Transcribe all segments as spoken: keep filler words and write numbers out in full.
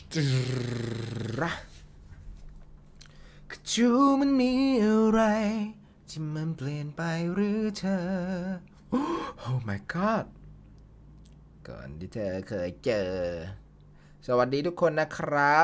จูมันมีอะไรที่มันเปลี่ยนไปหรือเธอ Oh my god ก่อนที่เธอเคยเจอสวัสดีทุกคนนะครับ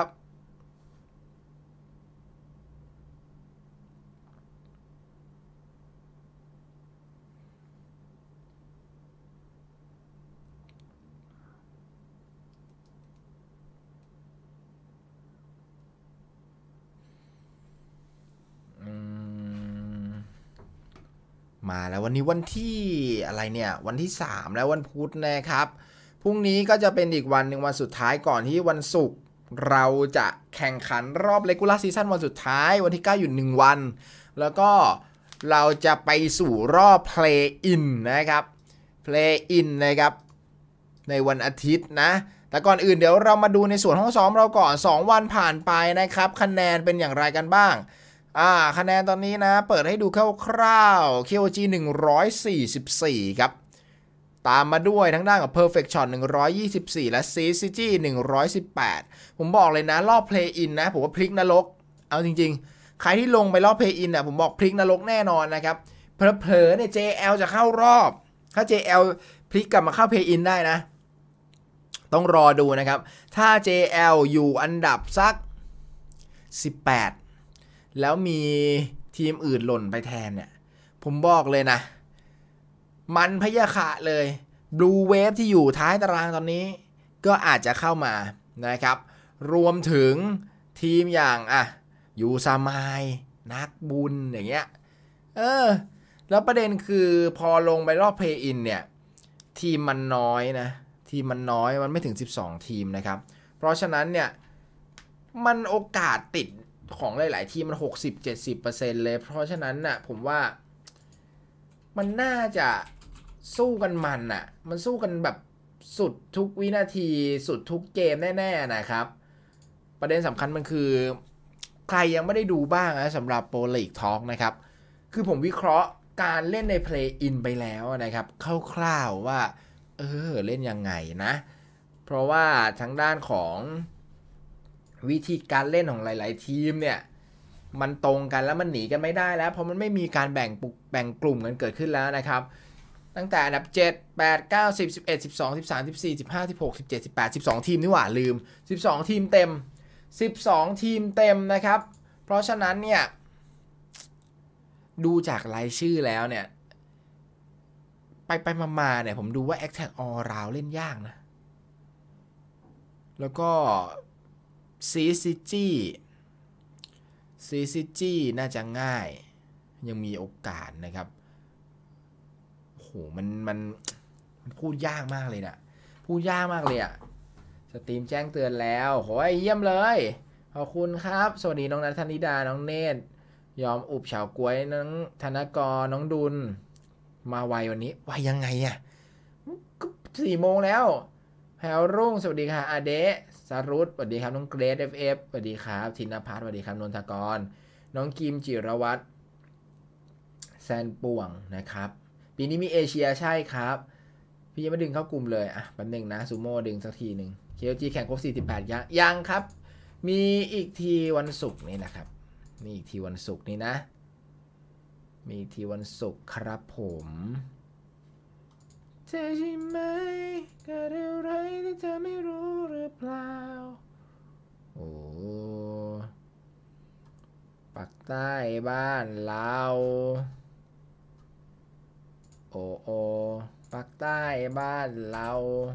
มาแล้ววันนี้วันที่อะไรเนี่ยวันที่สามแล้ววันพุธนะครับพรุ่งนี้ก็จะเป็นอีกวันหนึ่งวันสุดท้ายก่อนที่วันศุกร์เราจะแข่งขันรอบ Regular Season วันสุดท้ายวันที่เก้าอยู่หนึ่งวันแล้วก็เราจะไปสู่รอบ Play In นะครับ Play In นะครับในวันอาทิตย์นะแต่ก่อนอื่นเดี๋ยวเรามาดูในส่วนห้องซ้อมเราก่อนสองวันผ่านไปนะครับคะแนนเป็นอย่างไรกันบ้างอ่าคะแนนตอนนี้นะเปิดให้ดูคร่าวๆ เค โอ จี หนึ่งร้อยสี่สิบสี่ครับตามมาด้วยทั้งด้านกับ Perfect Shot หนึ่งร้อยยี่สิบสี่และ ซี ซี จี หนึ่งร้อยสิบแปดผมบอกเลยนะรอบ Play In นะผมว่าพลิกนรกเอาจริงๆใครที่ลงไปรอบ Play In น่ะผมบอกพลิกนรกแน่นอนนะครับเผลอๆเนี่ย เจ แอล จะเข้ารอบถ้า เจ แอล พลิกกลับมาเข้า Play In ได้นะต้องรอดูนะครับถ้า เจ แอล อยู่อันดับสักสิบแปดแล้วมีทีมอื่นหล่นไปแทนเนี่ยผมบอกเลยนะมันพยาขะเลย Blue Wave ที่อยู่ท้ายตารางตอนนี้ก็อาจจะเข้ามานะครับรวมถึงทีมอย่างอ่ะยูซามายนักบุญอย่างเงี้ยเออแล้วประเด็นคือพอลงไปรอบ Play In เนี่ยทีมมันน้อยนะทีมมันน้อยมันไม่ถึงสิบสองทีมนะครับเพราะฉะนั้นเนี่ยมันโอกาสติดของหลายๆทีมมัน หกสิบถึงเจ็ดสิบเปอร์เซ็นต์ เลยเพราะฉะนั้นน่ะผมว่ามันน่าจะสู้กันมันน่ะมันสู้กันแบบสุดทุกวินาทีสุดทุกเกมแน่ๆนะครับประเด็นสำคัญมันคือใครยังไม่ได้ดูบ้างนะสำหรับ Pro League Talk นะครับคือผมวิเคราะห์การเล่นใน Play In ไปแล้วนะครับคร่าวๆว่าเออเล่นยังไงนะเพราะว่าทางด้านของวิธีการเล่นของหลายๆทีมเนี่ยมันตรงกันแล้วมันหนีกันไม่ได้แล้วเพราะมันไม่มีการแบ่งแบ่งกลุ่มกันเกิดขึ้นแล้วนะครับตั้งแต่อันดับเจ็ด แปด เก้า สิบ สิบเอ็ด สิบสอง สิบสาม สิบสี่ สิบห้า สิบหก สิบเจ็ด สิบแปด สิบสองทีมนี่หว่าลืมสิบสองทีมเต็มสิบสองทีมเต็มนะครับเพราะฉะนั้นเนี่ยดูจากรายชื่อแล้วเนี่ยไปไปมาๆเนี่ยผมดูว่า Attack All Round เล่นยากนะแล้วก็ ซี ซี จี ซี ซี จี น่าจะง่ายยังมีโอกาสนะครับโอ้โหมันมันมันพูดยากมากเลยนะพูดยากมากเลยอะสตรีมแจ้งเตือนแล้วโหยเยี่ยมเลยขอบคุณครับสวัสดีน้องนัทนิดาน้องเนตรยอมอุบเฉาก้วยน้องธนกรน้องดุลมาไววันนี้ไวยังไงอะก็สี่โมงแล้วแพรรุ่งสวัสดีค่ะอาเดะสารุตสวัสดีครับน้องเกรด เอฟ เอฟ สวัสดีครับธินภัทรสวัสดีครับนนทกรน้องกิมจิรวัตรแซนป่วงนะครับปีนี้มีเอเชียใช่ครับพี่ยังไม่ดึงเข้ากลุ่มเลยอ่ะแป๊บนึงนะซูโม่ดึงสักทีหนึ่ง เค แอล จี แข่งครบสี่สิบแปดยังยังครับมีอีกทีวันศุกร์นี่นะครับมีอีกทีวันศุกร์นี่นะมีอีกทีวันศุกร์ครับผมเธอใช่ไหมเกิดอะไรที่เธอไม่รู้หรือเปล่าโอ้ปักใต้บ้านเราโอโอปักใต้บ้านเรา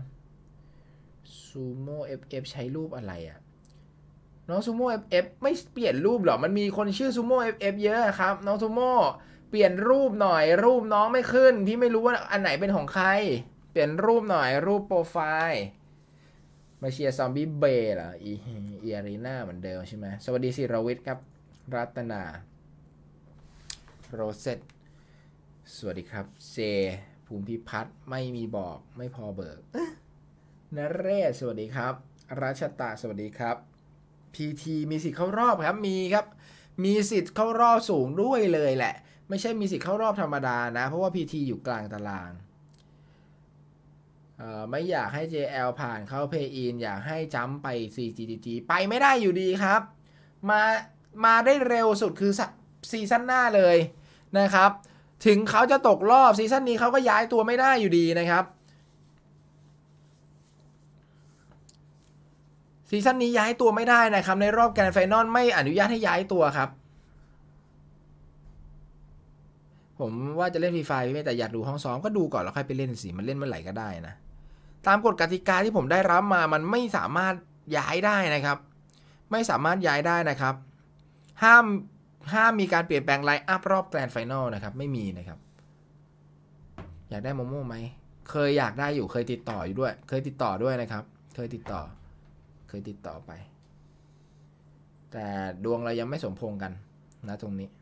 ซูโม่ เอฟ เอฟ ใช้รูปอะไรอะน้องซูโม่ เอฟ เอฟ ไม่เปลี่ยนรูปหรอมันมีคนชื่อซูโม่ เอฟ เอฟ เยอะครับน้องซูโม่เปลี่ยนรูปหน่อยรูปน้องไม่ขึ้นพี่ไม่รู้ว่าอันไหนเป็นของใครเปลี่ยนรูปหน่อยรูปโปรไฟล์มาเชียร์ซอมบี้เบย์เหรออีอีอารีนาเหมือนเดิมใช่ไหมสวัสดีศิรวิทย์ครับรัตนาโรเซตสวัสดีครับเจภูมิพิพัฒน์ไม่มีบอกไม่พอเบิกนเรศสวัสดีครับรัชตาสวัสดีครับ พี ที มีสิทธิ์เข้ารอบครับมีครับมีสิทธิ์เข้ารอบสูงด้วยเลยแหละไม่ใช่มีสิทธิ์เข้ารอบธรรมดานะเพราะว่า พี ที อยู่กลางตารางไม่อยากให้ เจ แอล ผ่านเข้าเพย์อินอยากให้จัมไป ซี จี จี จี ไปไม่ได้อยู่ดีครับมามาได้เร็วสุดคือซีซั่นหน้าเลยนะครับถึงเขาจะตกรอบซีซั่นนี้เขาก็ย้ายตัวไม่ได้อยู่ดีนะครับซีซั่นนี้ย้ายตัวไม่ได้นะครับในรอบแกรนด์ไฟนอลไม่อนุญาตให้ย้ายตัวครับผมว่าจะเล่นฟรีไฟไม่แต่อยากดูห้องซ้อมก็ดูก่อนแล้วค่อยไปเล่นสิมันเล่นเมื่อไหร่ก็ได้นะตามกฎกติกาที่ผมได้รับมามันไม่สามารถย้ายได้นะครับไม่สามารถย้ายได้นะครับห้ามห้ามมีการเปลี่ยนแปลงไลน์อัพรอบแกรนด์ไฟนอลนะครับไม่มีนะครับอยากได้โมโม่ไหมเคยอยากได้อยู่เคยติดต่ออยู่ด้วยเคยติดต่อด้วยนะครับเคยติดต่อเคยติดต่อไปแต่ดวงเรายังไม่สมพงษ์กันนะตรงนี้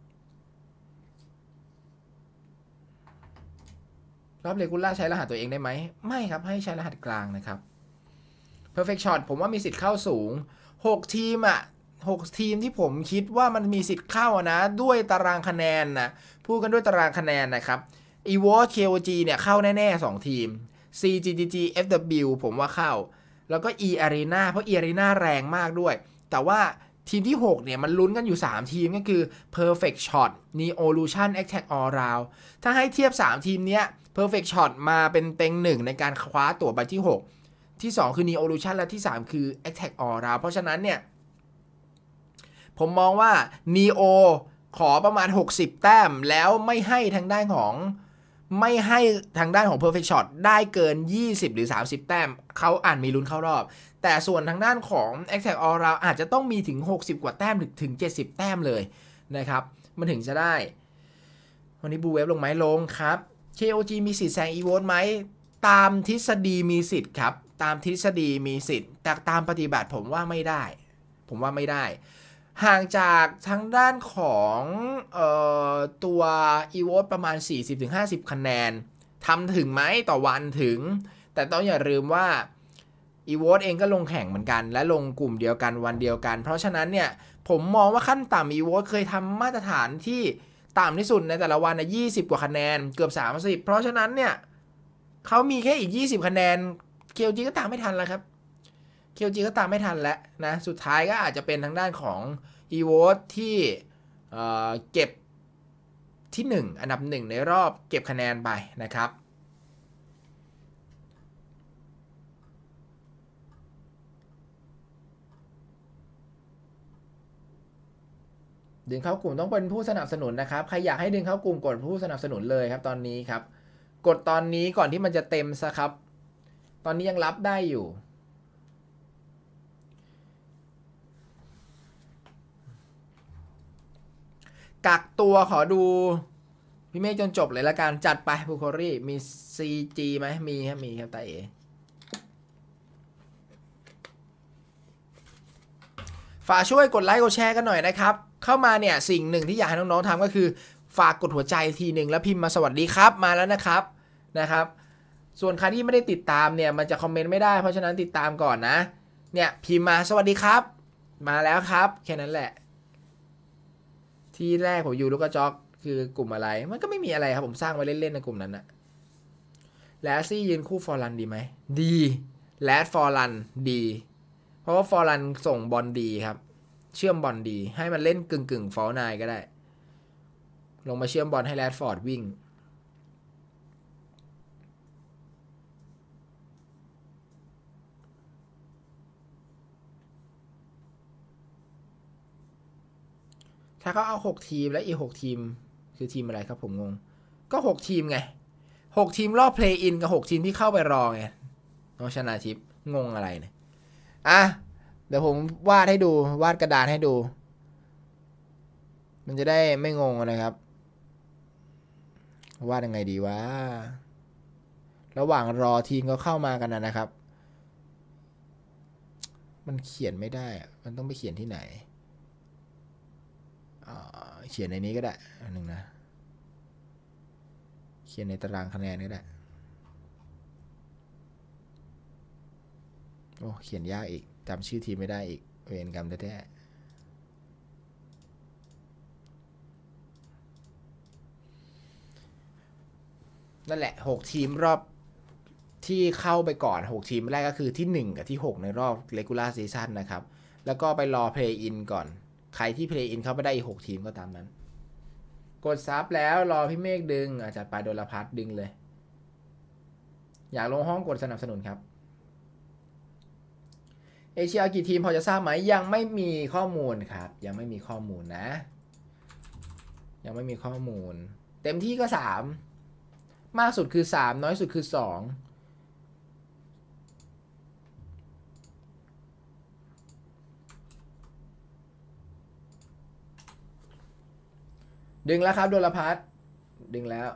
รอบเรกูล่าใช้รหัสตัวเองได้ไหมไม่ครับให้ใช้รหัสกลางนะครับ Perfect Shot ผมว่ามีสิทธิ์เข้าสูงหกทีมอ่ะหกทีมที่ผมคิดว่ามันมีสิทธิ์เข้านะด้วยตารางคะแนนนะพูดกันด้วยตารางคะแนนนะครับ อี โว เค โอ จี เนี่ยเข้าแน่ๆสองทีม ซี จี จี จี เอฟ ดับเบิลยู ผมว่าเข้าแล้วก็ E Arena เพราะ E Arena แรงมากด้วยแต่ว่าทีมที่หกเนี่ยมันลุ้นกันอยู่สามทีมก็คือ Perfect Shot Neolution Attack All Round ถ้าให้เทียบสามทีมเนี้ย Perfect Shot มาเป็นเต็งหนึ่งในการคว้าตั๋วใบที่หกที่สองคือ Neolution และที่สามคือ Attack All Round เพราะฉะนั้นเนี่ยผมมองว่า Neo ขอประมาณหกสิบแต้มแล้วไม่ให้ทางด้านของไม่ให้ทางด้านของ Perfect Shot ได้เกินยี่สิบหรือสามสิบแต้มเขาอ่านมีลุ้นเข้ารอบแต่ส่วนทางด้านของ Attack All Round อาจจะต้องมีถึงหกสิบกว่าแต้มถึงเจ็ดสิบแต้มเลยนะครับมันถึงจะได้วันนี้บูเวฟลงไหมลงครับ เค โอ จี มีสิทธิ์แซง อี โว ไหมตามทฤษฎีมีสิทธิ์ครับตามทฤษฎีมีสิทธิ์แต่ตามปฏิบัติผมว่าไม่ได้ผมว่าไม่ได้ห่างจากทางด้านของเอ่อตัว อี โว ประมาณ สี่สิบถึงห้าสิบ คะแนนทำถึงไหมต่อวันถึงแต่ต้องอย่าลืมว่า อี โว เองก็ลงแข่งเหมือนกันและลงกลุ่มเดียวกันวันเดียวกันเพราะฉะนั้นเนี่ยผมมองว่าขั้นต่ำ อี โว เคยทำมาตรฐานที่ต่ำที่สุดในแต่ละวันนะยี่สิบกว่าคะแนนเกือบสามสิบเพราะฉะนั้นเนี่ยเขามีแค่อีกยี่สิบคะแนน เค โอ จี ก็ตามไม่ทันแล้วครับ เค โอ จี ก็ตามไม่ทันแล้วนะสุดท้ายก็อาจจะเป็นทางด้านของ อี โว ที่เอ่อเก็บที่หนึ่งอันดับหนึ่งในรอบเก็บคะแนนไปนะครับดึงเข้ากลุ่มต้องเป็นผู้สนับสนุนนะครับใครอยากให้ดึงเข้ากลุ่มกดผู้สนับสนุนเลยครับตอนนี้ครับกดตอนนี้ก่อนที่มันจะเต็มซะครับตอนนี้ยังรับได้อยู่กักตัวขอดูพี่เมฆจนจบเลยละกันจัดไปบุคอรี่มี ซี จี ไหมมีครับมีครับตาเอฝากช่วยกดไลค์กดแชร์กันหน่อยนะครับเข้ามาเนี่ยสิ่งหนึ่งที่อยากให้น้องๆทำก็คือฝากกดหัวใจทีหนึ่งแล้วพิมพ์มาสวัสดีครับมาแล้วนะครับนะครับส่วนใครที่ไม่ได้ติดตามเนี่ยมันจะคอมเมนต์ไม่ได้เพราะฉะนั้นติดตามก่อนนะเนี่ยพิมพ์มาสวัสดีครับมาแล้วครับแค่นั้นแหละที่แรกผมอยู่ลูกกระจอกคือกลุ่มอะไรมันก็ไม่มีอะไรครับผมสร้างไว้เล่นๆในกลุ่มนั้นนะแลซี่ยืนคู่ฟอร์รันดีไหมดีแลดฟอร์รันดีเพราะว่าฟอร์รันส่งบอลดีครับเชื่อมบอลดีให้มันเล่นกึ่งกึ่งฟอลนายก็ได้ลงมาเชื่อมบอลให้แรดฟอร์ดวิ่งถ้าเขาเอาหกทีมและอีกหกทีมคือทีมอะไรครับผมงงก็หกทีมไงหกทีมรอบเพลย์อินกับหกทีมที่เข้าไปรอไงน้องชนะทิพย์งงอะไรเนี่ยอ่ะเดี๋ยวผมวาดให้ดูวาดกระดานให้ดูมันจะได้ไม่งงนะครับวาดยังไงดีวะระหว่างรอทีมเขาเข้ามากันนะครับมันเขียนไม่ได้มันต้องไปเขียนที่ไหนเขียนในนี้ก็ได้อันหนึ่งนะเขียนในตารางคะแนนก็ได้โอ้เขียนยากอีกจำชื่อทีมไม่ได้อีกเวรกรรมแท้ๆนั่นแหละหกทีมรอบที่เข้าไปก่อนหกทีมแรกก็คือที่หนึ่งกับที่หกในรอบ Regular Season นะครับแล้วก็ไปรอ Play In ก่อนใครที่ Play In เข้าไปได้อีกหกทีมก็ตามนั้นกดซับแล้วรอพี่เมฆดึงอาจจะไปโดลพัฒน์ดึงเลยอยากลงห้องกดสนับสนุนครับเอเชียกี่ทีมพอจะทราบไหมยังไม่มีข้อมูลครับยังไม่มีข้อมูลนะยังไม่มีข้อมูลเต็มที่ก็สามมากสุดคือสามน้อยสุดคือสองดึงแล้วครับโดลพัฒน์ดึงแล้ว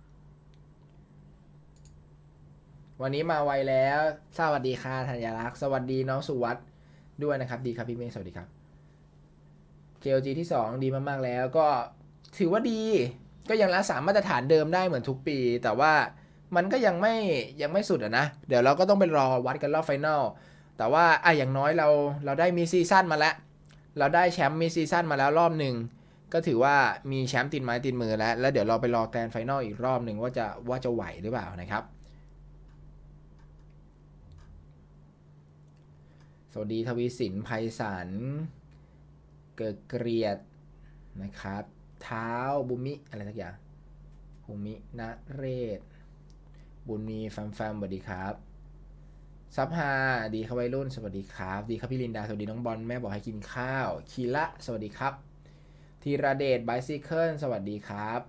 วันนี้มาไวแล้วสวัสดีค่ะธัญลักษณ์สวัสดีน้องสุวัฒน์ด้วยนะครับดีครับพี่เมฆสวัสดีครับ เค แอล จี ที่สองดีมากๆแล้วก็ถือว่าดีก็ยังรักษามาตรฐานเดิมได้เหมือนทุกปีแต่ว่ามันก็ยังไม่ยังไม่สุดอะนะเดี๋ยวเราก็ต้องไปรอวัดกันรอบไฟนอลแต่ว่าอ่ะอย่างน้อยเราเราได้มีซีซั่นมาแล้วเราได้แชมป์มีซีซั่นมาแล้วรอบหนึ่งก็ถือว่ามีแชมป์ติดไม้ติดมือแล้วแล้วเดี๋ยวเราไปรอแกรนด์ไฟนอลอีกรอบหนึ่งว่าจะว่าจะไหวหรือเปล่านะครับสวัสดีทวีสินไพศาลเกิดเกลียดนะครับเท้าบุมิอะไรสักอย่างบุมิณเรศบุญมีแฟมแฟมสวัสดีครับซับฮาดีครับวัยรุ่นสวัสดีครับดีครับพี่ลินดาสวัสดีน้องบอลแม่บอกให้กินข้าวคีระสวัสดีครับธีรเดชไบซิเคิลสวัสดีครับ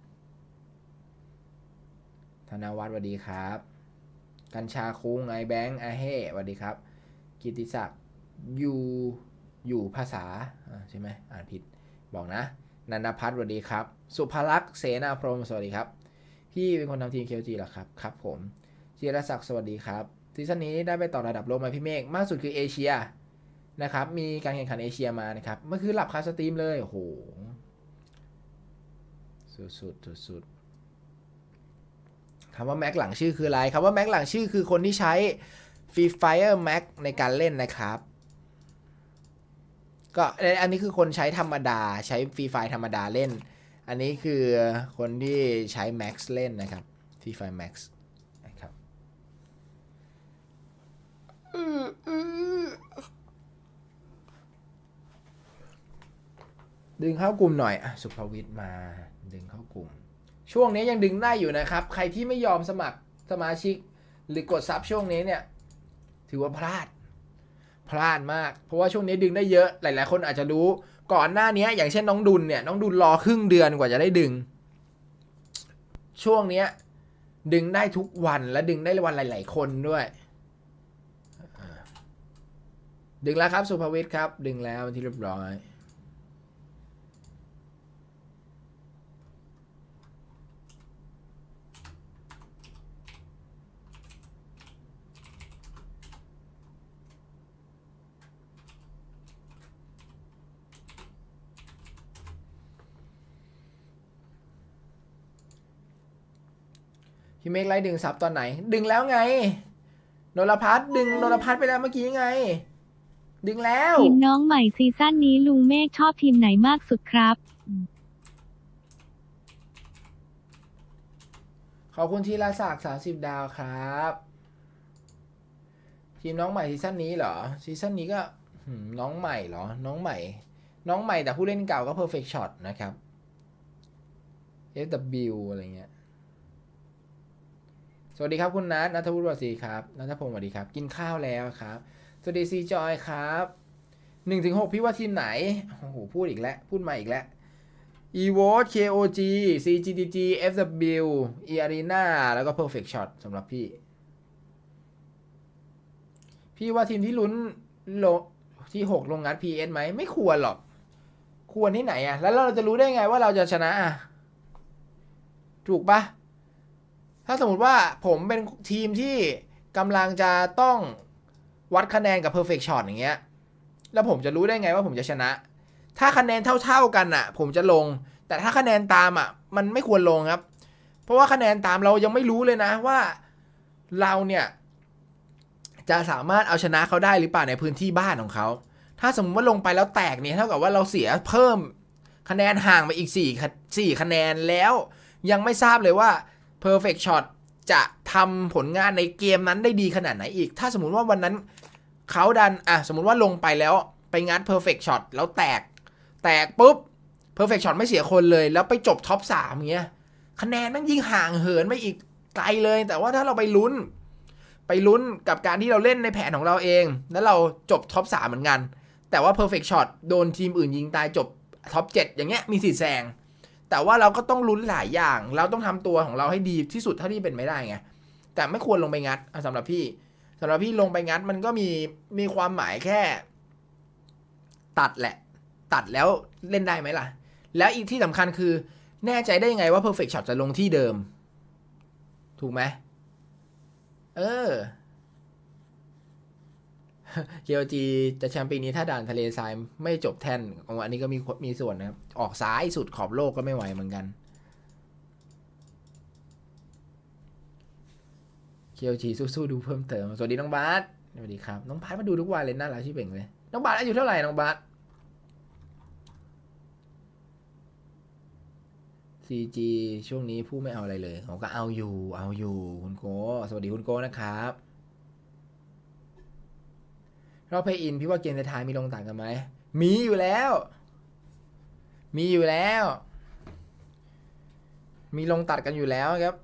ธนวัฒน์สวัสดีครับกัญชาคุ้งไอแบงค์ไอเฮ่สวัสดีครับกิติศักดิ์อยู่อยู่ภาษาใช่ไหมอ่านผิดบอกนะนันทพัฒน์สวัสดีครับสุภลักษณ์เสนาพรหมสวัสดีครับพี่เป็นคนทำทีม เค แอล จี เหรอครับครับผมจิรศักดิ์สวัสดีครับซีซั่นนี้ได้ไปต่อระดับโลกไหมพี่เมฆมากสุดคือเอเชียนะครับมีการแข่งขันเอเชียมานะครับเมื่อคืนหลับคาสตรีมเลยโอ้โหสุดสุดสุดสุดคำว่าแม็กหลังชื่อคืออะไรคำว่าแม็กหลังชื่อคือคนที่ใช้ Free Fire Max ในการเล่นนะครับก็อันนี้คือคนใช้ธรรมดาใช้ฟรีไฟธรรมดาเล่นอันนี้คือคนที่ใช้ Max เล่นนะครับฟรีไฟ Max นะครับดึงเข้ากลุ่มหน่อยสุภวิทย์มาดึงเข้ากลุ่มช่วงนี้ยังดึงได้อยู่นะครับใครที่ไม่ยอมสมัครสมาชิกหรือกดซับช่วงนี้เนี่ยถือว่าพลาดพลาดมากเพราะว่าช่วงนี้ดึงได้เยอะหลายๆคนอาจจะรู้ก่อนหน้านี้อย่างเช่นน้องดุลเนี่ยน้องดุลรอครึ่งเดือนกว่าจะได้ดึงช่วงนี้ดึงได้ทุกวันและดึงได้วันหลายๆคนด้วยดึงแล้วครับสุภวิทย์ครับดึงแล้วที่เรียบร้อยพี่เมฆไล่ดึงซับตอนไหนดึงแล้วไงโนรพัฒน์ดึงโนรพัฒน์ไปแล้วเมื่อกี้ไงดึงแล้วทีมน้องใหม่ซีซั่นนี้ลุงเมฆชอบทีมไหนมากสุดครับขอบคุณทีละศักดิ์สามสิบดาวครับทีมน้องใหม่ซีซั่นนี้เหรอซีซั่นนี้ก็น้องใหม่เหรอน้องใหม่น้องใหม่แต่ผู้เล่นเก่าก็ Perfect Shot นะครับ เอฟ ดับเบิลยู อะไรเงี้ยสวัสดีครับคุณนัทนัทวุฒิวัฒน์ครับนัทพงศ์สวัสดีครับกินข้าวแล้วครับสวัสดีซีจอยครับหนึ่งถึงหกพี่ว่าทีมไหนโอ้โหพูดอีกแล้วพูดมาอีกแล้ว อี โว ที เค โอ จี ซี จี ที จี เอฟ ดับเบิลยู E Arena แล้วก็ Perfect Shot สำหรับพี่พี่ว่าทีมที่ลุ้นโลที่หกลงงัด พี เอส ไหมไม่ควรหรอกควรที่ไหนอะแล้วเราจะรู้ได้ไงว่าเราจะชนะอะถูกปะถ้าสมมติว่าผมเป็นทีมที่กำลังจะต้องวัดคะแนนกับ Perfect Shot อย่างเงี้ยแล้วผมจะรู้ได้ไงว่าผมจะชนะถ้าคะแนนเท่าๆกันอ่ะผมจะลงแต่ถ้าคะแนนตามอ่ะมันไม่ควรลงครับเพราะว่าคะแนนตามเรายังไม่รู้เลยนะว่าเราเนี่ยจะสามารถเอาชนะเขาได้หรือเปล่าในพื้นที่บ้านของเขาถ้าสมมติว่าลงไปแล้วแตกเนี่ยเท่ากับว่าเราเสียเพิ่มคะแนนห่างไปอีกสี่ สี่คะแนนแล้วยังไม่ทราบเลยว่า Perfect Shot จะทำผลงานในเกมนั้นได้ดีขนาดไหนอีกถ้าสมมุติว่าวันนั้นเขาดันอ่ะสมมุติว่าลงไปแล้วไปงัด perfect shot แล้วแตกแตกปุ๊บ perfect shot ไม่เสียคนเลยแล้วไปจบท็อปสามเงี้ยคะแนนมันยิ่งห่างเหินไปอีกไกลเลยแต่ว่าถ้าเราไปลุ้นไปลุ้นกับการที่เราเล่นในแผนของเราเองแล้วเราจบท็อปสามเหมือนกันแต่ว่า perfect shot โดนทีมอื่นยิงตายจบท็อปเจ็ดอย่างเงี้ยมีสิทธิ์แซงแต่ว่าเราก็ต้องลุ้นหลายอย่างเราต้องทำตัวของเราให้ดีที่สุดเท่าที่เป็นไม่ได้ไงแต่ไม่ควรลงไปงัดสำหรับพี่สำหรับพี่ลงไปงัดมันก็มีมีความหมายแค่ตัดแหละตัดแล้วเล่นได้ไหมล่ะแล้วอีกที่สำคัญคือแน่ใจได้ยังไงว่า perfect shot จะลงที่เดิมถูกไหมเออ เค โอ จี จะแชมป์ปีนี้ถ้าด่านทะเลทรายไม่จบแท่นอันนี้ก็มีมีส่วนนะครับออกซ้ายสุดขอบโลกก็ไม่ไหวเหมือนกัน เค โอ จี สู้ๆดูเพิ่มเติมสวัสดีน้องบาสสวัสดีครับน้องบาสมาดูทุกวันเลยน่ารักชิบเป่งเลยน้องบาสอายุเท่าไหร่น้องบาส ซี จี ช่วงนี้ผู้ไม่เอาอะไรเลยเขาก็เอาอยู่เอาอยู่คุณโก้สวัสดีคุณโก้นะครับรอบเพย์อินพี่ว่าเกมในท้ายมีลงต่างกันไหมมีอยู่แล้วมีอยู่แล้วมีลงตัดกันอยู่แล้วครับ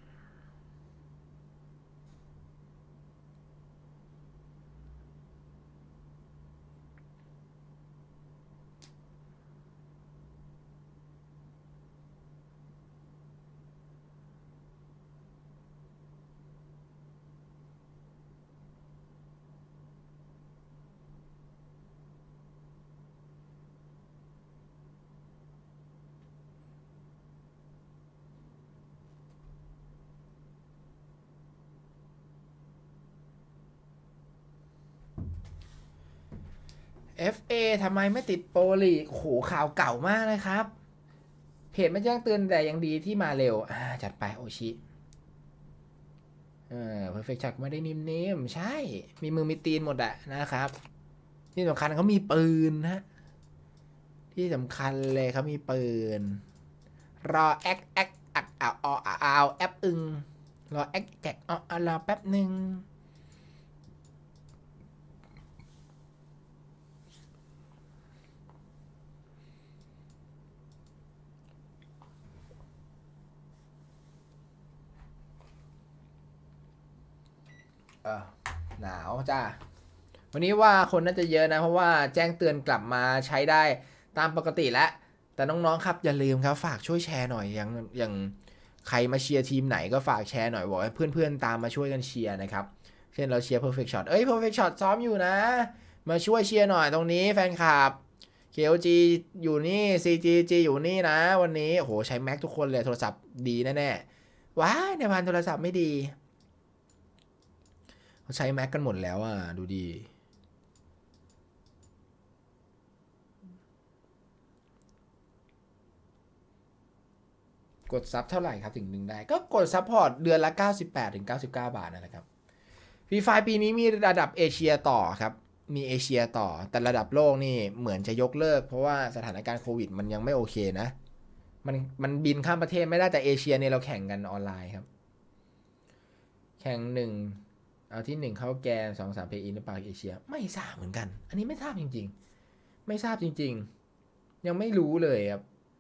เอฟ เอ ทำไมไม่ติดโปรลีกโหข่าวเก่ามากนะครับเพจไม่แจ้งเตือนแต่ยังดีที่มาเร็วอ่าจัดไปโอชิเออ perfect shot ไม่ได้นิ่มๆใช่มีมือมีตีนหมดอะนะครับที่สำคัญเขามีปืนนะที่สำคัญเลยเขามีปืนรอแอคแอคอักเอาเอาเอาแอปอึงรอแอคแจกเอาเอารอแป๊บหนึ่งเออหนาวจ้าวันนี้ว่าคนน่าจะเยอะนะเพราะว่าแจ้งเตือนกลับมาใช้ได้ตามปกติแล้วแต่น้องๆครับอย่าลืมครับฝากช่วยแชร์หน่อยอย่างอย่างใครมาเชียร์ทีมไหนก็ฝากแชร์หน่อยบอกให้เพื่อนๆตามมาช่วยกันเชียร์นะครับเช่นเราเชียร์ perfect shot เอ้ย perfect shot ซ้อมอยู่นะมาช่วยเชียร์หน่อยตรงนี้แฟนคลับ เค โอ จี อยู่นี่ ซี จี จี อยู่นี่นะวันนี้โอ้โหใช้แม็กทุกคนเลยโทรศัพท์ดีแน่ๆว้ายในพันโทรศัพท์ไม่ดีเขาใช้แม็กกันหมดแล้วอ่ะดูดีกดซับเท่าไหร่ครับถึงดึงได้ก็กดซัพพอร์ตเดือนละเก้าสิบแปดถึงเก้าสิบเก้าบาทนั่นแหละครับฟรีไฟปีนี้มีระดับเอเชียต่อครับมีเอเชียต่อแต่ระดับโลกนี่เหมือนจะยกเลิกเพราะว่าสถานการณ์โควิดมันยังไม่โอเคนะมันมันบินข้ามประเทศไม่ได้แต่เอเชียเนี่ยเราแข่งกันออนไลน์ครับแข่งหนึ่งเอาที่หนึ่งเข้าแกนสองสามเพย์อินหรือเปล่าเอเชียไม่ทราบเหมือนกันอันนี้ไม่ทราบจริงๆไม่ทราบจริงๆยังไม่รู้เลยครับ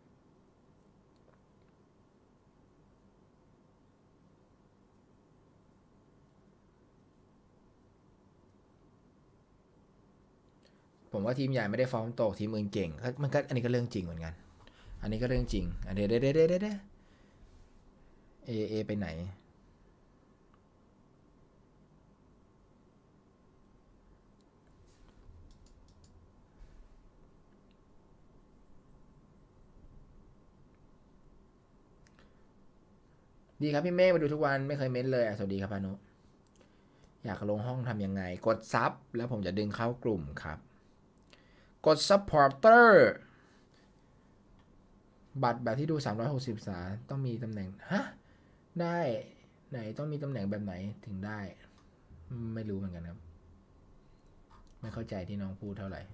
ผมว่าทีมใหญ่ไม่ได้ฟอร์มตกทีมอื่นเก่งมันก็อันนี้ก็เรื่องจริงเหมือนกันอันนี้ก็เรื่องจริงอันเดี๋ยวเดี๋ยวเดี๋ยวเดี๋ยวเอเอไปไหนดีครับพี่เมฆมาดูทุกวันไม่เคยเม้นเลยสวัสดีครับพานุอยากลงห้องทำยังไงกดซับแล้วผมจะดึงเข้ากลุ่มครับกด supporter บัตรแบบที่ดูสามร้อยหกสิบองศาต้องมีตำแหน่งฮะได้ไหนต้องมีตำแหน่งแบบไหนถึงได้ไม่รู้เหมือนกันครับไม่เข้าใจที่น้องพูดเท่าไหร่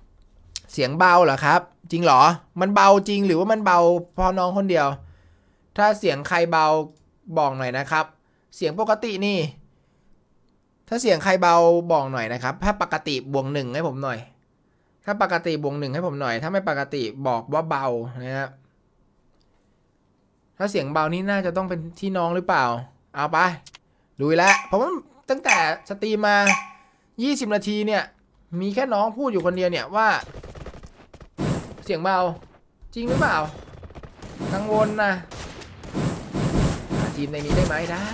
เสียงเบาเหรอครับจริงเหรอมันเบาจริงหรือว่ามันเบาเพราะน้องคนเดียวถ้าเสียงใครเบาบอกหน่อยนะครับเสียงปกตินี่ถ้าเสียงใครเบาบอกหน่อยนะครับถ้าปกติบวกหนึ่งให้ผมหน่อยถ้าปกติบวกหนึ่งให้ผมหน่อยถ้าไม่ปกติบอกว่าเบานะครับถ้าเสียงเบานี่น่าจะต้องเป็นที่น้องหรือเปล่าเอาไปดูแล้วเพราะว่าตั้งแต่สตรีมมายี่สิบนาทีเนี่ยมีแค่น้องพูดอยู่คนเดียวเนี่ยว่าเสียงเบาจริงหรือเปล่ากังวลนะทีมในนี้ได้ไหมได้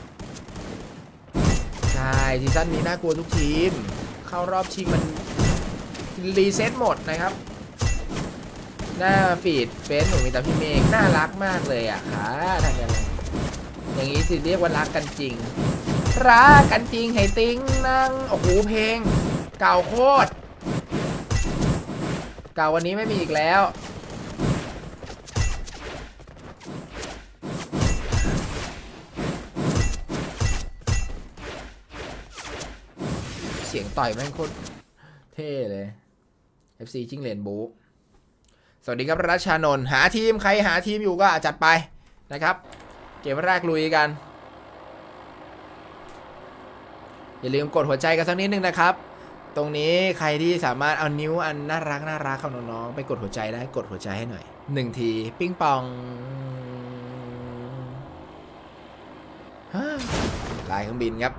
ใช่ซีซั่นนี้น่ากลัวทุกทีมเข้ารอบชิงมันรีเซ็ตหมดนะครับหน้าฟีดเฟซหนูมีแต่พี่เมฆน่ารักมากเลยอ่ะค่ะทำยังไงอย่างนี้สิเรียกว่ารักกันจริงรักกันจริงให้ติ้งนั่งโอ้โหเพลงเก่าโคตรเก่าวันนี้ไม่มีอีกแล้วเสียงต่อยแม่งโคตรเท่เลย เอฟ ซี จิ้งเหลนบูสวัสดีครับรัชชานนท์หาทีมใครหาทีมอยู่ก็จัดไปนะครับเกมแรกลุยกันอย่าลืมกดหัวใจกันสักนิดนึงนะครับตรงนี้ใครที่สามารถเอานิ้วอันน่ารักน่ารักของน้องๆไปกดหัวใจได้กดหัวใจให้หน่อยหนึ่งทีปิ้งปองลายเครื่องบินครับ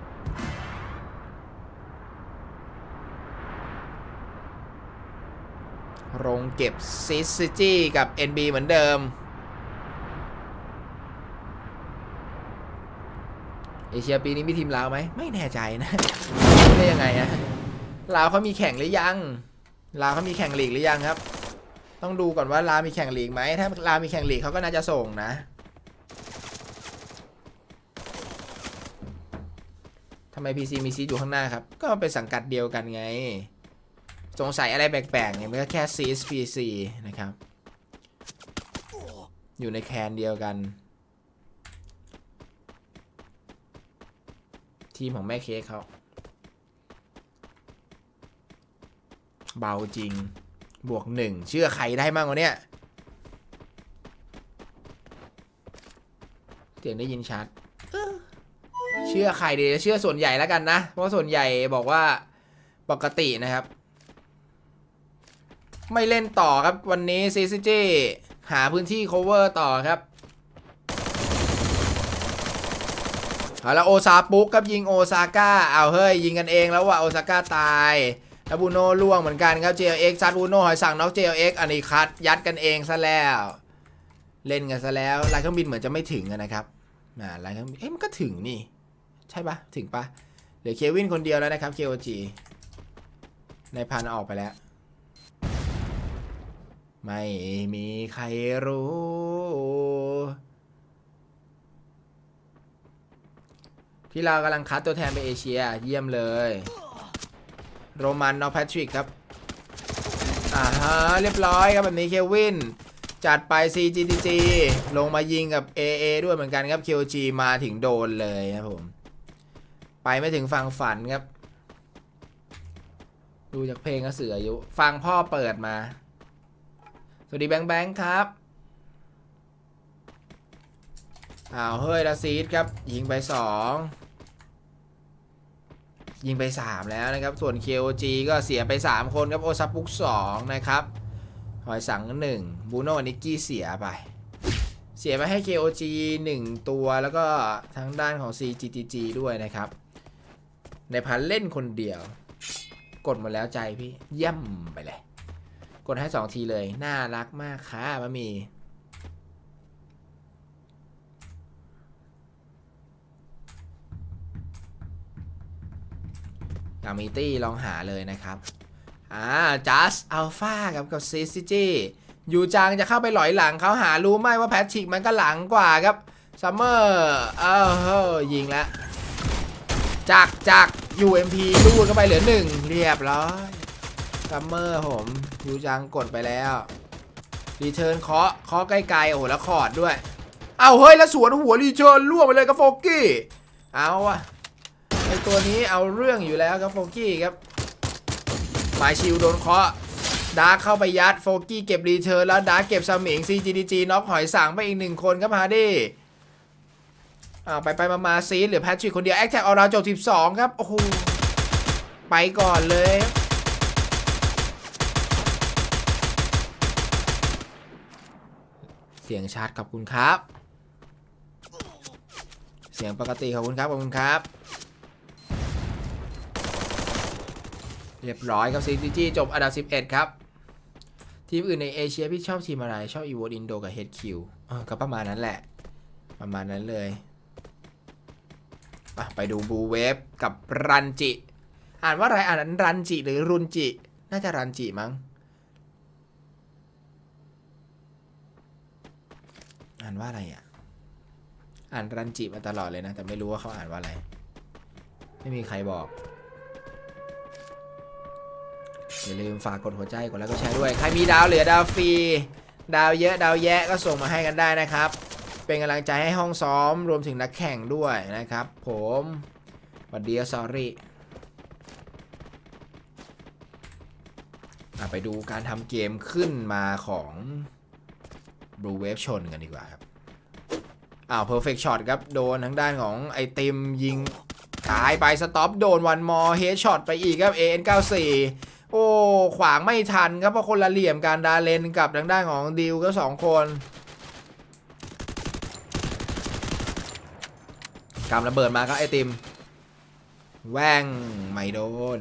โรงเก็บซิซิจี้กับ เอ็น บี เหมือนเดิมเอเชียปีนี้มีทีมลาวไหมไม่แน่ใจนะได้ยังไงอะลาวเขามีแข่งหรือยังลาวเขามีแข่งลีกหรือยังครับต้องดูก่อนว่าลาวมีแข่งลีกไหมถ้าลาวมีแข่งลีกเขาก็น่าจะส่งนะทำไม พี ซี มีซีอยู่ข้างหน้าครับก็เป็นสังกัดเดียวกันไงสงสัยอะไรแปลกๆเนี่ยมันก็แค่ ซี เอส พี ซี นะครับอยู่ในแคนเดียวกันทีมของแม่เค้กเขาเบาจริงบวกหนึ่งเชื่อใครได้มั่งวะเนี่ยเสียงได้ยินชัดเชื่อใครดีเชื่อส่วนใหญ่แล้วกันนะเพราะส่วนใหญ่บอกว่าปกตินะครับไม่เล่นต่อครับวันนี้ซีซีจีหาพื้นที่ cover ต่อครับเอาแล้วโอซาปุ๊กครับยิงโอซาก้าเอาเฮ้ยยิงกันเองแล้วว่ะโอซาก้าตายแล้วบูโน่ล่วงเหมือนกันครับ เจ แอล เอ็กซ์ ซัดบูโน่หอยสั่งน็อก เจ แอล เอ็กซ์ อันนี้คัดยัดกันเองซะแล้วเล่นกันซะแล้วลายเครื่องบินเหมือนจะไม่ถึงนะครับอ่าลายเครื่องบินเอ๊ะมันก็ถึงนี่ใช่ปะถึงปะเหลือเควินคนเดียวแล้วนะครับ เค โอ จี ในพันออกไปแล้วไม่มีใครรู้ที่เรากำลังคัดตัวแทนไปเอเชียเยี่ยมเลยโรมันนอร์แพทริกครับอ่าฮะเรียบร้อยครับแบบนี้เควินจัดไป ซี จี ที จี ลงมายิงกับ เอ เอ ด้วยเหมือนกันครับ เค โอ จี มาถึงโดนเลยครับผมไปไม่ถึงฟังฝันครับดูจากเพลงก็เสืออายุฟังพ่อเปิดมาสวัสดีแบงค์แบงค์ครับอ้าวเฮ้ยลาซีดครับยิงไปสองยิงไปสามแล้วนะครับส่วน เค โอ จี ก็เสียไปสามคนครับโอซาปุกสองนะครับหอยสังหนึ่งบูโน่นิกกี้เสียไปเสียไปให้ เค โอ จี หนึ่งตัวแล้วก็ทางด้านของ ซี จี ที จี ด้วยนะครับในพันเล่นคนเดียวกดหมดแล้วใจพี่เยี่ยมไปเลยกดให้สองทีเลยน่ารักมากค่ะมามีกามิตี้ลองหาเลยนะครับอ่าจัสอัลฟากับกับซีซีจียูจางจะเข้าไปหลอยหลังเขาหารู้ไหมว่าแพทริกมันก็หลังกว่าครับซัมเมอร์เออยิงแล้วจักจัก ยู เอ็ม พี ลูดเข้าไปเหลือหนึ่งเรียบร้อยซัมเมอร์ผมยูจังกดไปแล้วรีเทิร์นเคาะเคาะใกล้ๆโอ้โหแล้วคอร์ดด้วยเอาเฮ้ยแล้วสวนหัวรีเทิร์นล่วงไปเลยกับโฟกี้เอาอะไอตัวนี้เอาเรื่องอยู่แล้วครับโฟกี้ครับหมายชิวโดนเคาะดาร์กเข้าไปยัดโฟกี้เก็บรีเทิร์นแล้วดาร์กเก็บสมิง ซี จี ดี จี น็อกหอยสังไปอีกหนึ่งคนครับฮาร์ดี้อ่าไปไปมามาซีเหลือแพทริกคนเดียวแอคแท็กออราจบสิบสองครับโอ้โหไปก่อนเลยเสียงชัดขอบคุณครับเสียงปกติขอบคุณครับขอบคุณครับเรียบร้อยครับ ซี จี จี จบอันดับสิบเอ็ดครับทีมอื่นในเอเชียพี่ชอบทีมอะไรชอบอีโวอินโดกับ เอช คิว เออก็ประมาณนั้นแหละประมาณนั้นเลยไปดูบูเวฟกับรันจิอ่านว่าอะไรอ่านรันจิหรือรุนจิน่าจะรันจิมั้งอ่านว่าอะไรอ่ะอ่านรันจิมาตลอดเลยนะแต่ไม่รู้ว่าเขาอ่านว่าอะไรไม่มีใครบอกอย่าลืมฝากกดหัวใจกดแล้วก็แชร์ด้วยใครมีดาวเหลือดาวฟรีดาวเยอะดาวแยะก็ส่งมาให้กันได้นะครับเป็นกำลังใจให้ห้องซ้อมรวมถึงนักแข่งด้วยนะครับผมสวัสดีซอรี่ไปดูการทำเกมขึ้นมาของ Blue Wave ชนกันดีกว่าครับอ้าว Perfect Shot ครับโดนทางด้านของไอติมยิงตายไปสต็อปโดนวันมอเฮดช็อตไปอีกครับ เอ เอ็น เก้าสิบสี่ โอ้ขวางไม่ทันครับเพราะคนละเหลี่ยมการดาเลนกับทางด้านของดิวก็สองคนกำระเบิดมาครับไอติมแว่งไม่โดน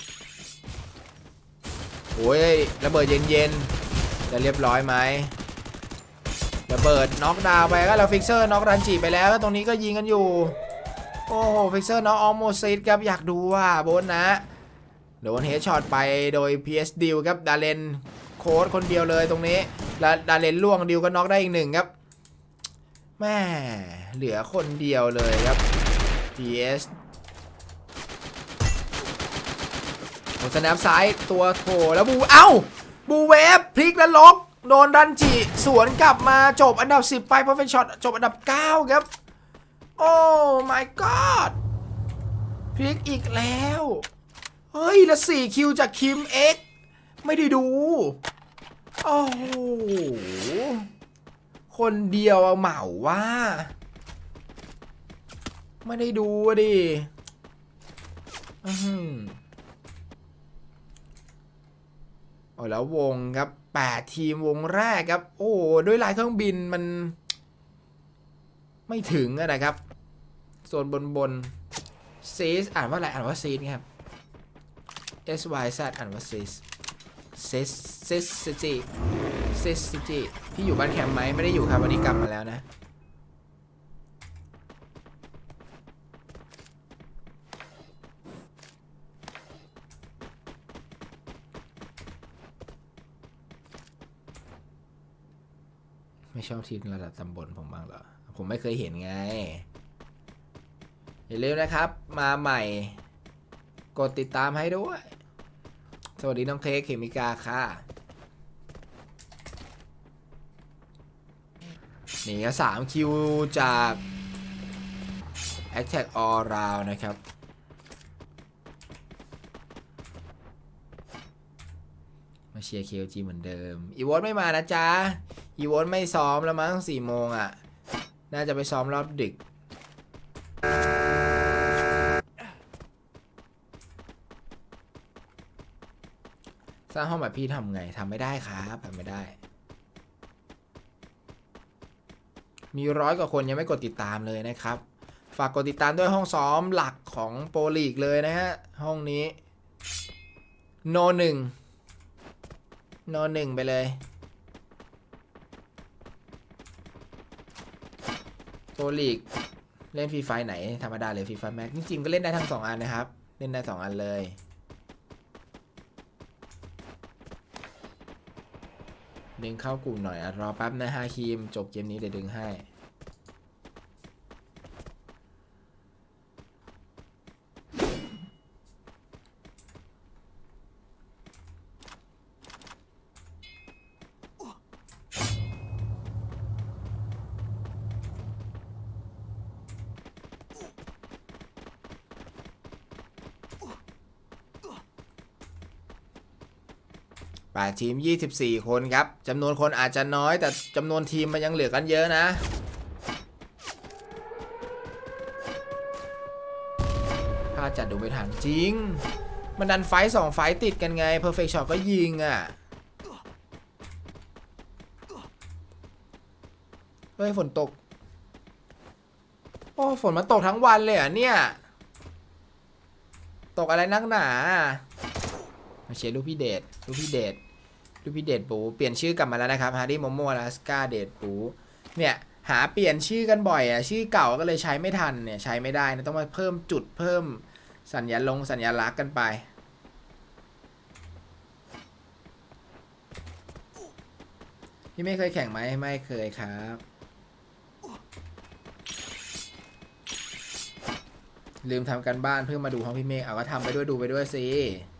โอ้ยระเบิดเย็นๆจะเรียบร้อยไหมระเบิดน็อกดาวไปก็แล้วฟิกเซอร์น็อกรันจิไปแล้วตรงนี้ก็ยิงกันอยู่โอ้โหฟิกเซอร์น็อกออมโมซิตครับอยากดูว่าโบนนะโดนเฮดช็อตไปโดย พี เอส ดิวครับดาเลนโค้ดคนเดียวเลยตรงนี้แล้วดาเลนล่วงดิวก็น็อกได้อีกหนึ่งครับแม่เหลือคนเดียวเลยครับ พี เอส โดนสแนปซ้ายตัวโถแล้วบูเอ้าบูเวฟพลิกแล้วล็อกโดนดันจิสวนกลับมาจบอันดับสิบไปเพราะเป็นช็อตจบอันดับเก้าครับโอ้ my god พลิกอีกแล้วเฮ้ยละสี่คิวจากคิมเอ็กไม่ได้ดูโอ้โหคนเดียวเหมาว่าไม่ได้ดูดิอืมโอ้แล้ววงครับแปดทีมวงแรกครับโอ้ด้วยลายเครื่องบินมันไม่ถึงนะครับโซนบนบนซีสอ่านว่าอะไรอ่านว่าซีสครับ S Y Z อ่านว่าซีสซีสซีสซีจีซีสซีจีพี่อยู่บ้านแคมป์ไหมไม่ได้อยู่ครับวันนี้กลับมาแล้วนะไม่ชอบทีมระดับตำบลผมบ้างเหรอผมไม่เคยเห็นไงอย่าลืมนะครับมาใหม่กดติดตามให้ด้วยสวัสดีน้องเค้กเคมิกาค่ะนี่ก็สามคิวจาก Attack All Round นะครับมาเชียร์ เค แอล จี เหมือนเดิมอีวอนไม่มานะจ๊ะอีวอนไม่ซ้อมแล้วมั้งสี่โมงอ่ะน่าจะไปซ้อมรอบดึกสร้างห้องแบบพี่ทำไงทำไม่ได้ครับทำไม่ได้มีร้อยกว่าคนยังไม่กดติดตามเลยนะครับฝากกดติดตามด้วยห้องซ้อมหลักของโปรลีกเลยนะฮะห้องนี้โนหนึ่งโนหนึ่งไปเลยโปรลีกเล่นฟรีไฟไหนธรรมดาเลยฟรีไฟแม็กจริงๆก็เล่นได้ทั้งสองอันนะครับเล่นได้สองอันเลยดึงเข้ากลุ่มหน่อยรอแป๊บนะฮะคีมจบเกมนี้เดี๋ยวดึงให้ไปแปดทีมยี่สิบสี่คนครับจำนวนคนอาจจะน้อยแต่จำนวนทีมมันยังเหลือกันเยอะนะถ้าจัดดูไม่ทันจริงมันดันไฟสองไฟติดกันไง Perfect Shot ก็ยิงอ่ะเฮ้ยฝนตกโอ้ฝนมาตกทั้งวันเลยอ่ะเนี่ยตกอะไรนักหนามาเชียร์ลูกพี่เดชลูกพี่เดชลูกพี่เดชปูเปลี่ยนชื่อกลับมาแล้วนะครับฮาร์ดี้โมโมลาสกาเดชปูเนี่ยหาเปลี่ยนชื่อกันบ่อยอ่ะชื่อเก่าก็เลยใช้ไม่ทันเนี่ยใช้ไม่ได้นะต้องมาเพิ่มจุดเพิ่มสัญญาลงสัญญาลักษณ์กันไปพี่ไม่เคยแข่งไหมไม่เคยครับลืมทำกันบ้านเพื่อมาดูห้องพี่เมฆเอาก็ทำไปด้วยดูไปด้วยสิ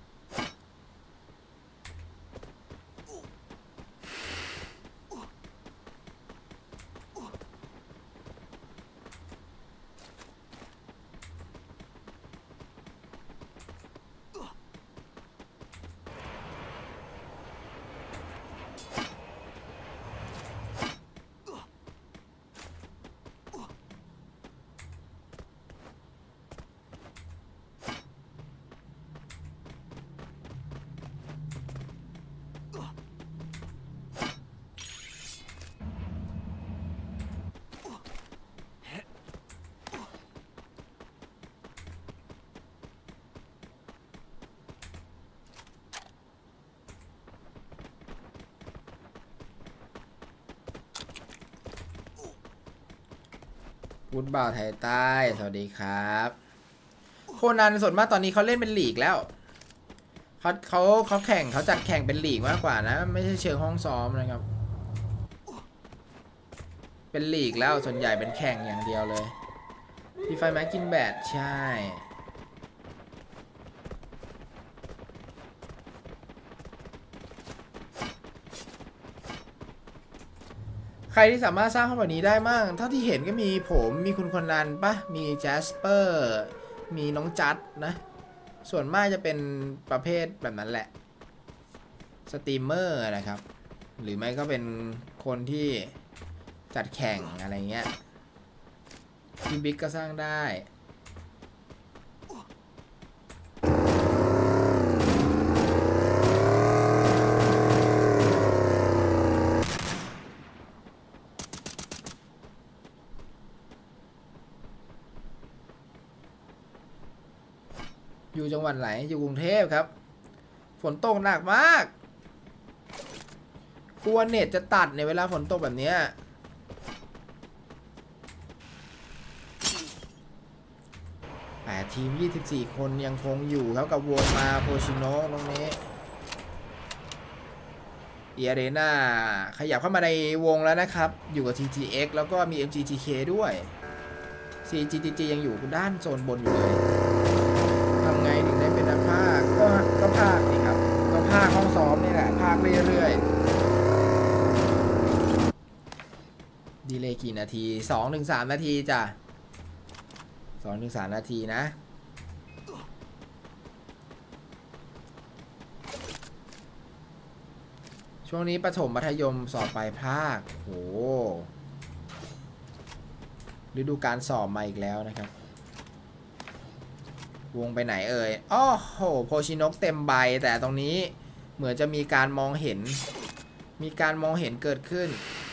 วุฒิบ่าวไทยใต้สวัสดีครับโคนันส่วนมากตอนนี้เขาเล่นเป็นลีกแล้วเขาเขาเขาแข่งเขาจัดแข่งเป็นลีกมากกว่านะไม่ใช่เชิงห้องซ้อมนะครับเป็นลีกแล้วส่วนใหญ่เป็นแข่งอย่างเดียวเลยพี่ไฟแม็กกินแบดใช่ใครที่สามารถสร้างห้องแบบนี้ได้มั่งเท่าที่เห็นก็มีผมมีคุณคนนันปะมีแจสเปอร์มีน้องจัดนะส่วนมากจะเป็นประเภทแบบนั้นแหละสตรีมเมอร์นะครับหรือไม่ก็เป็นคนที่จัดแข่งอะไรเงี้ยพี่บิ๊กก็สร้างได้อยู่จังหวัดไหนอยู่กรุงเทพครับฝนตกหนักมากกลัวเน็ตจะตัดในเวลาฝนตกแบบนี้แปดทีมยี่สิบสี่คนยังคงอยู่ครับกับวงมาโพชิโนะตรงนี้เอเรน่าขยับเข้ามาในวงแล้วนะครับอยู่กับ ที ที เอ็กซ์ แล้วก็มี เอ็ม จี ที เค ด้วย ซี จี ที จี ยังอยู่ด้านโซนบนอยู่เลยทำไงถึงได้เป็นนักพากย์ก็ก็พากย์นี่ครับก็พากย์ห้องซ้อมนี่แหละพากย์เรื่อยๆดีเลยกี่นาที สองถึงสาม นาทีจ้ะ สองถึงสาม นาทีนะช่วงนี้ประถมมัธยมสอบปลายภาคโหฤดูการสอบมาอีกแล้วนะครับวงไปไหนเอ่ยอ้อโหโพชินกเต็มใบแต่ตรงนี้เหมือนจะมีการมองเห็นมีการมองเห็นเกิดขึ้น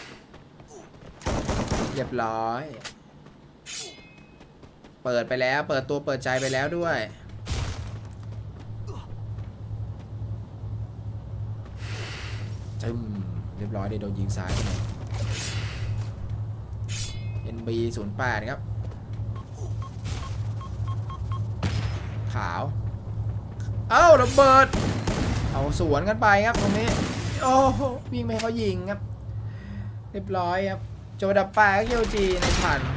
เรียบร้อยเปิดไปแล้วเปิดตัวเปิดใจไปแล้วด้วยจึมเรียบร้อยเดี๋ยวโดนยิงซ้าย เอ็น บี ศูนย์แปด ครับขาวเอ้าระเบิดเอาสวนกันไปครับตรงนี้โอ้โหวิ่งไปเขายิงครับเรียบร้อยครับโจดับปลาเคียวจีในผ่าน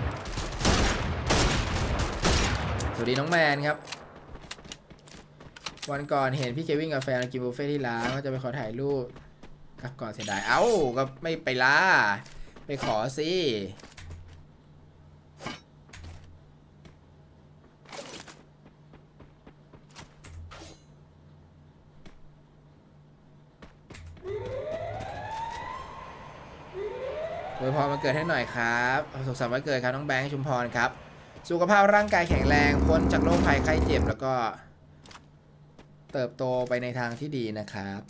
สวัสดีน้องแมนครับวันก่อนเห็นพี่เควินกับแฟนกินบุฟเฟ่ที่ร้านก็จะไปขอถ่ายรูปกับก่อนเสียดายเอ้าก็ไม่ไปล่ะไปขอสิวยพรมาเกิดให้หน่อยครับสุขสันต์วันเกิดครับน้องแบงค์ชุมพรครับสุขภาพร่างกายแข็งแรงพ้นจากโรคภัยไข้เจ็บแล้วก็เติบโตไปในทางที่ดีนะครับ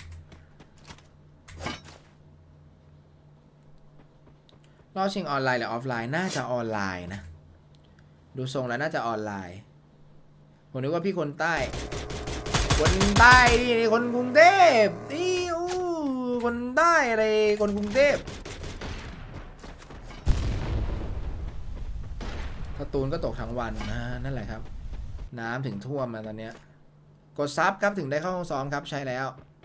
รอบชิงออนไลน์หรือออฟไลน์น่าจะออนไลน์นะดูทรงแล้วน่าจะออนไลน์ผมนึกว่าพี่คนใต้คนใต้นี่คนกรุงเทพนี่อู้คนใต้อะไรคนกรุงเทพสตูลก็ตกทั้งวันนะนั่นแหละครับน้ำถึงท่วมมาตอนเนี้ยกดซับครับถึงได้เข้าห้องซ้อมครับใช่แล้ว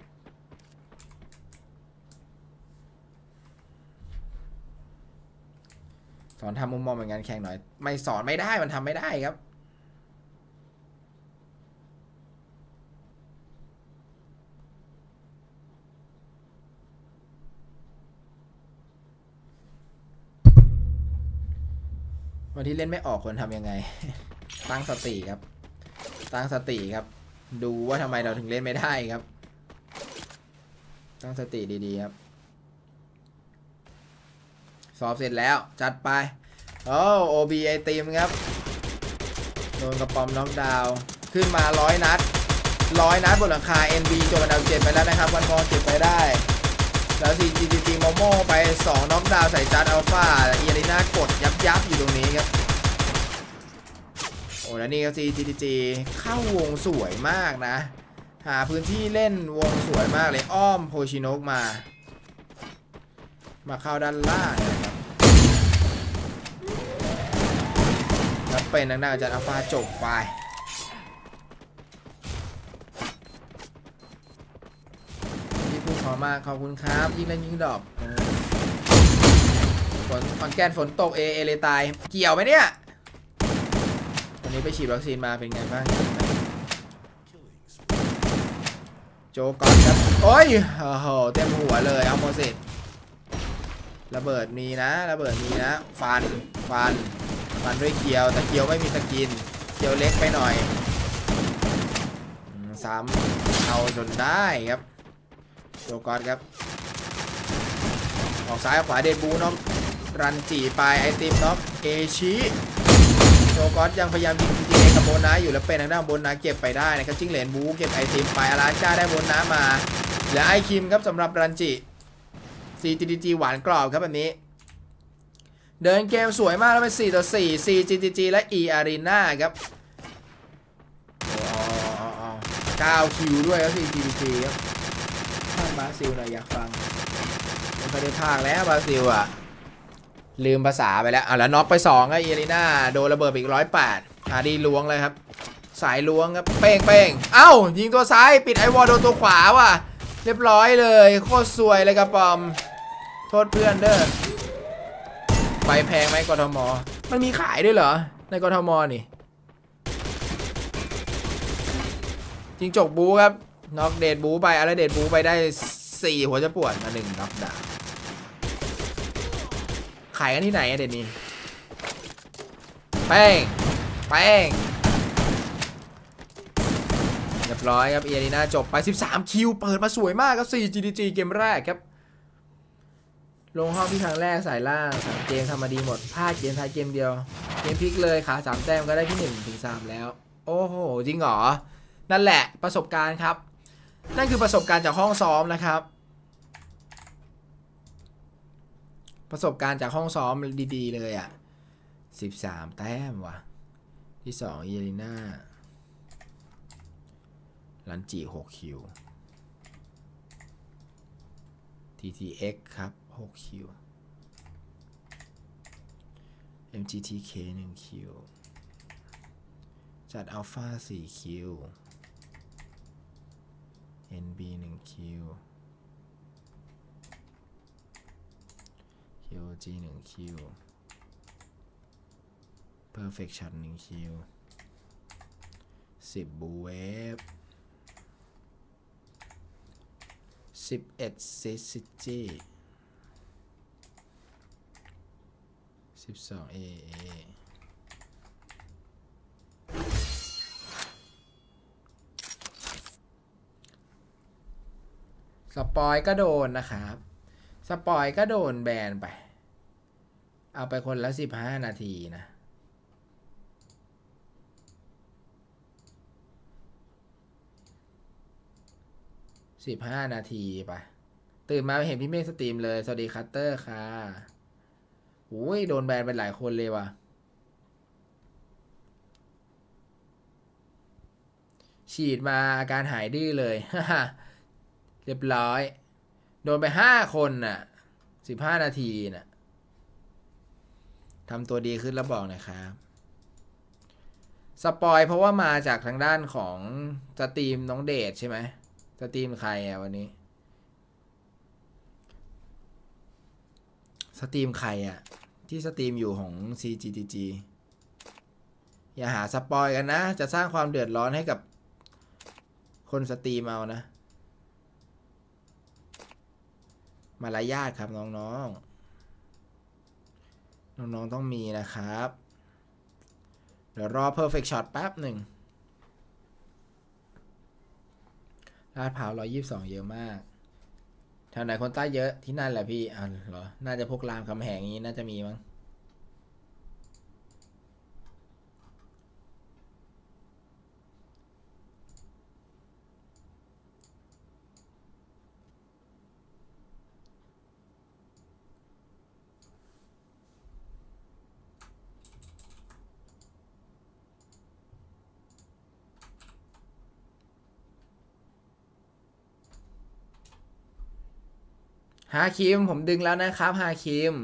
สอนทำมุมมองเหมือนกันแข่งหน่อยไม่สอนไม่ได้มันทำไม่ได้ครับวันที่เล่นไม่ออกควรทำยังไง ตั้งสติครับตั้งสติครับดูว่าทำไมเราถึงเล่นไม่ได้ครับตั้งสติดีๆครับสอบเสร็จแล้วจัดไปโอ้โอบีไอทีมครับโดนกระป๋อมน็อกดาวน์ขึ้นมาร้อยนัดร้อยนัดบนหลังคา เอ็น บี จบอันดับเจ็ดไปแล้วนะครับวันมอเก็บไปได้แล้ว ซี จี ที ที โมโม่ไปสองน็อกดาวน์ใส่จัดอัลฟาเอียริน่ากดยับยับอยู่ตรงนี้ครับโอ้แล้วนี่ก็ ซี จี ที เข้าวงสวยมากนะหาพื้นที่เล่นวงสวยมากเลยอ้อมโพชิโนกมามาเข้าด้านล่างนะครับแล้วเป็นนักหน้าจัดอัลฟาจบไปที่พูดขอมากขอบคุณครับยิ่งเล่นยิ่งดอกฝนขอนแก่นฝนตกเอเอเลยตายเกี่ยวไหมเนี่ยวันนี้ไปฉีดวัคซีนมาเป็นไงบ้างโจกอนครับโอ้ยโอ้โหเต็มหัวเลยเอาโมเสสระเบิดมีนะระเบิดมีนะฟันฟันฟันด้วยเคียวแต่เคียวไม่มีสกินเคียวเล็กไปหน่อยซ้ำเอาจนได้ครับโจกอนครับออกซ้ายขวาเดดบูน้องรันจีไปไอติมน็อกเอชิโจกอนยังพยายามยิงจีเอกับโบนัสอยู่แล้วเป็นทางด้านโบนัสเก็บไปได้นะครับจิ้งเหลนบูเก็บไอติมไปอาราจ้าได้โบนัสมาเหลือไอคิมครับสำหรับรันจิ ซี จี ที หวานกรอบครับแบบนี้เดินเกมสวยมากแล้วเป็นสี่ต่อสี่ ซี จี ที และ E Arena ครับเก้าคิวด้วยครับ ซี จี ที ครับภาคบราซิลหน่อยอยากฟังไม่ได้ภาคแล้วบราซิลอ่ะลืมภาษาไปแล้วอ่ะแล้วน็อกไปสองครับ E Arena โดนระเบิดอีกร้อยแปดอาดีล้วงเลยครับสายล้วงครับเป้งเป้งเอ้ายิงตัวซ้ายปิดไอวอลโดนตัวขวาว่ะเรียบร้อยเลยโคตรสวยเลยครับปอมโทษเพื่อนเด้อใบแพงไหมกทมมันมีขายด้วยเหรอในกทมนี่จริงจกบูครับน็อกเดดบูไปอะไรเดดบูไปได้สี่หัวจะปวดมาหนึ่งน็อกดาวขายกันที่ไหนอะเดดนี้แป้งแป้งเรียบร้อยครับเอียรีน่าจบไปสิบสามคิวเปิดมาสวยมากครับ ซี จี ที เกมแรกครับลงห้องที่ครั้งแรกสายล่างสามเกมทำมาดีหมดพลาดเกมท้ายเกมเดียวเกมพลิกเลยขาสามแต้มก็ได้ที่หนึ่งถึงสามแล้วโอ้โหจริงเหรอนั่นแหละประสบการณ์ครับนั่นคือประสบการณ์จากห้องซ้อมนะครับประสบการณ์จากห้องซ้อมดีๆเลยอ่ะสิบสามแต้มว่ะที่สองเอลิน่าลันจิหกคิว ที ที เอ็กซ์ ครับหกคิว เอ็ม จี ที เค หนึ่งคิวจัดอัลฟาสี่คิว เอ็น บี หนึ่งคิว เค โอ จี หนึ่งคิว Perfect Shot หนึ่งคิว สิบบูเวฟสิบเอ็ดซิซิจีสิบสองเอเอสปอยก็โดนนะครับสปอยก็โดนแบนไปเอาไปคนละสิบห้านาทีนะสิบห้านาทีไปตื่นมาเห็นพี่เมฆสตรีมเลยสวัสดีคัตเตอร์ค่ะโอ้ยโดนแบนไปหลายคนเลยว่ะฉีดมาอาการหายดื้อเลย เรียบร้อยโดนไปห้าคนน่ะสิบห้านาทีน่ะทำตัวดีขึ้นแล้วบอกหน่อยครับสปอยเพราะว่ามาจากทางด้านของสตรีมน้องเดชใช่ไหมสตรีมใครอ่ะวันนี้สตรีมใครอ่ะที่สตรีมอยู่ของ ซี จี ที จี อย่าหาสปอยกันนะจะสร้างความเดือดร้อนให้กับคนสตรีมเอานะมารยาทครับน้องๆ น้องๆต้องมีนะครับเดี๋ยวรอ perfect shot แป๊บหนึ่งลาดพร้าวหนึ่งร้อยยี่สิบสองเยอะมากแถวไหนคนใต้เยอะที่นั่นแหละพี่อ่ะเหรอน่าจะพวกรามคำแหงนี้น่าจะมีมั้งฮาคิมผมดึงแล้วนะครับฮาคิม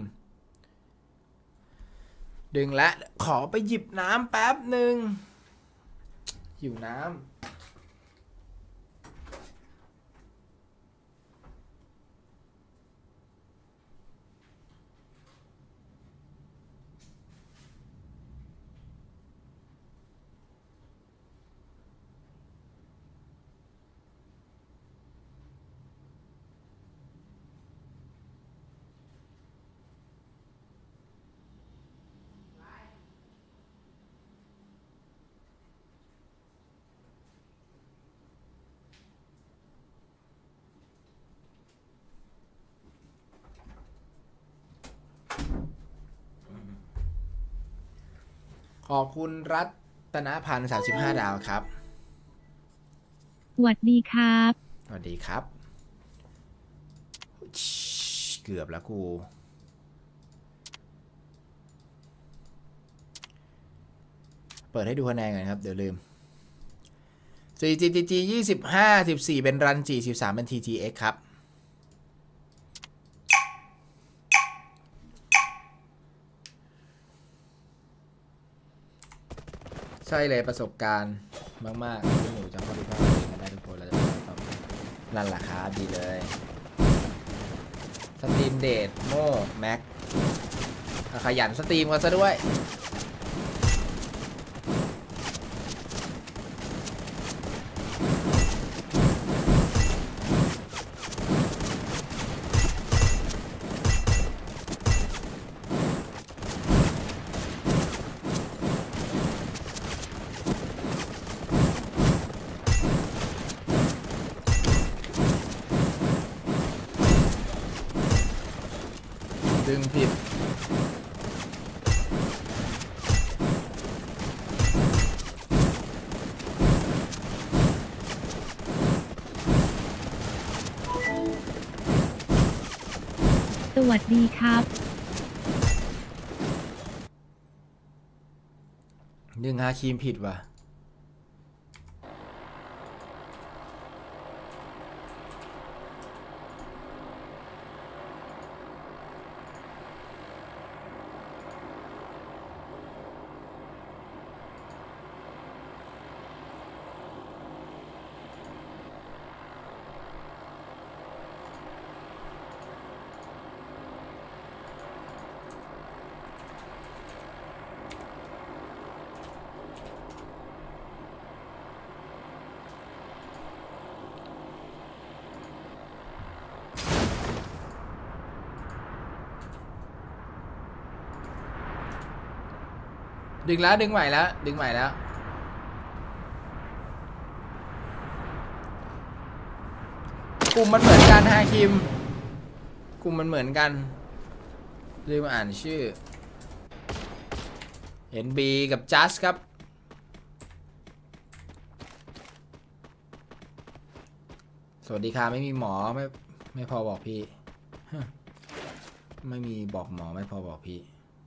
ดึงแล้วขอไปหยิบน้ำแป๊บหนึ่งหิวน้ำขอบคุณรัตนพันธ์สามสิบห้าดาวครับสวัสดีครับสวัสดีครับเกือบแล้วกูเปิดให้ดูคะแนนกันครับเดี๋ยวลืม ซี จี ที จี ยี่สิบห้า สิบสี่เป็นรันจีสิบสามเป็น ที ที เอ็กซ์ ครับใช่เลยประสบการณ์มากๆที่หนูจะเข้าไปเข้าไปได้ทุกคนเราจะทำนั่นแหละครับดีเลยสตรีมเดทโม่แม็กขยันสตรีมกันซะด้วยดึงผิดสวัสดีครับดึงฮาคิมผิดว่ะดึงแล้วดึงใหม่แล้วดึงใหม่แล้วกลุ่มมันเหมือนกันฮาคิมกลุ่มมันเหมือนกันลืมอ่านชื่อเอ็น บี กับจัสครับสวัสดีค่ะไม่มีหมอไม่ไม่พอบอกพี่ไม่มีบอกหมอไม่พอบอกพี่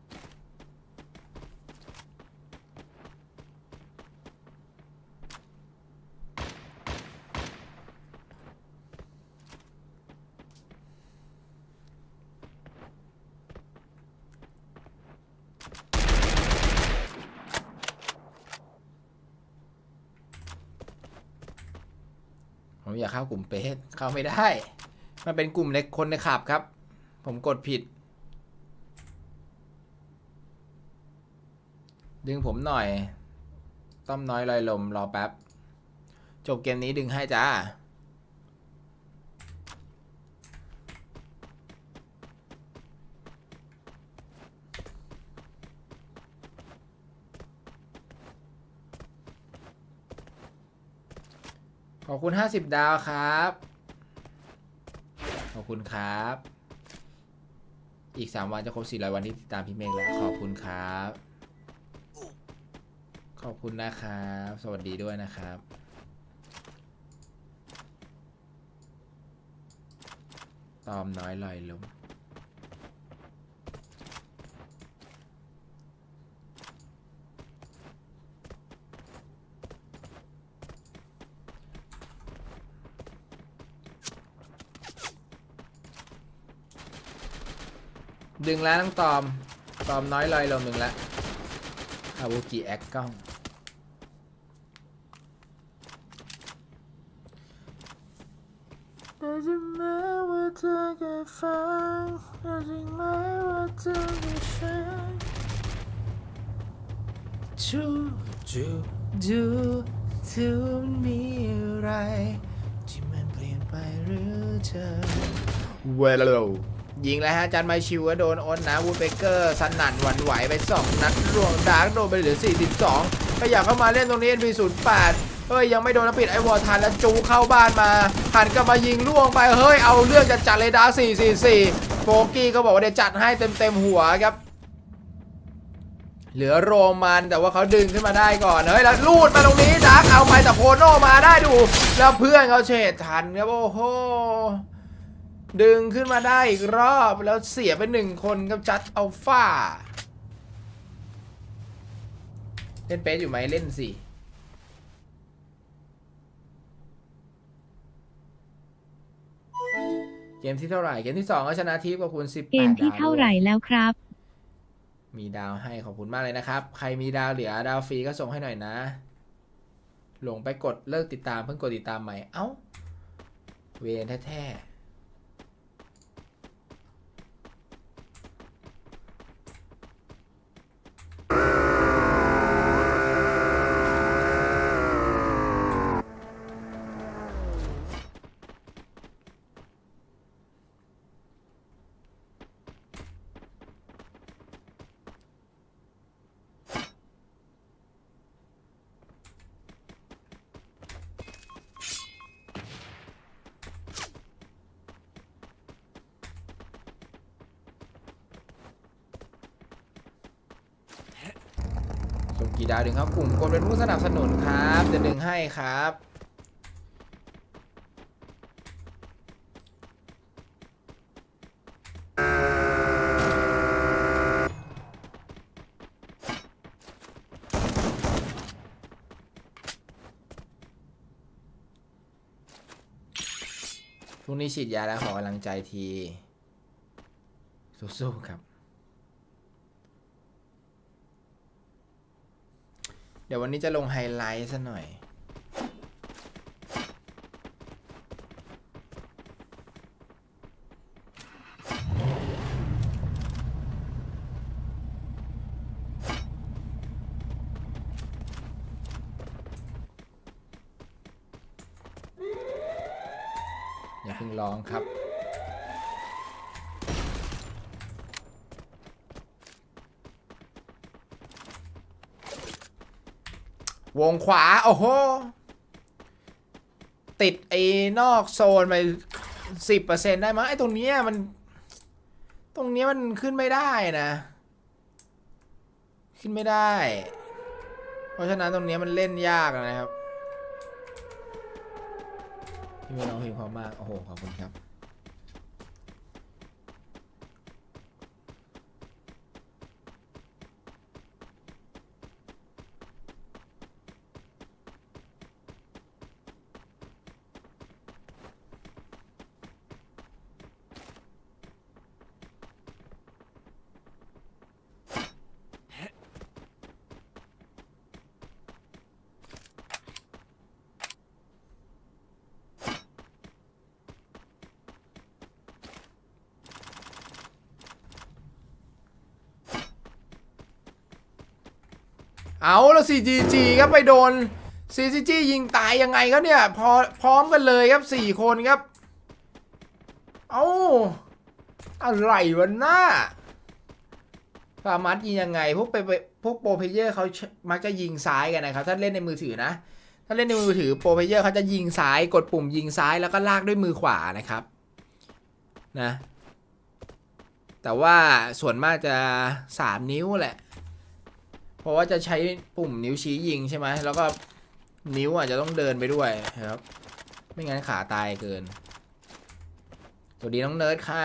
ผมอยากเข้ากลุ่มเปสเข้าไม่ได้มันเป็นกลุ่มเล็กคนในขับครับผมกดผิดดึงผมหน่อยต้อมน้อยลอยลมรอแป๊บจบเกมนี้ดึงให้จ้าขอบคุณห้าสิบดาวครับขอบคุณครับอีกสามวันจะครบสี่ร้อยวันที่ติดตามพี่เมฆแล้วขอบคุณครับขอบคุณนะครับสวัสดีด้วยนะครับตอมน้อยลอยลมดึงแล้วน้องตอมตอมน้อยลอยลมหนึ่งแล้วอาวุกิแอคกล้องได้ยินไหมว่าเธอแค่ฟังได้ยินไหมว่าเธอแค่ฟังชูจูดูทูมีอะไรที่มันเปลี่ยนไปหรือเธอเวลโลยิงแล้วฮะจันไมชิวก็โดนอ้นนะวูดเบเกอร์สนั่นหวั่นไหวไปสองนัดรวงดาร์กโดนไปเหลือสี่สิบสองก็อยากเข้ามาเล่นตรงนี้ เอ็น บี ศูนย์แปดเฮ้ยยังไม่โดนปิดไอวอลทันแล้วจูเข้าบ้านมาหันกลับมายิงล่วงไปเฮ้ยเอาเรื่องจะจัดเลยดาร์สี่สี่สี่โฟกี้ก็บอกว่าเดี๋ยวจัดให้เต็มเต็มหัวครับเหลือโรมันแต่ว่าเขาดึงขึ้นมาได้ก่อนเฮ้ยแล้วลูดมาตรงนี้ดาร์กเอาไปแต่โคโน่มาได้ดูแล้วเพื่อนเขาเฉดทันครับโอ้โหดึงขึ้นมาได้อีกรอบแล้วเสียไปหนึ่งคนกับจัดอัลฟาเล่นเป๊ะอยู่ไหมเล่นสิเกมที่เท่าไหร่เกมที่สองก็ชนะทีมกับคุณสิบแปดดาวเกมที่เท่าไหร่แล้วครับมีดาวให้ขอบคุณมากเลยนะครับใครมีดาวเหลือดาวฟรีก็ส่งให้หน่อยนะหลงไปกดเลิกติดตามเพิ่งกดติดตามใหม่เอ้าเวรแท้ๆส่งกี่ดาวดึงครับกลุ่มกดเป็นผู้สนับสนุนครับจะดึงให้ครับพรุ่งนี้ฉีดยาแล้วขอกำลังใจทีสู้ๆครับเดี๋ยววันนี้จะลงไฮไลท์ซะหน่อยอย่าเพิ่งร้องครับวงขวาโอ้โหติดไอ้นอกโซนไป สิบเปอร์เซ็นต์ ได้มั้ยไอ้ตรงนี้มันตรงนี้มันขึ้นไม่ได้นะขึ้นไม่ได้เพราะฉะนั้นตรงนี้มันเล่นยากนะครับพี่ไม่น้องพิมพ์ความมากโอ้โหขอบคุณครับเอาแล้ว ซี จี จี ครับไปโดน ซี ซี จี ยิงตายยังไงครับเนี่ยพอพร้อมกันเลยครับสี่คนครับเอาอะไรวะหน้าฟาร์มัสยิงยังไงพวกไปพวกโปรเพเยอร์เขามักจะยิงซ้ายกันนะครับถ้าเล่นในมือถือนะถ้าเล่นในมือถือโปรเพเยอร์เขาจะยิงซ้ายกดปุ่มยิงซ้ายแล้วก็ลากด้วยมือขวานะครับนะแต่ว่าส่วนมากจะสามนิ้วแหละเพราะว่าจะใช้ปุ่มนิ้วชี้ยิงใช่ไหมแล้วก็นิ้วอาจจะต้องเดินไปด้วยครับไม่งั้นขาตายเกินสวัสดีน้องเนิร์ดค่ะ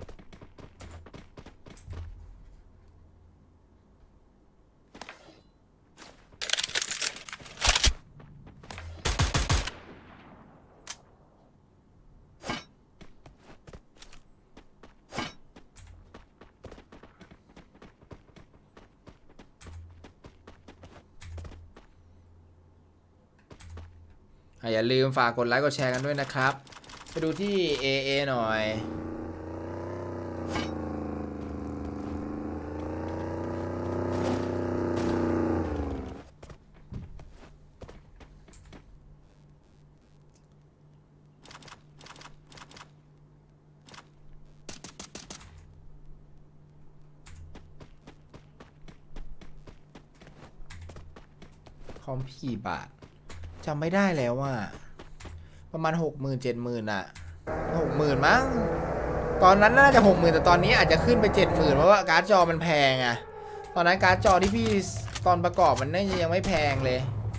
อย่าลืมฝากกดไลค์กดแชร์กันด้วยนะครับไปดูที่ เอ เอ หน่อยคอมพี่บาทจำไม่ได้แล้วว่าประมาณหกหมื่นเจ็ดหมื่นอะหกหมื่นมั้งตอนนั้นน่าจะหกหมื่นแต่ตอนนี้อาจจะขึ้นไปเจ็ดหมื่นเพราะว่าการ์ดจอมันแพงอะตอนนั้นการ์ดจอที่พี่ตอนประกอบมันน่าจะยังไม่แพงเลย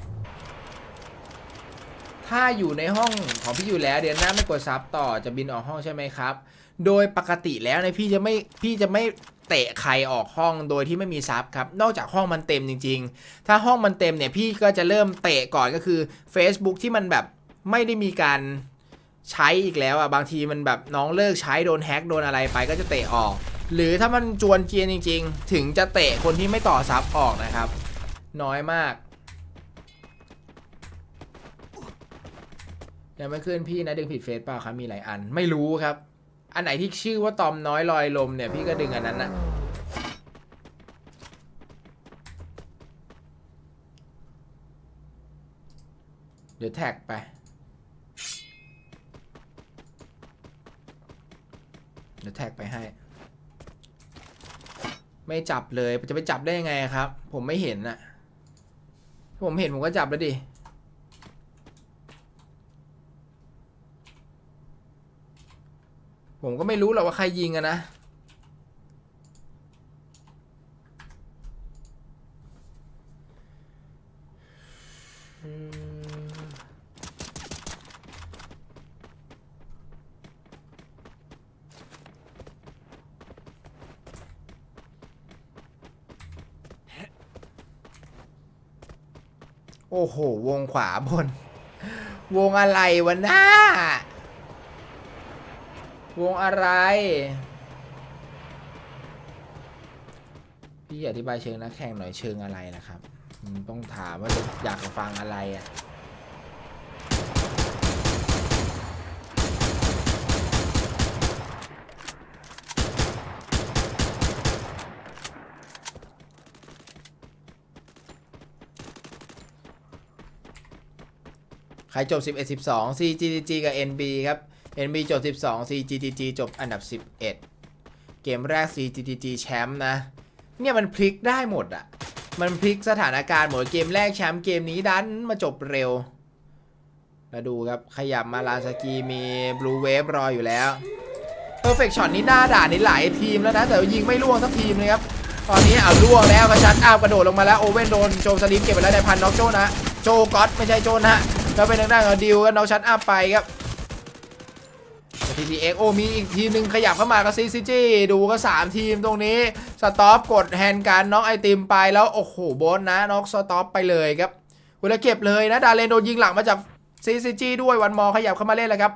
ถ้าอยู่ในห้องของพี่อยู่แล้วเดือนหน้าไม่กดซับต่อจะบินออกห้องใช่ไหมครับโดยปกติแล้วเนี่ยพี่จะไม่พี่จะไม่เตะใครออกห้องโดยที่ไม่มีซับครับนอกจากห้องมันเต็มจริงๆถ้าห้องมันเต็มเนี่ยพี่ก็จะเริ่มเตะก่อนก็คือ Facebook ที่มันแบบไม่ได้มีการใช้อีกแล้วอ่ะบางทีมันแบบน้องเลิกใช้โดนแฮกโดนอะไรไปก็จะเตะออกหรือถ้ามันจวนเจียนจริงๆถึงจะเตะคนที่ไม่ต่อซับออกนะครับน้อยมากยังไม่ขึ้นพี่นะดึงผิดเฟซเปล่าครับมีหลายอันไม่รู้ครับอันไหนที่ชื่อว่าตอมน้อยลอยลมเนี่ยพี่ก็ดึงอันนั้นนะเดี๋ยวแท็กไปเดี๋ยวแท็กไปให้ไม่จับเลยจะไปจับได้ยังไงครับผมไม่เห็นน่ะผมเห็นผมก็จับแล้วดิผมก็ไม่รู้หรอกว่าใครยิงอะนะโอ้โหวงขวาบนวงอะไรวะหน้าวงอะไรพี่อธิบายเชิงนักแข่งหน่อยเชิงอะไรนะครับต้องถามว่าอยากฟังอะไรอ่ะใครจบสิบเอ็ด สิบสอง ซี จี ที จี กับ เอ็น บี ครับ เอ็น บี จบสิบสอง ซี จี ที จี จบอันดับสิบเอ็ดเกมแรก ซี จี ที จี แชมป์นะเนี่ยมันพลิกได้หมดอ่ะมันพลิกสถานการณ์หมดเกมแรกแชมป์เกมนี้ดันมาจบเร็วมาดูครับขยับมาลานสกีมี Blue Wave รออยู่แล้ว Perfect Shot นี่หน้าด่านี่หลายทีมแล้วนะแต่ยิงไม่ล่วงสักทีมเลยครับตอนนี้เอาล่วงแล้วกระชันอ้าวกระโดดลงมาแล้วโอเว่นโดนโจสลิปเก็บไปแล้วในพันน็อกโจนะโจก๊อตไม่ใช่โจนะแล้วเป็นทางด้านของดิวก็น็อกชันอัพไปครับทีทีเอ็กโอมีอีกทีมหนึ่งขยับเข้ามากับซีซีจีดูก็สามทีมตรงนี้สต็อปกดแฮนด์การน็อกไอติมไปแล้วโอ้โหโบนนะน็อกสต็อปไปเลยครับคุณแล้วเก็บเลยนะดาเลนโดนยิงหลังมาจากซีซีจีด้วยวันมอขยับเข้ามาเล่นแล้วครับ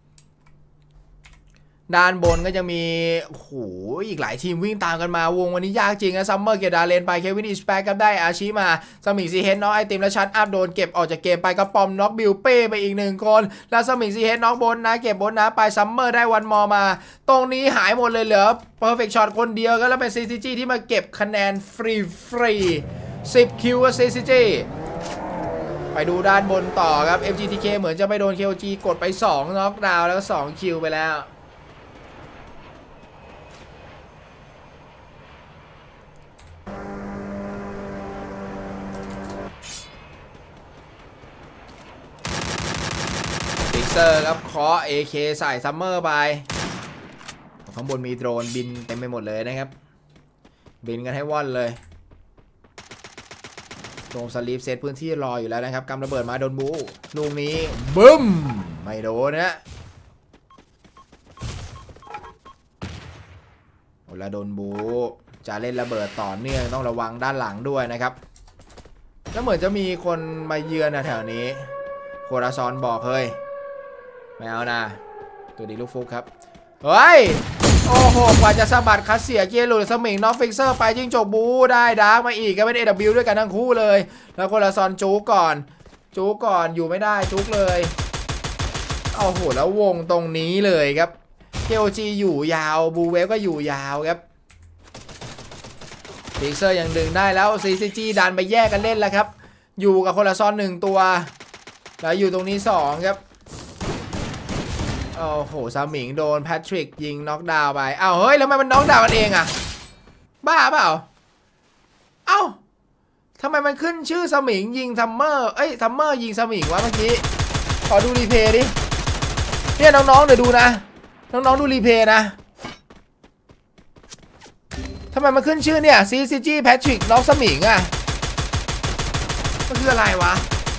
ด้านบนก็ยังมีโอ้โหอีกหลายทีมวิ่งตามกันมาวงวันนี้ยากจริงนะซัมเมอร์เก็บดาเลนไปเควินอิสแปกก็ได้อาชิมาสมิงซีเฮดน็อกไอติมและชัดอัพโดนเก็บออกจากเกมไปกระปอมน็อกบิลเป้ไปอีกหนึ่งคนแล้วสมิงซีเฮดน็อกบนนะเก็บบนนะไปซัมเมอร์ได้วันมอมาตรงนี้หายหมดเลยเหลือเพอร์เฟคช็อตคนเดียวก็แล้วเป็น ซี ซี จี ที่มาเก็บคะแนนฟรีฟรีสิบคิวกับ ซี ซี จี ไปดูด้านบนต่อครับ เอ็ม จี ที เค เหมือนจะไปโดน เค โอ จี กดไปสองน็อกดาวน์แล้วก็สองคิวไปแล้วฟิกเซอร์ครับเคาะ เอ เค ใส่ซัมเมอร์ไปข้างบนมีโดรนบินเต็มไปหมดเลยนะครับบินกันให้ว่อนเลยโดนสลีปเซตพื้นที่รออยู่แล้วนะครับกำระเบิดมาโดนบูลูกนี้บึ้มไม่โดนนะโอ้แล้วโดนบูจะเล่นระเบิดต่อเนื่องต้องระวังด้านหลังด้วยนะครับแล้วเหมือนจะมีคนมาเยือนแถวนี้โคราซอนบอกเฮ้ยไม่เอานะตัวดีลูกฟุกครับเฮ้ยโอ้โหกว่าจะสะบัดคัสเสียเกียร์หลุดสมิงน็อกฟิกเซอร์ไปจิ้งจกบูได้ดาร์กมาอีกก็เป็น เอ ดับเบิลยู ด้วยกันทั้งคู่เลยแล้วโคราซอนจู๊ก่อนจู๊ก่อนอยู่ไม่ได้จู๊เลยโอ้โหแล้ววงตรงนี้เลยครับ เค โอ จี อยู่ยาวบูเวฟก็อยู่ยาวครับฟิกเซอร์ยังดึงได้แล้ว ซี ซี จี ดันไปแยกกันเล่นแล้วครับอยู่กับโคราซอนหนึ่งตัวแล้วอยู่ตรงนี้สองครับโอ้โหซามิงโดนแพทริกยิงน็อกดาวน์ไปอ้าวเฮ้ยแล้วมันน็อกดาวน์กันเองอะบ้าเปล่าเอ้าทำไมมันขึ้นชื่อซามิงยิงซัมเมอร์เอ้ยซัมเมอร์ยิงซามิงวะเมื่อกี้ขอดูรีเพย์ดิเนี่ยน้องๆเดี๋ยวดูนะน้องๆดูรีเพย์นะทำไมมันขึ้นชื่อเนี่ย ซี ซี จี แพทริกน็อกซามิงอะมันคืออะไรวะ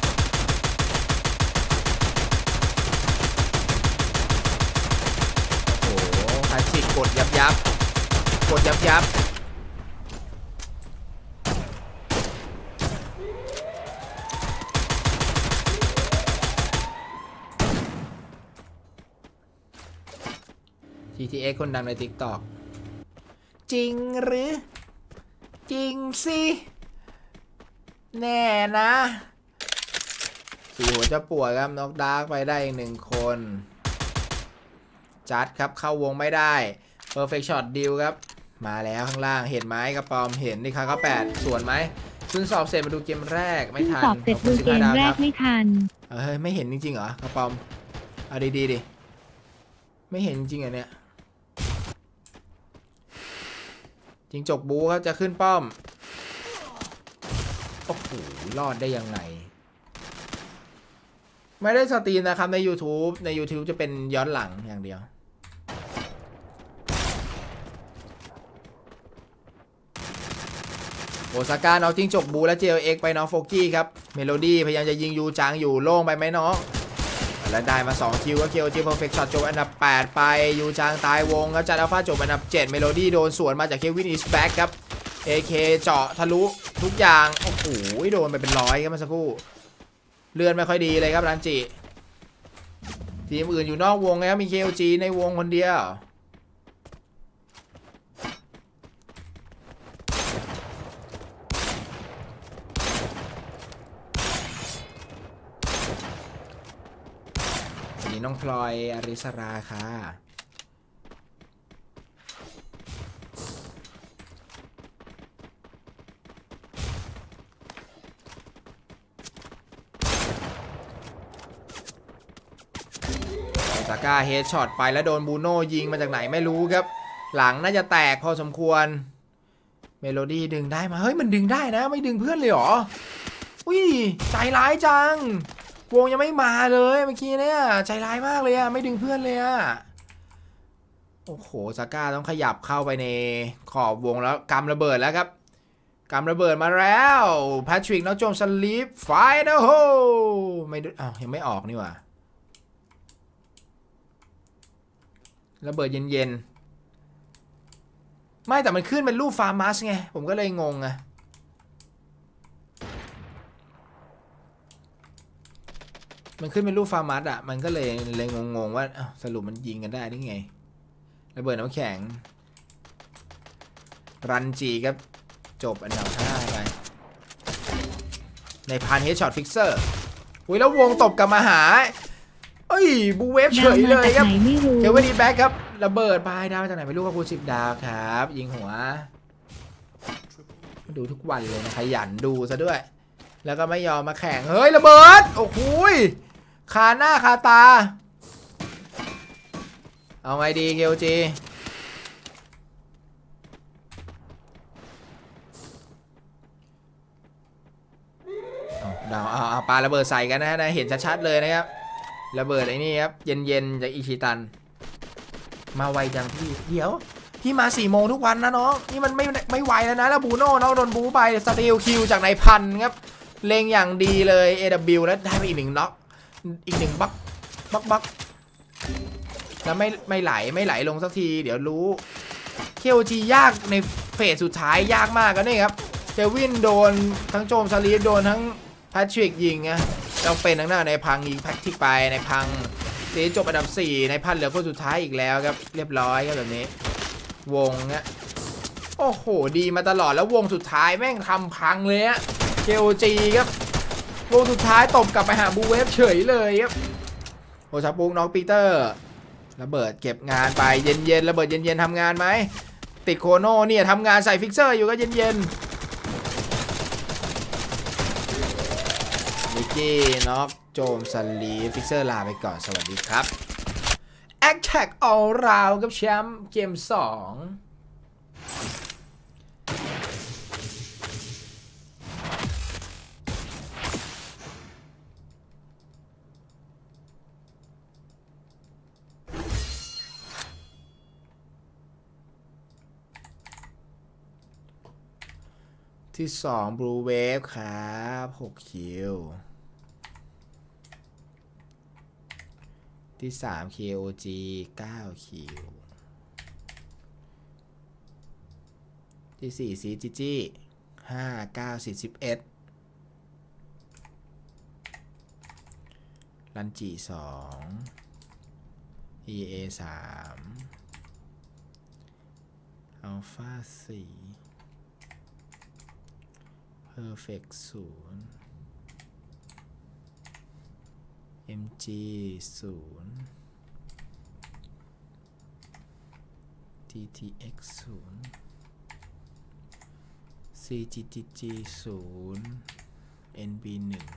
กดยับยับกดยับยับที ที เอ็กซ์ คนดังใน ติ๊กต็อก จริงหรือจริงสิแน่นะสี่หัวจะปวดครับน็อกดาร์กไปได้อีกหนึ่งคนจัดครับเข้าวงไม่ได้ Perfect Shot ดิวครับมาแล้วข้างล่างเห็นไหมกระปอมเห็นดิคาก็แปดส่วนไหมเพิ่งสอบเสร็จมาดูเกมแรกไม่ทันสอบเสร็จดูเกมแรกไม่ทันเฮ้ยไม่เห็นจริงๆเหรอกระปอมเอาดีๆดิไม่เห็นจริงๆอ่ะเนี่ยจิงจกบูครับจะขึ้นป้อมโอ้โหรอดได้ยังไงไม่ได้สตรีมนะครับใน YouTube ใน YouTube จะเป็นย้อนหลังอย่างเดียวโอซาก้าน้องจิ้งจกบูและ เจ แอล เอ็กซ์ ไปน้องโฟกี้ครับเมโลดี้พยายามจะยิงยูจางอยู่โล่งไปไหมน้องและได้มาสองคิวก็เคียวจีเพอร์เฟคช็อตจบอันดับแปดไปยูจางตายวงครับจัดอัลฟาจบอันดับเจ็ดเมโลดี้โดนสวนมาจากเควินอิสแบ็กครับ เอ เค เจาะทะลุทุกอย่างโอ้โหโดนไปเป็นร้อยครับเมื่อสักครู่เลื่อนไม่ค่อยดีเลยครับรันจิทีมอื่นอยู่นอกวงนะครับมี เค โอ จี ในวงคนเดียวนี่น้องพลอยอริสราค่ะซาก้าเฮดช็อตไปแล้วโดนบูโน่ยิงมาจากไหนไม่รู้ครับหลังน่าจะแตกพอสมควรเมโลดี้ดึงได้มาเฮ้ยมันดึงได้นะไม่ดึงเพื่อนเลยเหรออุ้ยใจร้ายจังวงยังไม่มาเลยเมื่อกี้เนี่ยใจร้ายมากเลยอะไม่ดึงเพื่อนเลยอะโอ้โหซาก้าต้องขยับเข้าไปในขอบวงแล้วกำระเบิดแล้วครับกำระเบิดมาแล้วแพทริกน็อกโจมสลีปไฟนะโฮไม่อ้าวยังไม่ออกนี่หว่าระเบิดเย็นๆไม่แต่มันขึ้นเป็นรูปฟาร์มัสไงผมก็เลยงงอะมันขึ้นเป็นรูปฟาร์มัสอะมันก็เลยเลยงงๆว่าสรุปมันยิงกันได้ได้ไงระเบิดน้ำแข็งรันจีครับจบอันดับห้าไปในพันเฮดช็อตฟิกเซอร์อุ้ยแล้ววงตบกับมาหาเอ้ยบูเวฟเฉยเลยครับเทวดีแบ็กครับระเบิดไปดาวจากไหนไม่รู้ครับคูณสิบดาวครับยิงหัวดูทุกวันเลยนะขยันดูซะด้วยแล้วก็ไม่ยอมมาแข่งเฮ้ยระเบิดโอ้โหคาหน้าคาตาเอาไงดีเกลจีดาวเอาเอาปาระเบิดใส่กันนะนะเห็นชัดๆเลยนะครับระเบิดไอ้นี่ครับเย็นๆจากอิชิตันมาไวจังพี่เดี๋ยวพี่มาสี่โมงทุกวันนะน้องนี่มันไม่ไม่ไวแล้วนะแล้วบูโน่น้องโดนบูไปสตีลคิวจากนายพันครับเลงอย่างดีเลย เอ ดับเบิลยู แล้วได้ไปอีกหนึ่งน็อกอีกหนึ่งบักบักบักแล้วไม่ไม่ไหลไม่ไหลลงสักทีเดี๋ยวรู้เคโอจียากในเฟสสุดท้ายยากมากกันนี่ครับเจวินโดนทั้งโจมสลีปโดนทั้งแพทริกยิงนะเราเป็นทั้งหน้าในพังยิงแพทริกไปในพังเสียจบอันดับสี่ในพันเหลือคนสุดท้ายอีกแล้วครับเรียบร้อยครับแบบนี้วงนะโอ้โหดีมาตลอดแล้ววงสุดท้ายแม่งทำพังเลยอะเคโอจีครับวงสุดท้ายตบกลับไปหาบูเวฟเฉยเลยครับโอชาปุกน้องปีเตอร์ระเบิดเก็บงานไปเย็นๆระเบิดเย็นๆทำงานไหมติดโคโน่เนี่ยทำงานใส่ฟิกเซอร์อยู่ก็เย็นๆนิกกี้น็อกโจมสลีฟิกเซอร์ลาไปก่อนสวัสดีครับแอคแท็กออลราวกับแชมป์เกมสองที่สอง Blue Wave ครับหกคิวที่สาม เค โอ จี เก้าคิวที่สี่ ซี จี จี ห้า เก้า สี่ สิบเอ็ดรันจีสอง อี เอ สามอัลฟาสี่Perfect ศูนย์ เอ็ม จี ศูนย์ ที ที เอ็กซ์ ศูนย์ ซี จี จี จี ศูนย์ เอ็น บี หนึ่ง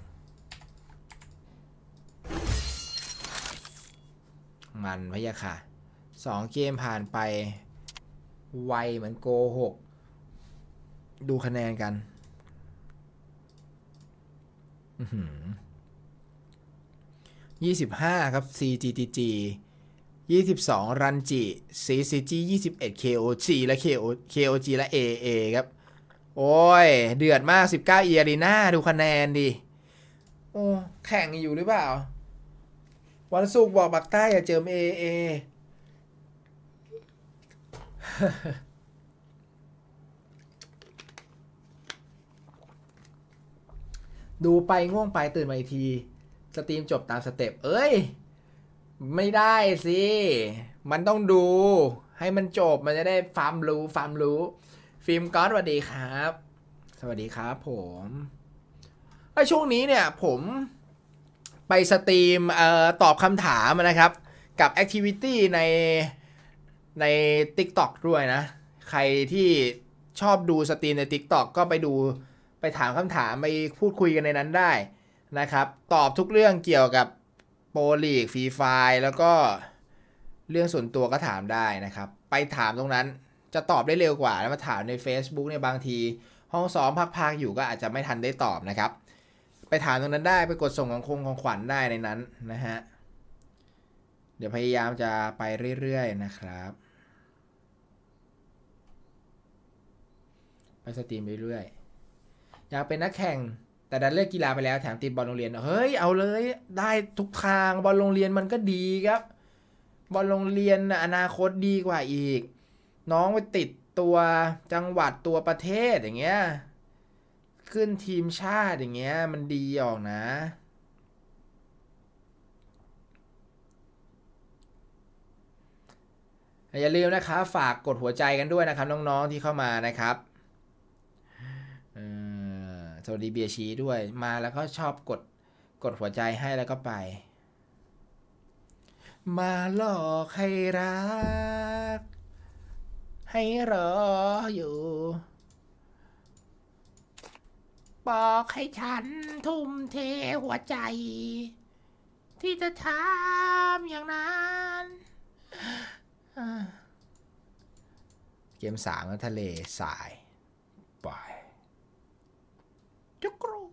มันพะยะค่ะสองเกมผ่านไปไวเหมือนโกหกดูคะแนนกันยี่สิบห้าครับ ซี จี ที จี ยี่สิบสองรันจิ ซี ซี จี ยี่สิบเอ็ด เค โอ จี และ เค โอ เค โอ จี และ เอ เอ ครับโอ้ยเดือดมากสิบเก้าเอียรีน่าดูคะแนนดิโอ้แข่งอยู่หรือเปล่าวันศุกร์บอกบักใต้อย่าเจอ เอ เอ ดูไปง่วงไปตื่นมาอีกทีสตรีมจบตามสเต็ปเอ้ยไม่ได้สิมันต้องดูให้มันจบมันจะได้ฟาร์มรู้ฟาร์มรู้ฟิล์มก๊อตสวัสดีครับสวัสดีครับผมไอ้ช่วงนี้เนี่ยผมไปสตรีมเอ่อตอบคำถามนะครับกับแอคทิวิตี้ในใน TikTok ด้วยนะใครที่ชอบดูสตรีมใน TikTok ก็ไปดูไปถามคำถามไปพูดคุยกันในนั้นได้นะครับตอบทุกเรื่องเกี่ยวกับโปรลีกฟรีไฟล์แล้วก็เรื่องส่วนตัวก็ถามได้นะครับไปถามตรงนั้นจะตอบได้เร็วกว่าแล้วมาถามใน Facebook ในบางทีห้องซ้อมพักๆอยู่ก็อาจจะไม่ทันได้ตอบนะครับไปถามตรงนั้นได้ไปกดส่งของคงของขวัญได้ในนั้นนะฮะเดี๋ยวพยายามจะไปเรื่อยๆนะครับไปสตรีมไปเรื่อยอยากเป็นนักแข่งแต่ดันเลิกกีฬาไปแล้วแถมติดบอลโรงเรียนเฮ้ยเอาเลยได้ทุกทางบอลโรงเรียนมันก็ดีครับบอลโรงเรียนอนาคตดีกว่าอีกน้องไปติดตัวจังหวัดตัวประเทศอย่างเงี้ยขึ้นทีมชาติอย่างเงี้ยมันดีออกนะอย่าลืมนะครับฝากกดหัวใจกันด้วยนะครับน้องๆที่เข้ามานะครับสวัสดีเบียร์ชีด้วยมาแล้วก็ชอบกดกดหัวใจให้แล้วก็ไปมาหลอกให้รักให้รออยู่บอกให้ฉันทุ่มเทหัวใจที่จะทำอย่างนั้นเกมสามก็ทะเลสายไปจุกรู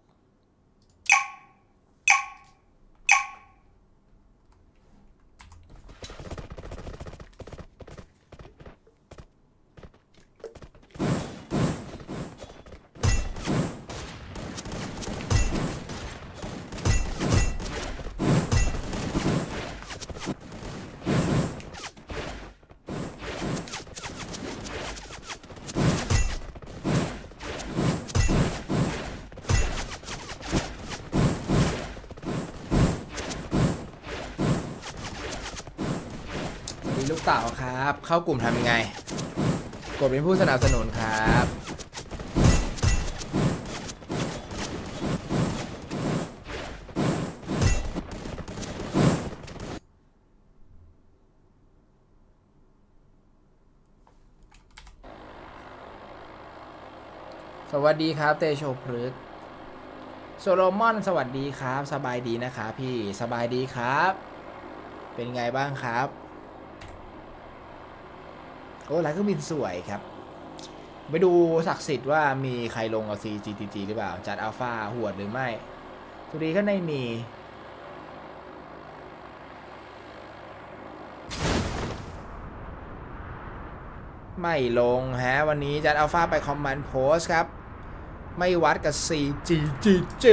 ลูกเต่าครับเข้ากลุ่มทำยังไงกดเป็นผู้สนับสนุนครับสวัสดีครับเตโชพฤกษ์โซโลมอนสวัสดีครับสบายดีนะครับพี่สบายดีครับเป็นไงบ้างครับโอ้ลายเครื่องบินสวยครับไปดูศักดิ์สิทธิ์ว่ามีใครลงเอา ซี จี ที จี หรือเปล่าจัดอัลฟาหวดหรือไม่ทุรีก็ไม่มีไม่ลงฮะวันนี้จัดอัลฟาไปคอมมานด์โพสครับไม่วัดกับ ซี จี ที จี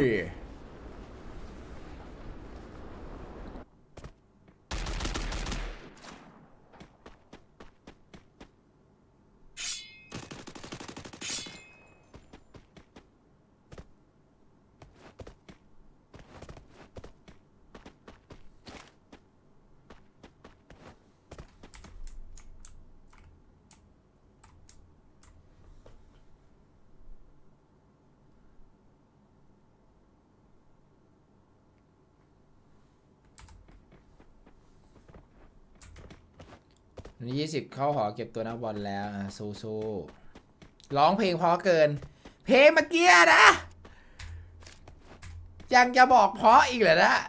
นี่ยี่สิบเข้าหอเก็บตัวนักบอลแล้วสู้สู้ร้องเพลงเพราะเกินเพลงเมื่อกี้นะยังจะบอกเพราะอีกเหรอนะ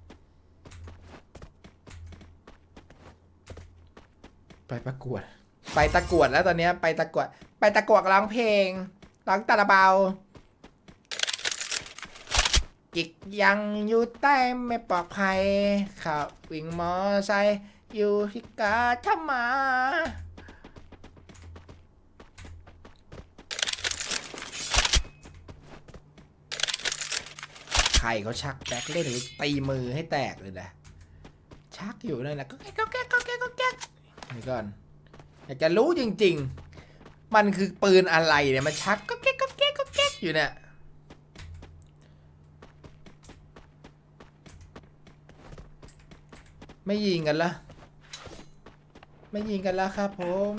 ไปประกวดไปตะกวดแล้วตอนนี้ไปตะกวดไปตะกวดร้องเพลงร้องตะระเบากิกยังอยู่ใต้ไม่ปลอดภัยขับวิ่งมอไซค์อยู่ที่กาธมาใครเขาชักแบ็คเล่นหรือตีมือให้แตกเลยนะชักอยู่นั่นแหละก็แก๊กก็แก๊กก็แก๊กก็แก๊กนี่ก่อนอยากจะรู้จริงๆมันคือปืนอะไรเนี่ยมันชักก็แก๊กก็แก๊กก็แก๊กอยู่เนี่ยไม่ยิงกันละไม่ยิงกันแล้วครับผม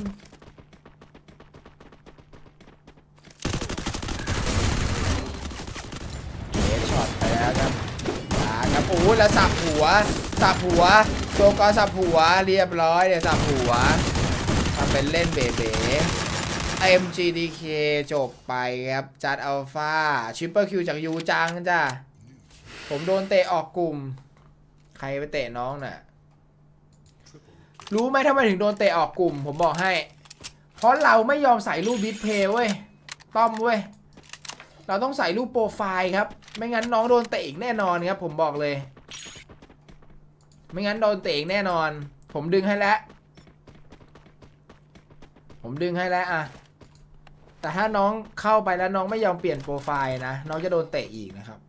เฮดช็อตไปแล้วครับมาครับโอ้ยแล้วสับหัวสับหัวโจกอสับหัวเรียบร้อยเนี่ยสับหัวทำเป็นเล่นเบเบ้ เอ็ม จี ดี เค จบไปครับจัดอัลฟาชิปเปอร์คิวจากยูจังจ้ะผมโดนเตะออกกลุ่มใครไปเตะน้องน่ะรู้ไหมทำไมถึงโดนเตะออกกลุ่มผมบอกให้เพราะเราไม่ยอมใส่รูปดิสเพลย์เว้ยต้อมเว้ยเราต้องใส่รูปโปรไฟล์ครับไม่งั้นน้องโดนเตะอีกแน่นอนครับผมบอกเลยไม่งั้นโดนเตะอีกแน่นอนผมดึงให้แล้วผมดึงให้แล้วอ่ะแต่ถ้าน้องเข้าไปแล้วน้องไม่ยอมเปลี่ยนโปรไฟล์นะน้องจะโดนเตะอีกนะครับ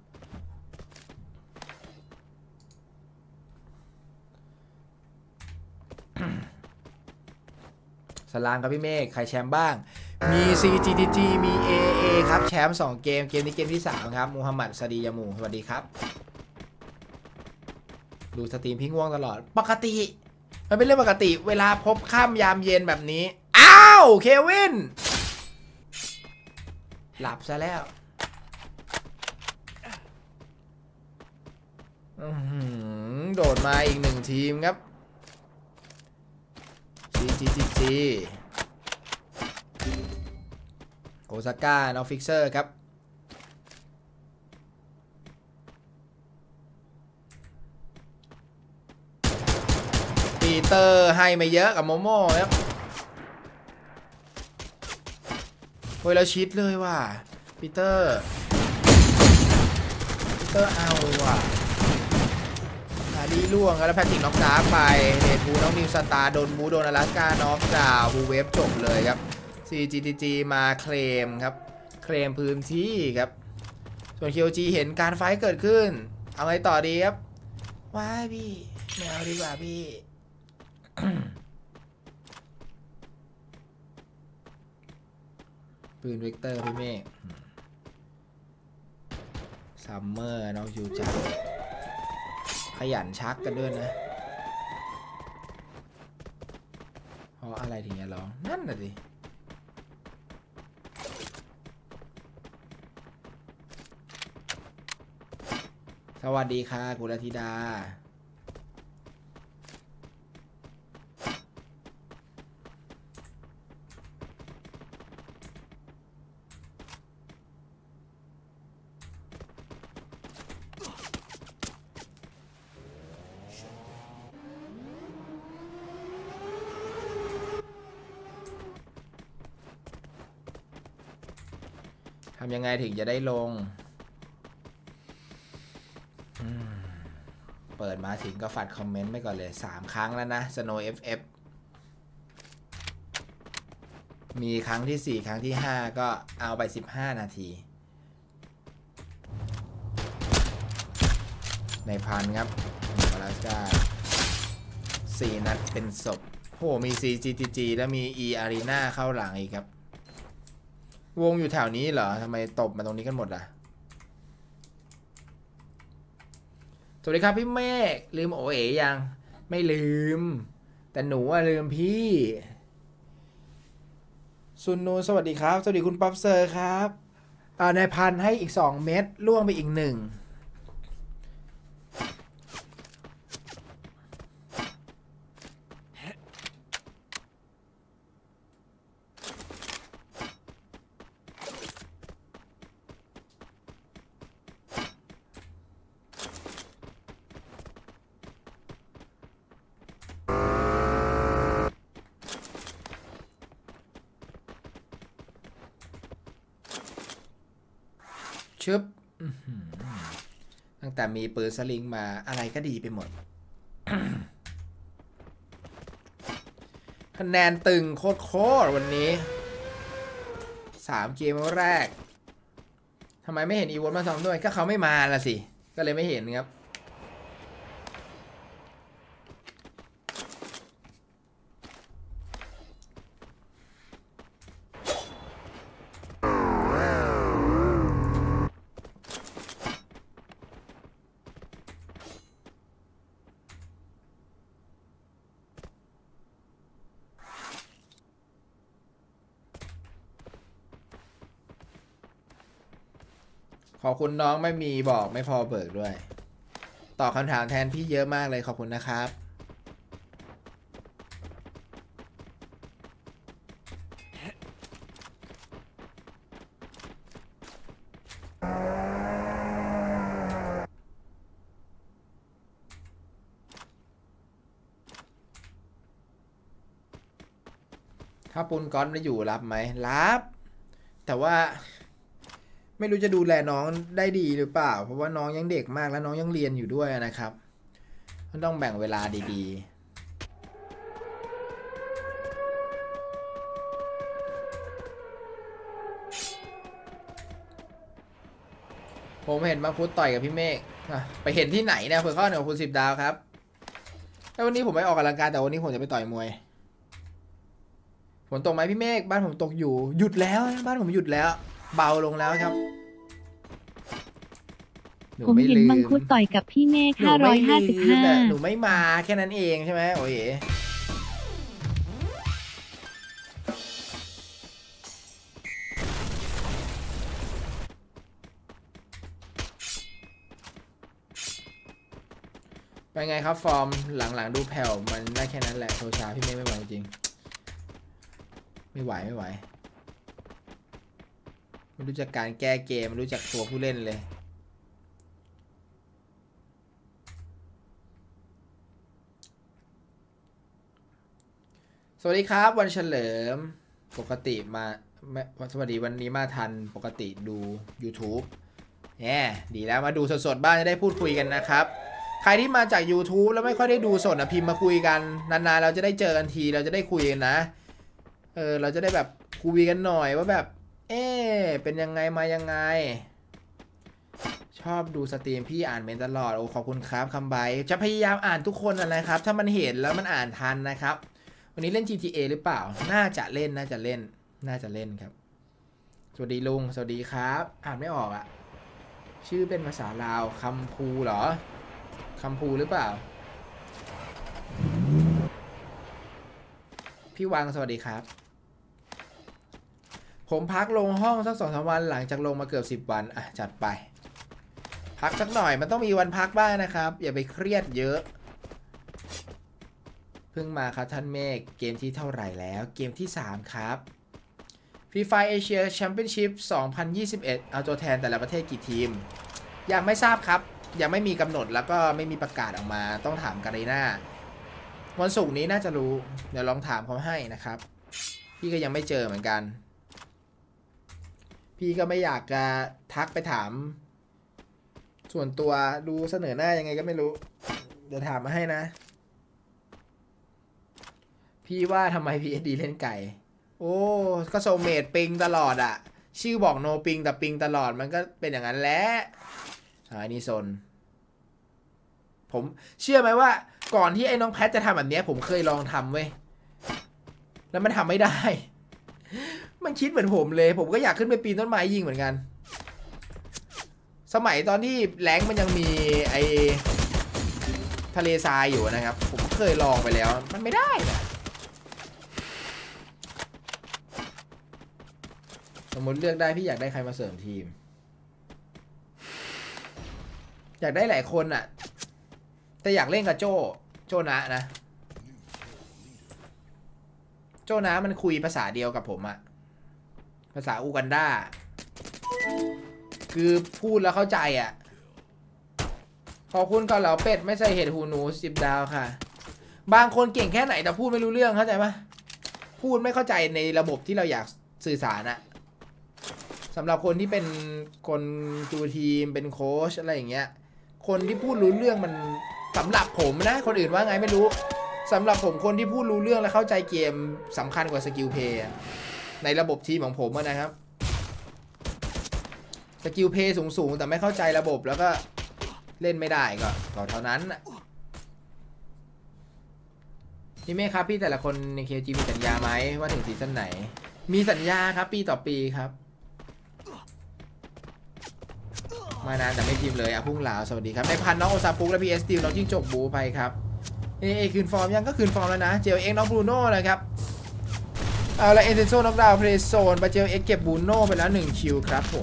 สลางครับพี่เมฆใครแชมป์บ้างมี ซี จี ที จี มี เอ เอ ครับแชมป์สองเกมเกมนี้เกมที่สามครับมูฮัมหมัดซาดียามูสวัสดีครับดูสตรีมพี่ง่วงตลอดปกติมันเป็นเรื่องปกติเวลาพบค่ำยามเย็นแบบนี้อ้าวเควินหลับซะแล้วโดดมาอีกหนึ่งทีมครับ จี จี จี จี โอซาก้าน้องฟิกเซอร์ครับปีเตอร์ให้มาเยอะกับโมโม่ครับโอ้ยแล้วชิดเลยว่ะปีเตอร์ปีเตอร์เอาว่ะอาดีล่วงแล้วแพทริกน็อกดาไปเดดบูน้องนิวสตาร์โดนบูโดนอลาสก้าน็อกดาวบูเวฟจบเลยครับ ซี จี ที จี มาเคลมครับเคลมพื้นที่ครับส่วน คิว จี เห็นการไฟเกิดขึ้นเอาไงต่อดีครับว้ายพี่ไม่เอาดีกว่าพี่ ปืนวิกเตอร์พี่เมฆซัมเมอร์น้องยูจังขยันชักกันด้วยนะเพราะอะไรถึงจะร้องนั่นน่ะดิสวัสดีค่ะกุลธิดาทำยังไงถึงจะได้ลงเปิดมาถึงก็ฝัดคอมเมนต์ไปก่อนเลยสามครั้งแล้วนะ Snow เอฟ เอฟ มีครั้งที่สี่ครั้งที่ห้าก็เอาไปสิบห้านาทีในพันครับอลาสก้าสี่นัดเป็นศพโหมี ซี จี ที จี แล้วมี E Arena เข้าหลังอีกครับวงอยู่แถวนี้เหรอทำไมตบมาตรงนี้กันหมดล่ะสวัสดีครับพี่เมฆลืมโอเอ๋ยังไม่ลืมแต่หนูอะลืมพี่ซุนนูสวัสดีครับสวัสดีคุณป๊อปเซอร์ครับอ่าในพันให้อีกสองเม็ดล่วงไปอีกหนึ่งชึบตั้งแต่มีปืนสลิงมาอะไรก็ดีไปหมด คะแนนตึงโคตรๆวันนี้สามเกมแรกทำไมไม่เห็นอีวอนมาซ้อมด้วยก็เขาไม่มาละสิก็เลยไม่เห็นครับขอบคุณน้องไม่มีบอกไม่พอเบิกด้วยตอบคำถามแทนพี่เยอะมากเลยขอบคุณนะครับถ้าปุนก้อนไม่อยู่รับไหมรับแต่ว่าไม่รู้จะดูแลน้องได้ดีหรือเปล่าเพราะว่าน้องยังเด็กมากและน้องยังเรียนอยู่ด้วยนะครับต้องแบ่งเวลาดีๆผมเห็นบางพุธต่อยกับพี่เมฆไปเห็นที่ไหนเนี่ยเผื่อข้อหนึ่งคุณสิบดาวครับแล้ววันนี้ผมไม่ออกกำลังกายแต่วันนี้ผมจะไปต่อยมวยฝนตกไหมพี่เมฆบ้านผมตกอยู่หยุดแล้วบ้านผมหยุดแล้วเบาลงแล้วครับผมเห็นมังคุดต่อยกับพี่เมฆห้าร้อยห้าสิบห้าหนูไม่มาแค่นั้นเองใช่ไหมโอ้ยเป็นไงครับฟอร์มหลังๆดูแผ่วมันได้แค่นั้นแหละโทชาพี่เมฆไม่ไหวจริงไม่ไหวไม่ไหวไม่รู้จักการแก้เกมไม่รู้จักตัวผู้เล่นเลยสวัสดีครับวันเฉลิมปกติมาสวัสดีวันนี้มาทันปกติดู YouTube แหมดีแล้วมาดูสดๆบ้างจะได้พูดคุยกันนะครับใครที่มาจาก YouTube แล้วไม่ค่อยได้ดูสดนะพิมพ์มาคุยกันนานๆเราจะได้เจอกันทีเราจะได้คุยกันนะเออเราจะได้แบบคุยกันหน่อยว่าแบบเอ๊เป็นยังไงมายังไงชอบดูสตรีมพี่อ่านเมนตลอดโอ้ขอบคุณครับคำใบจะพยายามอ่านทุกคนนะครับถ้ามันเห็นแล้วมันอ่านทันนะครับวันนี้เล่น จี ที เอ หรือเปล่าน่าจะเล่นน่าจะเล่นน่าจะเล่นครับสวัสดีลุงสวัสดีครับอ่านไม่ออกอ่ะชื่อเป็นภาษาลาวคำพูเหรอคำพูหรือเปล่าพี่วังสวัสดีครับผมพักลงห้องสักสองสามวันหลังจากลงมาเกือบสิบวันอ่ะจัดไปพักสักหน่อยมันต้องมีวันพักบ้างนะครับอย่าไปเครียดเยอะเพิ่งมาครับท่านเมฆเกมที่เท่าไหร่แล้วเกมที่สามครับ Free Fire Asia Championship สองพันยี่สิบเอ็ดเอาตัวแทนแต่ละประเทศกี่ทีมยังไม่ทราบครับยังไม่มีกำหนดแล้วก็ไม่มีประกาศออกมาต้องถามการีน่าวันศุกร์นี้น่าจะรู้เดี๋ยวลองถามเขาให้นะครับพี่ก็ยังไม่เจอเหมือนกันพี่ก็ไม่อยากจะทักไปถามส่วนตัวดูเสนอหน้ายังไงก็ไม่รู้เดี๋ยวถามมาให้นะพี่ว่าทำไม พี เอส ดี เล่นไก่โอ้ก็โซเมดปิงตลอดอะชื่อบอกโนปิงแต่ปิงตลอดมันก็เป็นอย่างนั้นแหละอันนี้โซนผมเชื่อไหมว่าก่อนที่ไอ้น้องแพทจะทำแบบนี้ผมเคยลองทำเว้ยแล้วมันทำไม่ได้มันคิดเหมือนผมเลยผมก็อยากขึ้นไปปีนต้นไม้ยิงเหมือนกันสมัยตอนที่แรงมันยังมีไอทะเลทรายอยู่นะครับผมเคยลองไปแล้วมันไม่ได้นะสมมติเลือกได้พี่อยากได้ใครมาเสริมทีมอยากได้หลายคนอะแต่อยากเล่นกับโจโจนะนะโจนะมันคุยภาษาเดียวกับผมอะภาษาอูกันดาคือพูดแล้วเข้าใจอะขอบคุณก่อนเหล่าเป็ดไม่ใส่เห็ดหูหนูสิบดาวค่ะบางคนเก่งแค่ไหนแต่พูดไม่รู้เรื่องเข้าใจปะพูดไม่เข้าใจในระบบที่เราอยากสื่อสารอะสำหรับคนที่เป็นคนดูทีมเป็นโค้ชอะไรอย่างเงี้ยคนที่พูดรู้เรื่องมันสำหรับผมนะคนอื่นว่าไงไม่รู้สำหรับผมคนที่พูดรู้เรื่องและเข้าใจเกมสำคัญกว่าสกิลเพย์ในระบบทีมของผมนะครับสกิลเพย์สูงๆแต่ไม่เข้าใจระบบแล้วก็เล่นไม่ได้ก็ก็เท่านั้นนี่ไหมครับพี่แต่ละคนใน เค จี มีสัญญาไหมว่าถึงซีซั่นไหนมีสัญญาครับปีต่อปีครับมานานแต่ไม่ทีมเลยอ่ะพุ่งหลาวสวัสดีครับในพันน้องโอซาปุกและพีเอสติวน้องจิ้งจกบูไปครับเอเอคืนฟอร์มยังก็คืนฟอร์มแล้วนะเจลเอ็กน้องบรูโน่นะครับเอาละเอเซนโซน็อกดาวน์เพลย์โซนไปเจลเอ็กเก็บบรูโน่ไปแล้วหนึ่งคิวครับผม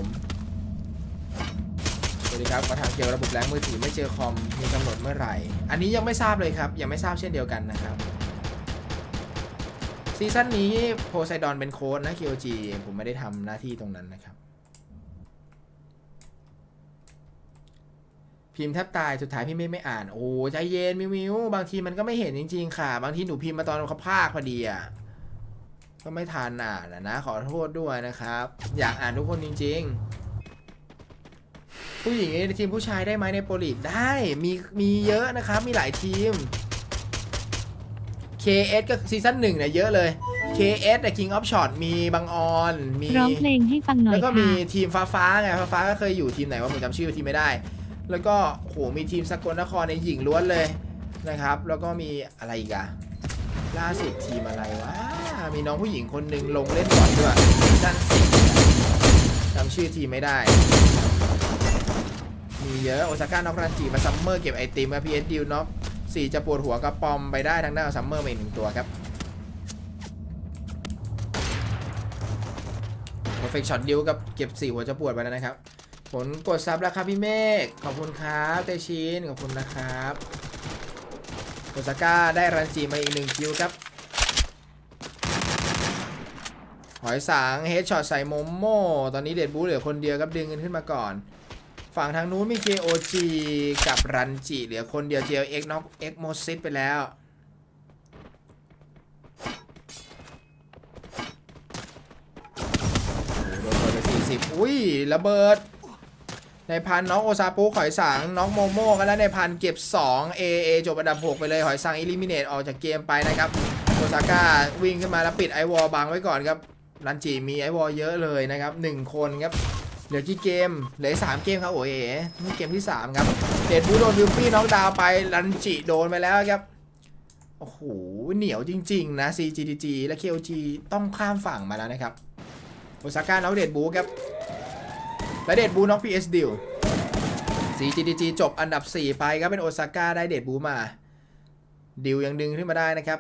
สวัสดีครับมาทางเกี่ยวระบบแรงมือถือไม่เจอคอมมีกำหนดเมื่อไหร่อันนี้ยังไม่ทราบเลยครับยังไม่ทราบเช่นเดียวกันนะครับซีซั่นนี้โพไซดอนเป็นโค้ชนะ เค โอ จี ผมไม่ได้ทำหน้าที่ตรงนั้นนะครับพิมพ์แทบตายสุดท้ายพี่ไม่ไม่อ่านโอ้ใจเย็นมิวมิวบางทีมันก็ไม่เห็นจริงๆค่ะบางทีหนูพิมพ์มาตอนเขาพากพอดีอ่ะก็ไม่ทันอ่านนะขอโทษด้วยนะครับอยากอ่านทุกคนจริงๆผู้หญิงในทีมผู้ชายได้ไหมในโปรลีกได้มีมีเยอะนะครับมีหลายทีม เค เอส ก็ซีซั่นหนึ่งเนี่ยเยอะเลยเค เอส The King of Shot มีบังออนมีร้องเพลงให้ฟังหน่อยแล้วก็มีค่ะทีมฟ้าฟ้าไงฟ้าฟ้าก็เคยอยู่ทีมไหนว่าผมจำชื่อทีมไม่ได้แล้วก็โหมีทีมสกลนครในหญิงล้วนเลยนะครับแล้วก็มีอะไรอีกอะล่าสุดทีมอะไรวะมีน้องผู้หญิงคนหนึ่งลงเล่นบอลด้วยดันสิจำชื่อทีมไม่ได้มีเยอะโอซาก้าน็อกรันจิมาซัมเมอร์เก็บไอติมมาพีเอสดิวน็อกสี่จะปวดหัวกระปอมไปได้ทางด้านซัมเมอร์มาอีกหนึ่งตัวครับเพอร์เฟคช็อตดิวกับเก็บสี่หัวจะปวดไปแล้วนะครับผลกดซับแล้วครับพี่เมฆขอบคุณครับเตชินขอบคุณนะครับโอซาก้าได้รันจิมาอีกหนึ่งคิวครับหอยสางเฮดช็อตใส่โมโม่ตอนนี้เดดบูเหลือคนเดียวครับดึงเงินขึ้นมาก่อนฝั่งทางนู้นมี เค โอ จี กับรันจิเหลือคนเดียว เจ แอล เอ็กซ์ น็อก เอ็กซ์ โมซิสไปแล้วโดนเปิดไปสี่สิบอุ้ยระเบิดในพันน้องโอซาปุหอยสังน้องโมโม่กันแล้วในพันเก็บสอง เอ เอ จบอันดับหกไปเลยหอยสังอิลิมิเนตออกจากเกมไปนะครับโอซาก้าวิ่งขึ้นมาแล้วปิดไอวอลบังไว้ก่อนครับรันจิมีไอวอลเยอะเลยนะครับหนึ่งคนครับเหลือกี่เกมเหลือสามเกมครับโอ้ยนี่เกมที่สามครับเดดบูโดนวิลฟี่น็อกดาวไปรันจิโดนไปแล้วครับโอ้โหเหนียวจริงๆนะ ซี จี ดี จี และ เค โอ จี ต้องข้ามฝั่งมาแล้วนะครับโอซาก้าน็อกเดดบูครับและเดดบูน็อก พี เอส ดิว ซี จี ดี จี จบอันดับสี่ไปครับเป็นโอซาก้าได้เดดบูมาดิวยังดึงขึ้นมาได้นะครับ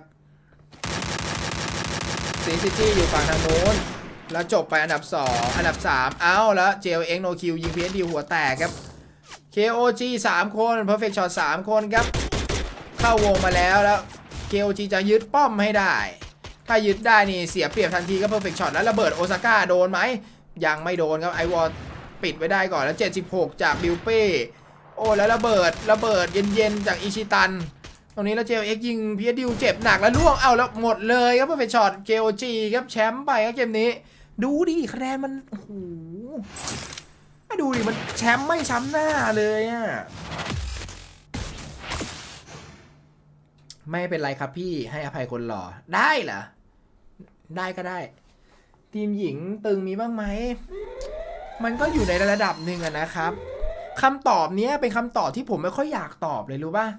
ซี ซี จี อยู่ฝั่งทางโน้นแล้วจบไปอันดับสองอันดับสามเอ้าแล้ว เจ แอล เอ็กซ์ โนคิวยิง พี เอส ดิว หัวแตกครับ เค โอ จี สามคน Perfect Shot สามคนครับเข้าวงมาแล้วแล้ว เค โอ จี จะยึดป้อมให้ได้ถ้ายึดได้นี่เสียเปรียบทันทีก็ Perfect Shot แล้วระเบิดโอซาก้าโดนไหมยังไม่โดนครับไอวอลปิดไว้ได้ก่อนแล้วเจ็ดสิบหกจากบิลเป้โอ้แล้วระเบิดระเบิดเย็นๆจากอิชิตันตรงนี้แล้ว เจ แอล เอ็กซ์ ยิง พี เอส ดิวเจ็บหนักแล้วล่วงเอาแล้วหมดเลยครับ Perfect Shot เค โอ จี ครับแชมป์ไปครับเกมนี้ดูดิคะแนนมันโอ้โหมาดูดิมันแชมป์ไม่ช้ำหน้าเลยอ่ะไม่เป็นไรครับพี่ให้อภัยคนหล่อได้เหรอได้ก็ได้ทีมหญิงตึงมีบ้างไหมมันก็อยู่ในระดับหนึ่งอะนะครับคำตอบนี้เป็นคำตอบที่ผมไม่ค่อยอยากตอบเลยรู้ป่ะ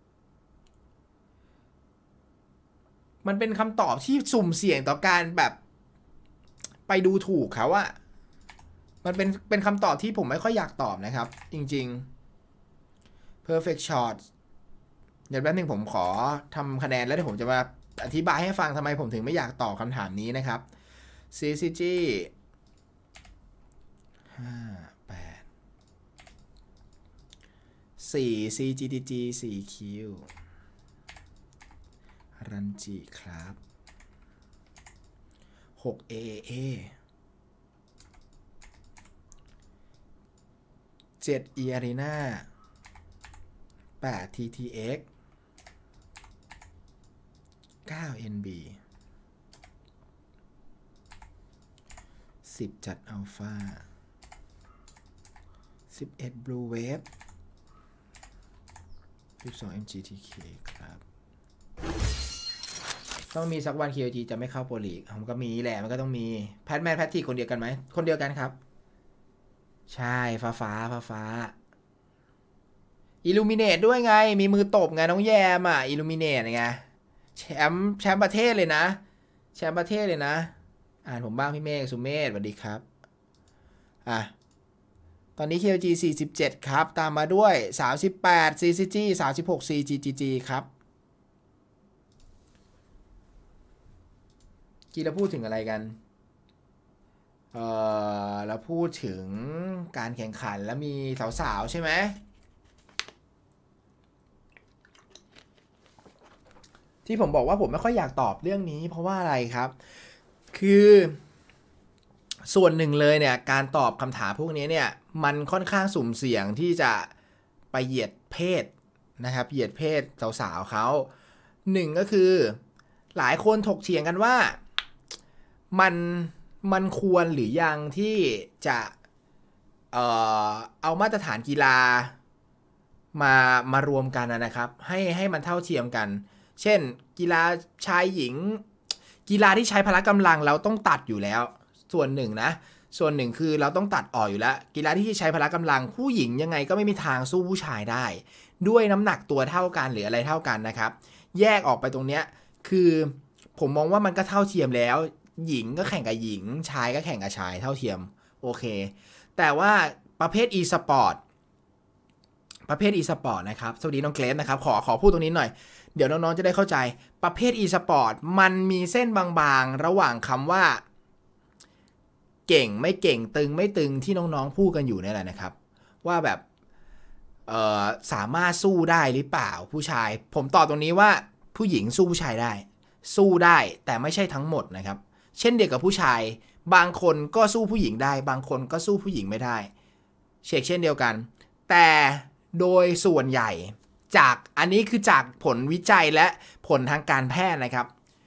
มันเป็นคำตอบที่สุ่มเสี่ยงต่อการแบบไปดูถูกเขาอะมันเป็นเป็นคำตอบที่ผมไม่ค่อยอยากตอบนะครับจริงๆ perfect shot เดี๋ยวแป๊บนึงผมขอทำคะแนนแล้วเดี๋ยวผมจะมาอธิบายให้ฟังทำไมผมถึงไม่อยากตอบคำถามนี้นะครับ ซี ซี จี ห้า แปด สี่ ซี จี ดี จี สี่ คิว รันจิครับหก เอ เอ เจ็ด E Arena แปด ที ที เอ็กซ์ เก้า เอ็น บี สิบ จัดอัลฟาสิบเอ็ด Blue Wave สิบสอง เอ็ม จี ที เค ครับต้องมีสักวัน เค โอ จี จะไม่เข้าโปรลีกผมก็มีแหละมันก็ต้องมีแพทแมนแพททีคนเดียวกันไหมคนเดียวกันครับใช่ฟ้าฟ้าฟ้าฟ้าอิลูมิเนตด้วยไงมีมือตบไงน้องแยมอ่ะอิลูมิเนตไงแชมป์แชมป์ประเทศเลยนะแชมป์ประเทศเลยนะอ่านผมบ้างพี่เมฆสุเมธสวัสดีครับอ่ะตอนนี้ เค โอ จี สี่สิบเจ็ดครับตามมาด้วยสามสิบแปด ซี ซี จี สามสิบหก ซี จี จี จี ครับกี่เราพูดถึงอะไรกันเออเราพูดถึงการแข่งขันแล้วมีสาวๆใช่ไหมที่ผมบอกว่าผมไม่ค่อยอยากตอบเรื่องนี้เพราะว่าอะไรครับคือส่วนหนึ่งเลยเนี่ยการตอบคำถามพวกนี้เนี่ยมันค่อนข้างสุ่มเสี่ยงที่จะไปเหยียดเพศนะครับเหยียดเพศสาวๆเขาหนึ่งก็คือหลายคนถกเถียงกันว่ามันมันควรหรือยังที่จะเอ่อเอามาตรฐานกีฬามามารวมกันนะครับให้ให้มันเท่าเทียมกันเช่นกีฬาชายหญิงกีฬาที่ใช้พละกำลังเราต้องตัดอยู่แล้วส่วนหนึ่งนะส่วนหนึ่งคือเราต้องตัดออกอยู่แล้วกีฬาที่ใช้พละกำลังผู้หญิงยังไงก็ไม่มีทางสู้ผู้ชายได้ด้วยน้ำหนักตัวเท่ากันหรืออะไรเท่ากันนะครับแยกออกไปตรงเนี้ยคือผมมองว่ามันก็เท่าเทียมแล้วหญิงก็แข่งกับหญิงชายก็แข่งกับชายเท่าเทียมโอเคแต่ว่าประเภท e-sport ประเภท e-sport นะครับสวัสดีน้องเกรซนะครับขอขอพูดตรงนี้หน่อยเดี๋ยวน้องๆจะได้เข้าใจประเภท e-sport มันมีเส้นบางๆระหว่างคำว่าเก่งไม่เก่งตึงไม่ตึงที่น้องๆพูดกันอยู่นี่แหละนะครับว่าแบบเอ่อสามารถสู้ได้หรือเปล่าผู้ชายผมตอบตรงนี้ว่าผู้หญิงสู้ผู้ชายได้สู้ได้แต่ไม่ใช่ทั้งหมดนะครับเช่นเดียวกับผู้ชายบางคนก็สู้ผู้หญิงได้บางคนก็สู้ผู้หญิงไม่ได้เช่นเช่นเดียวกันแต่โดยส่วนใหญ่จากอันนี้คือจากผลวิจัยและผลทางการแพทย์นะครับ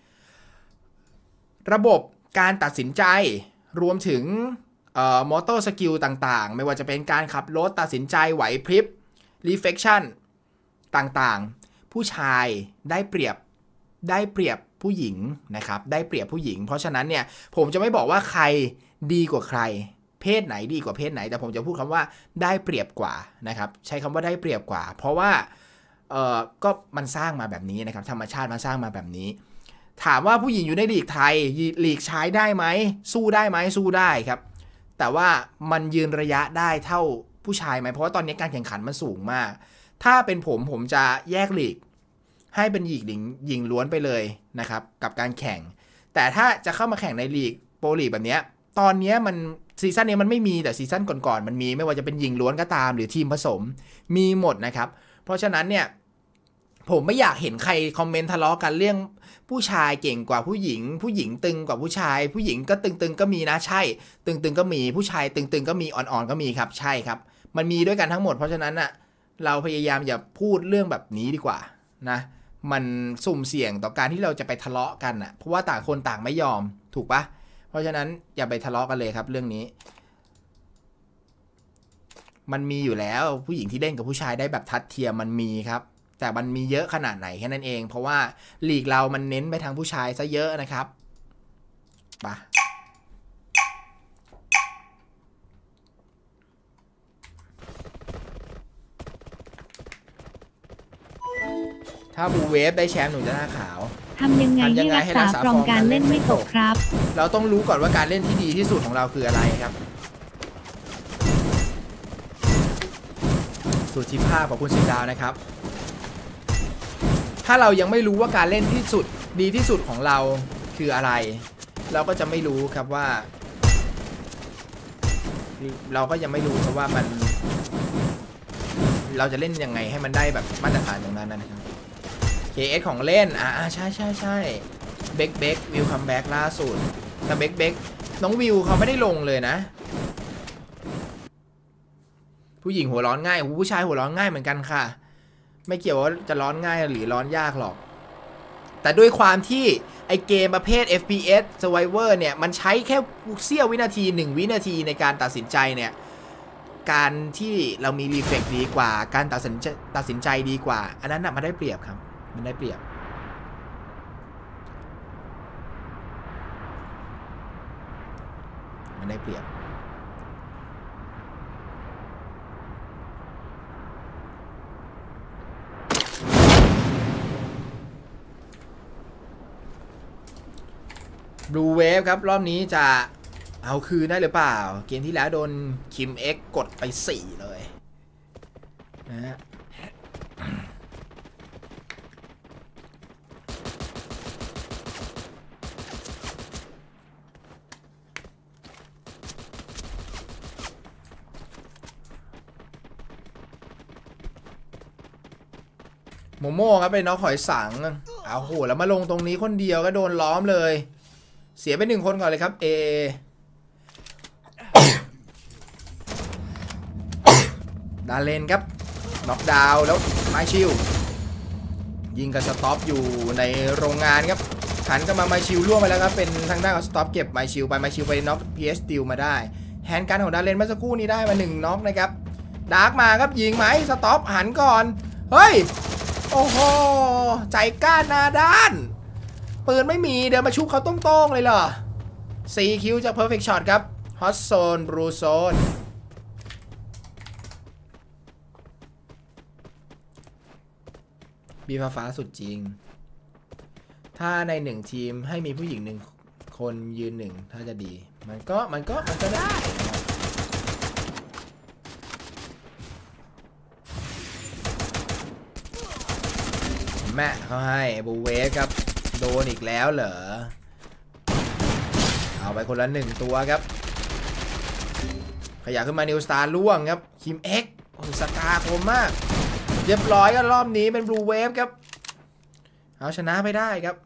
ระบบการตัดสินใจรวมถึงเอ่อมอเตอร์สกิลต่างๆไม่ว่าจะเป็นการขับรถตัดสินใจไหวพริบ reflection ต่างๆผู้ชายได้เปรียบได้เปรียบผู้หญิงนะครับได้เปรียบผู้หญิงเพราะฉะนั้นเนี่ยผมจะไม่บอกว่าใครดีกว่าใครเพศไหนดีกว่าเพศไหนแต่ผมจะพูดคำว่าได้เปรียบกว่านะครับใช้คำว่าได้เปรียบกว่าเพราะว่าเอ่อก็มันสร้างมาแบบนี้นะครับธรรมชาติมันสร้างมาแบบนี้ถามว่าผู้หญิงอยู่ในลีกไทยลีกชายได้ไหมสู้ได้ไหมสู้ได้ครับแต่ว่ามันยืนระยะได้เท่าผู้ชายไหมเพราะว่าตอนนี้การแข่งขันมันสูงมากถ้าเป็นผมผมจะแยกลีกให้เป็นหญิงหญิงหญิงล้วนไปเลยนะครับกับการแข่งแต่ถ้าจะเข้ามาแข่งในลีกโปรลีกแบบนี้ตอนนี้มันซีซั่นนี้มันไม่มีแต่ซีซั่นก่อนๆมันมีไม่ว่าจะเป็นหญิงล้วนก็ตามหรือทีมผสมมีหมดนะครับเพราะฉะนั้นเนี่ยผมไม่อยากเห็นใครคอมเมนต์ทะเลาะกันเรื่องผู้ชายเก่งกว่าผู้หญิงผู้หญิงตึงกว่าผู้ชายผู้หญิงก็ตึงๆก็มีนะใช่ตึงๆก็มีผู้ชายตึงๆก็มีอ่อนๆก็มีครับใช่ครับมันมีด้วยกันทั้งหมดเพราะฉะนั้นน่ะเราพยายามอย่าพูดเรื่องแบบนี้ดีกว่านะมันสุ่มเสี่ยงต่อการที่เราจะไปทะเลาะกันอ่ะเพราะว่าต่างคนต่างไม่ยอมถูกปะเพราะฉะนั้นอย่าไปทะเลาะกันเลยครับเรื่องนี้มันมีอยู่แล้วผู้หญิงที่เล่นกับผู้ชายได้แบบทัดเทียมมันมีครับแต่มันมีเยอะขนาดไหนแค่นั้นเองเพราะว่าลีกเรามันเน้นไปทางผู้ชายซะเยอะนะครับปะถ้าบูเวฟได้แชมป์หนูจะหน้าขาวทำยังไงให้รักษาฟอร์มการเล่นไม่ตกครับเราต้องรู้ก่อนว่าการเล่นที่ดีที่สุดของเราคืออะไรครับสุทธิภาพของคุณสิงดาวนะครับถ้าเรายังไม่รู้ว่าการเล่นที่สุดดีที่สุดของเราคืออะไรเราก็จะไม่รู้ครับว่าเราก็ยังไม่รู้ครับว่ามันเราจะเล่นยังไงให้มันได้แบบมาตรฐานตรงนั้นนะครับ เค เอส ของเล่นอ่าใช่ใช่ใช่เบคเบควิวคัมแบ็กล่าสุดแต่เบคเบคน้องวิวเขาไม่ได้ลงเลยนะผู้หญิงหัวร้อนง่ายผู้ชายหัวร้อนง่ายเหมือนกันค่ะไม่เกี่ยวว่าจะร้อนง่ายหรือร้อนยากหรอกแต่ด้วยความที่ไอเกมประเภท เอฟ พี เอส Survivor เนี่ยมันใช้แค่เสี้ยววินาทีหนึ่งวินาทีในการตัดสินใจเนี่ยการที่เรามีรีเฟล็กดีกว่าการตัดสินตัดสินใจดีกว่าอันนั้นน่ะมันได้เปรียบครับมันได้เปรียบมันได้เปรียบบลูเวฟครับรอบนี้จะเอาคืนได้หรือเปล่าเกมที่แล้วโดนคิมเอ็กกดไปสี่เลยนะฮะโมโม่ครับเป็นน้องหอยสังเอาโหแล้วมาลงตรงนี้คนเดียวก็โดนล้อมเลยเสียไปหนึ่งคนก่อนเลยครับเอ ดาเลนครับน็อกดาวน์แล้วไมชิลยิงกับสต็อปอยู่ในโรงงานครับหันกลับมาไมชิลล่วงไปแล้วครับเป็นทางด้านของสต็อปเก็บไมชิลไปไมชิลไปน็อกพีเอสติลมาได้แฮนด์การของดาเลนเมื่อสักครู่นี้ได้มาหนึ่งน็อกนะครับดาร์กมาครับยิงไหมสต็อปหันก่อนเฮ้ยโอ้โหใจกล้านาด้านปืนไม่มีเดินมาชุบเขาต้องโต้งเลยเหรอสี่คิวจาก Perfect Shot ครับ Hot Zone Blue Zone บีฟ้าฟ้าสุดจริงถ้าในหนึ่งทีมให้มีผู้หญิงหนึ่งคนยืนหนึ่งถ้าจะดีมันก็มันก็มันก็ได้แม่เขาให้บูเวฟครับโดนอีกแล้วเหรอเอาไปคนละหนึ่งตัวครับขยับขึ้นมานิวสตาร์ล่วงครับคิมเอ็กโอ้สกาคมมากเรียบร้อยก็รอบนี้เป็นบลูเวฟครับเอาชนะไปได้ครับ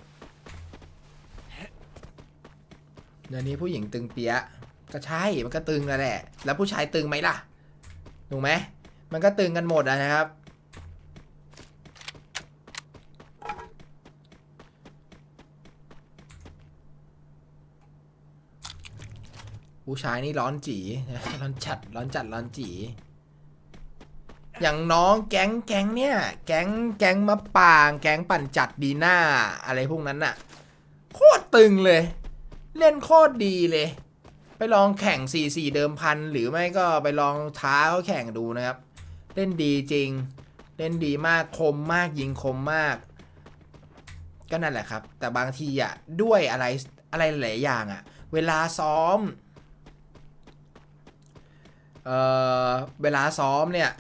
เดี๋ยวนี้ผู้หญิงตึงเปียะก็ใช่มันก็ตึงแล้วแหละแล้วผู้ชายตึงไหมล่ะถูกไหมมันก็ตึงกันหมดนะครับผู้ชายนี่ร้อนจีร้อนจัดร้อนจัดร้อนจีอย่างน้องแก๊งแก๊งเนี่ยแก๊งแก๊งมะปางแก๊งปั่นจัดดีหน้าอะไรพวกนั้นน่ะโคตรตึงเลยเล่นโคตรดีเลยไปลองแข่ง สี่สี่ เดิมพันหรือไม่ก็ไปลองท้าเขาแข่งดูนะครับเล่นดีจริงเล่นดีมากคมมากยิงคมมากก็นั่นแหละครับแต่บางทีอ่ะด้วยอะไรอะไรหลายอย่างอ่ะเวลาซ้อมเอ่อเวลาซ้อมเนี่ย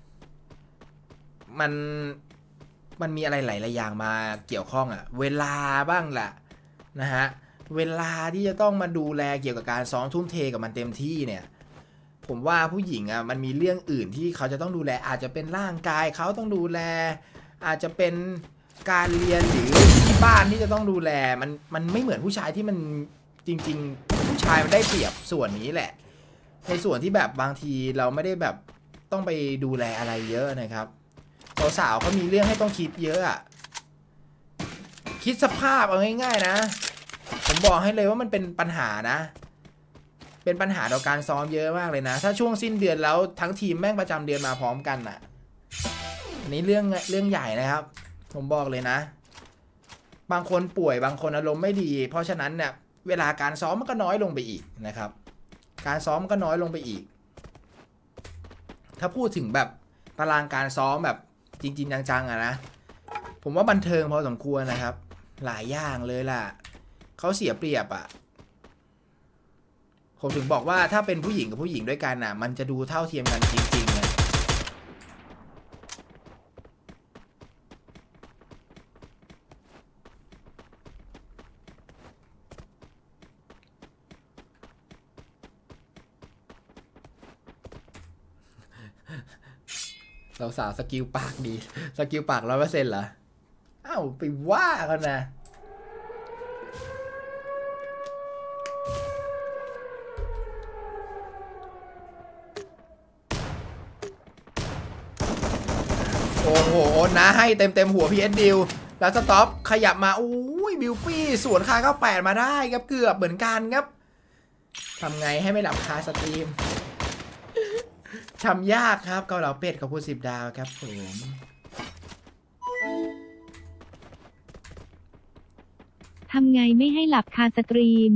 มันมันมีอะไรหลายๆอย่างมาเกี่ยวข้องอ่ะเวลาบ้างแหละนะฮะเวลาที่จะต้องมาดูแลเกี่ยวกับการซ้อมทุ่มเทกับมันเต็มที่เนี่ยผมว่าผู้หญิงอ่ะมันมีเรื่องอื่นที่เขาจะต้องดูแลอาจจะเป็นร่างกายเขาต้องดูแลอาจจะเป็นการเรียนหรือที่บ้านที่จะต้องดูแลมันมันไม่เหมือนผู้ชายที่มันจริงๆผู้ชายมันได้เปรียบส่วนนี้แหละในส่วนที่แบบบางทีเราไม่ได้แบบต้องไปดูแลอะไรเยอะนะครับสาวๆเขามีเรื่องให้ต้องคิดเยอะอะคิดสภาพเอาง่ายๆนะผมบอกให้เลยว่ามันเป็นปัญหานะเป็นปัญหาต่อการซ้อมเยอะมากเลยนะถ้าช่วงสิ้นเดือนแล้วทั้งทีมแม่งประจำเดือนมาพร้อมกันอ่ะอันนี้เรื่องเรื่องใหญ่นะครับผมบอกเลยนะบางคนป่วยบางคนอารมณ์ไม่ดีเพราะฉะนั้นเนี่ยเวลาการซ้อมมันก็น้อยลงไปอีกนะครับการซ้อมก็น้อยลงไปอีกถ้าพูดถึงแบบตารางการซ้อมแบบจริงๆจังๆอะนะผมว่าบันเทิงพอสมควรนะครับหลายอย่างเลยล่ะเขาเสียเปรียบอะผมถึงบอกว่าถ้าเป็นผู้หญิงกับผู้หญิงด้วยกันอะมันจะดูเท่าเทียมกันจริงๆนะสาวๆสกิลปากดีสกิลปากร้อยเปอร์เซ็นต์เหรออ้าวไปว่ากันนะโอ้โหนะให้เต็มเต็มหัวพีเอสดิวแล้วสต็อปขยับมาอุ้ยบิวปี้สวนคาเข้าแปดมาได้ครับเกือบเหมือนกันครับทำไงให้ไม่หลับคาสตรีมทำยากครับเกาเหลาเป็ดกับคุณสิบดาวครับผมทำไงไม่ให้หลับคาสตรีม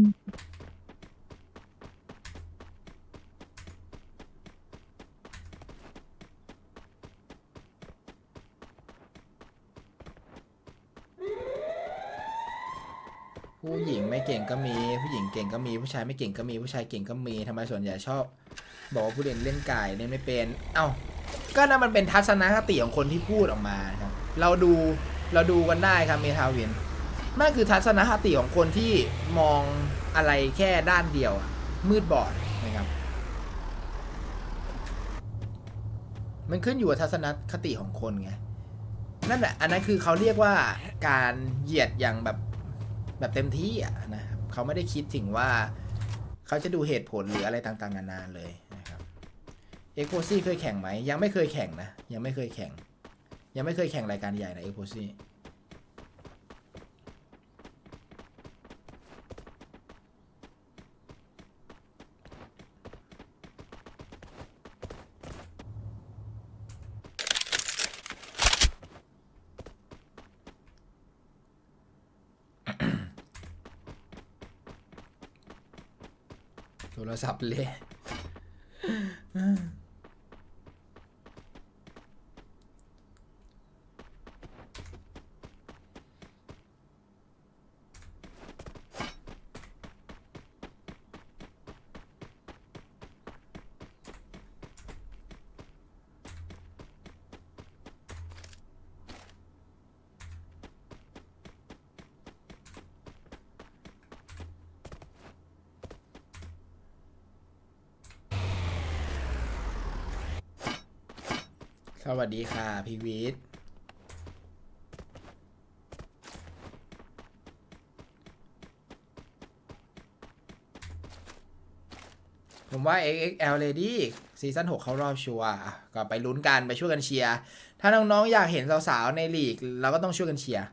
ผู้หญิงไม่เก่งก็มีผู้หญิงเก่งก็มีผู้ชายไม่เก่งก็มีผู้ชายเก่งก็มีทำไมส่วนใหญ่ชอบบอกว่าผู้เล่นเล่นไก่เล่นไม่เป็นเอ้าก็นั่นมันเป็นทัศนคติของคนที่พูดออกมาครับเราดูเราดูกันได้ครับเมทาวินนั่นคือทัศนคติของคนที่มองอะไรแค่ด้านเดียวมืดบอดนะครับมันขึ้นอยู่กับทัศนคติของคนไงนั่นแหละอันนั้นคือเขาเรียกว่าการเหยียดอย่างแบบแบบเต็มที่อ่ะนะครับเขาไม่ได้คิดถึงว่าเขาจะดูเหตุผลหรืออะไรต่างๆนานาเลยนะครับเอ็กโพซี่เคยแข่งไหมยังไม่เคยแข่งนะยังไม่เคยแข่งยังไม่เคยแข่งรายการใหญ่นะเอ็กโพซี่โทรศัพท์เละสวัสดีค่ะพีวิทย์ผมว่า เอ็กซ์ เอ็กซ์ แอล Lady ซีซั่นหกเข้ารอบชัวร์ก็ไปลุ้นกันไปช่วยกันเชียร์ถ้าน้องๆอยากเห็นสาวๆในลีกเราก็ต้องช่วยกันเชียร์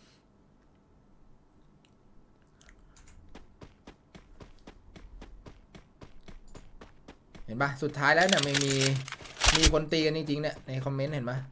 เห็นปะสุดท้ายแล้วเนี่ยไม่มีมีคนตีกันจริงๆเนี่ยในคอมเมนต์เห็นปะ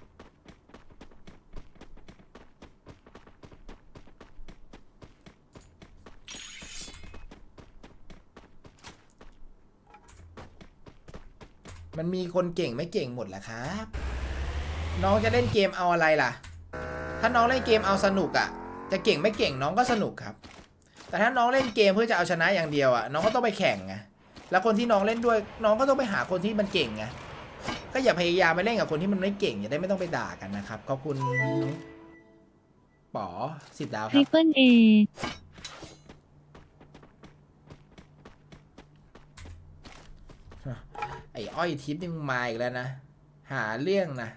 มันมีคนเก่งไม่เก่งหมดแหละครับน้องจะเล่นเกมเอาอะไรล่ะถ้าน้องเล่นเกมเอาสนุกอ่ะจะเก่งไม่เก่งน้องก็สนุกครับแต่ถ้าน้องเล่นเกมเพื่อจะเอาชนะอย่างเดียวอ่ะน้องก็ต้องไปแข่งไงแล้วคนที่น้องเล่นด้วยน้องก็ต้องไปหาคนที่มันเก่งไงก็อย่าพยายามไปเล่นกับคนที่มันไม่เก่งอย่าได้ไม่ต้องไปด่ากันนะครับขอบคุณป๋อสิบดาวครับ Triple A ไอ้อ้อยทิพย์นี่มึงมาอีกแล้วนะหาเรื่องนะ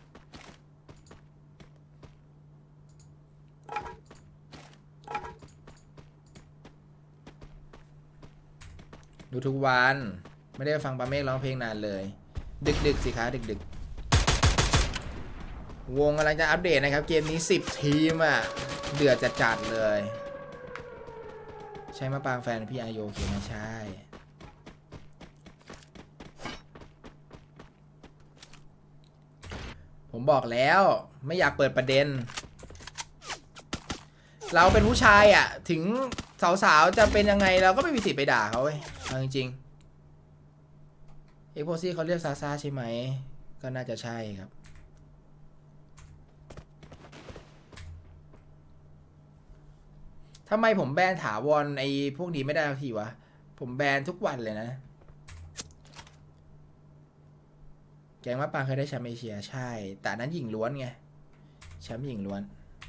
ดูทุกวันไม่ได้ฟังปาเมฆร้องเพลงนานเลยดึกๆสิคะดึกๆวงกำลังจะอัปเดตนะครับเกมนี้สิบทีมอ่ะเดือดจัดๆเลยใช่มาปางแฟนพี่อาโยเขียนไม่ใช่ผมบอกแล้วไม่อยากเปิดประเด็นเราเป็นผู้ชายอ่ะถึงสาวๆจะเป็นยังไงเราก็ไม่มีสิทธิ์ไปด่าเขาเว้ยจริงๆเอ็กโพซี่เขาเรียกซาซาใช่ไหมก็น่าจะใช่ครับทำไมผมแบนถาวรไอ้พวกนี้ไม่ได้ทีวะผมแบนทุกวันเลยนะแกงมะปางเคยได้แชมป์เอเชียใช่แต่นั้นหญิงล้วนไงแชมป์หญิงล้วน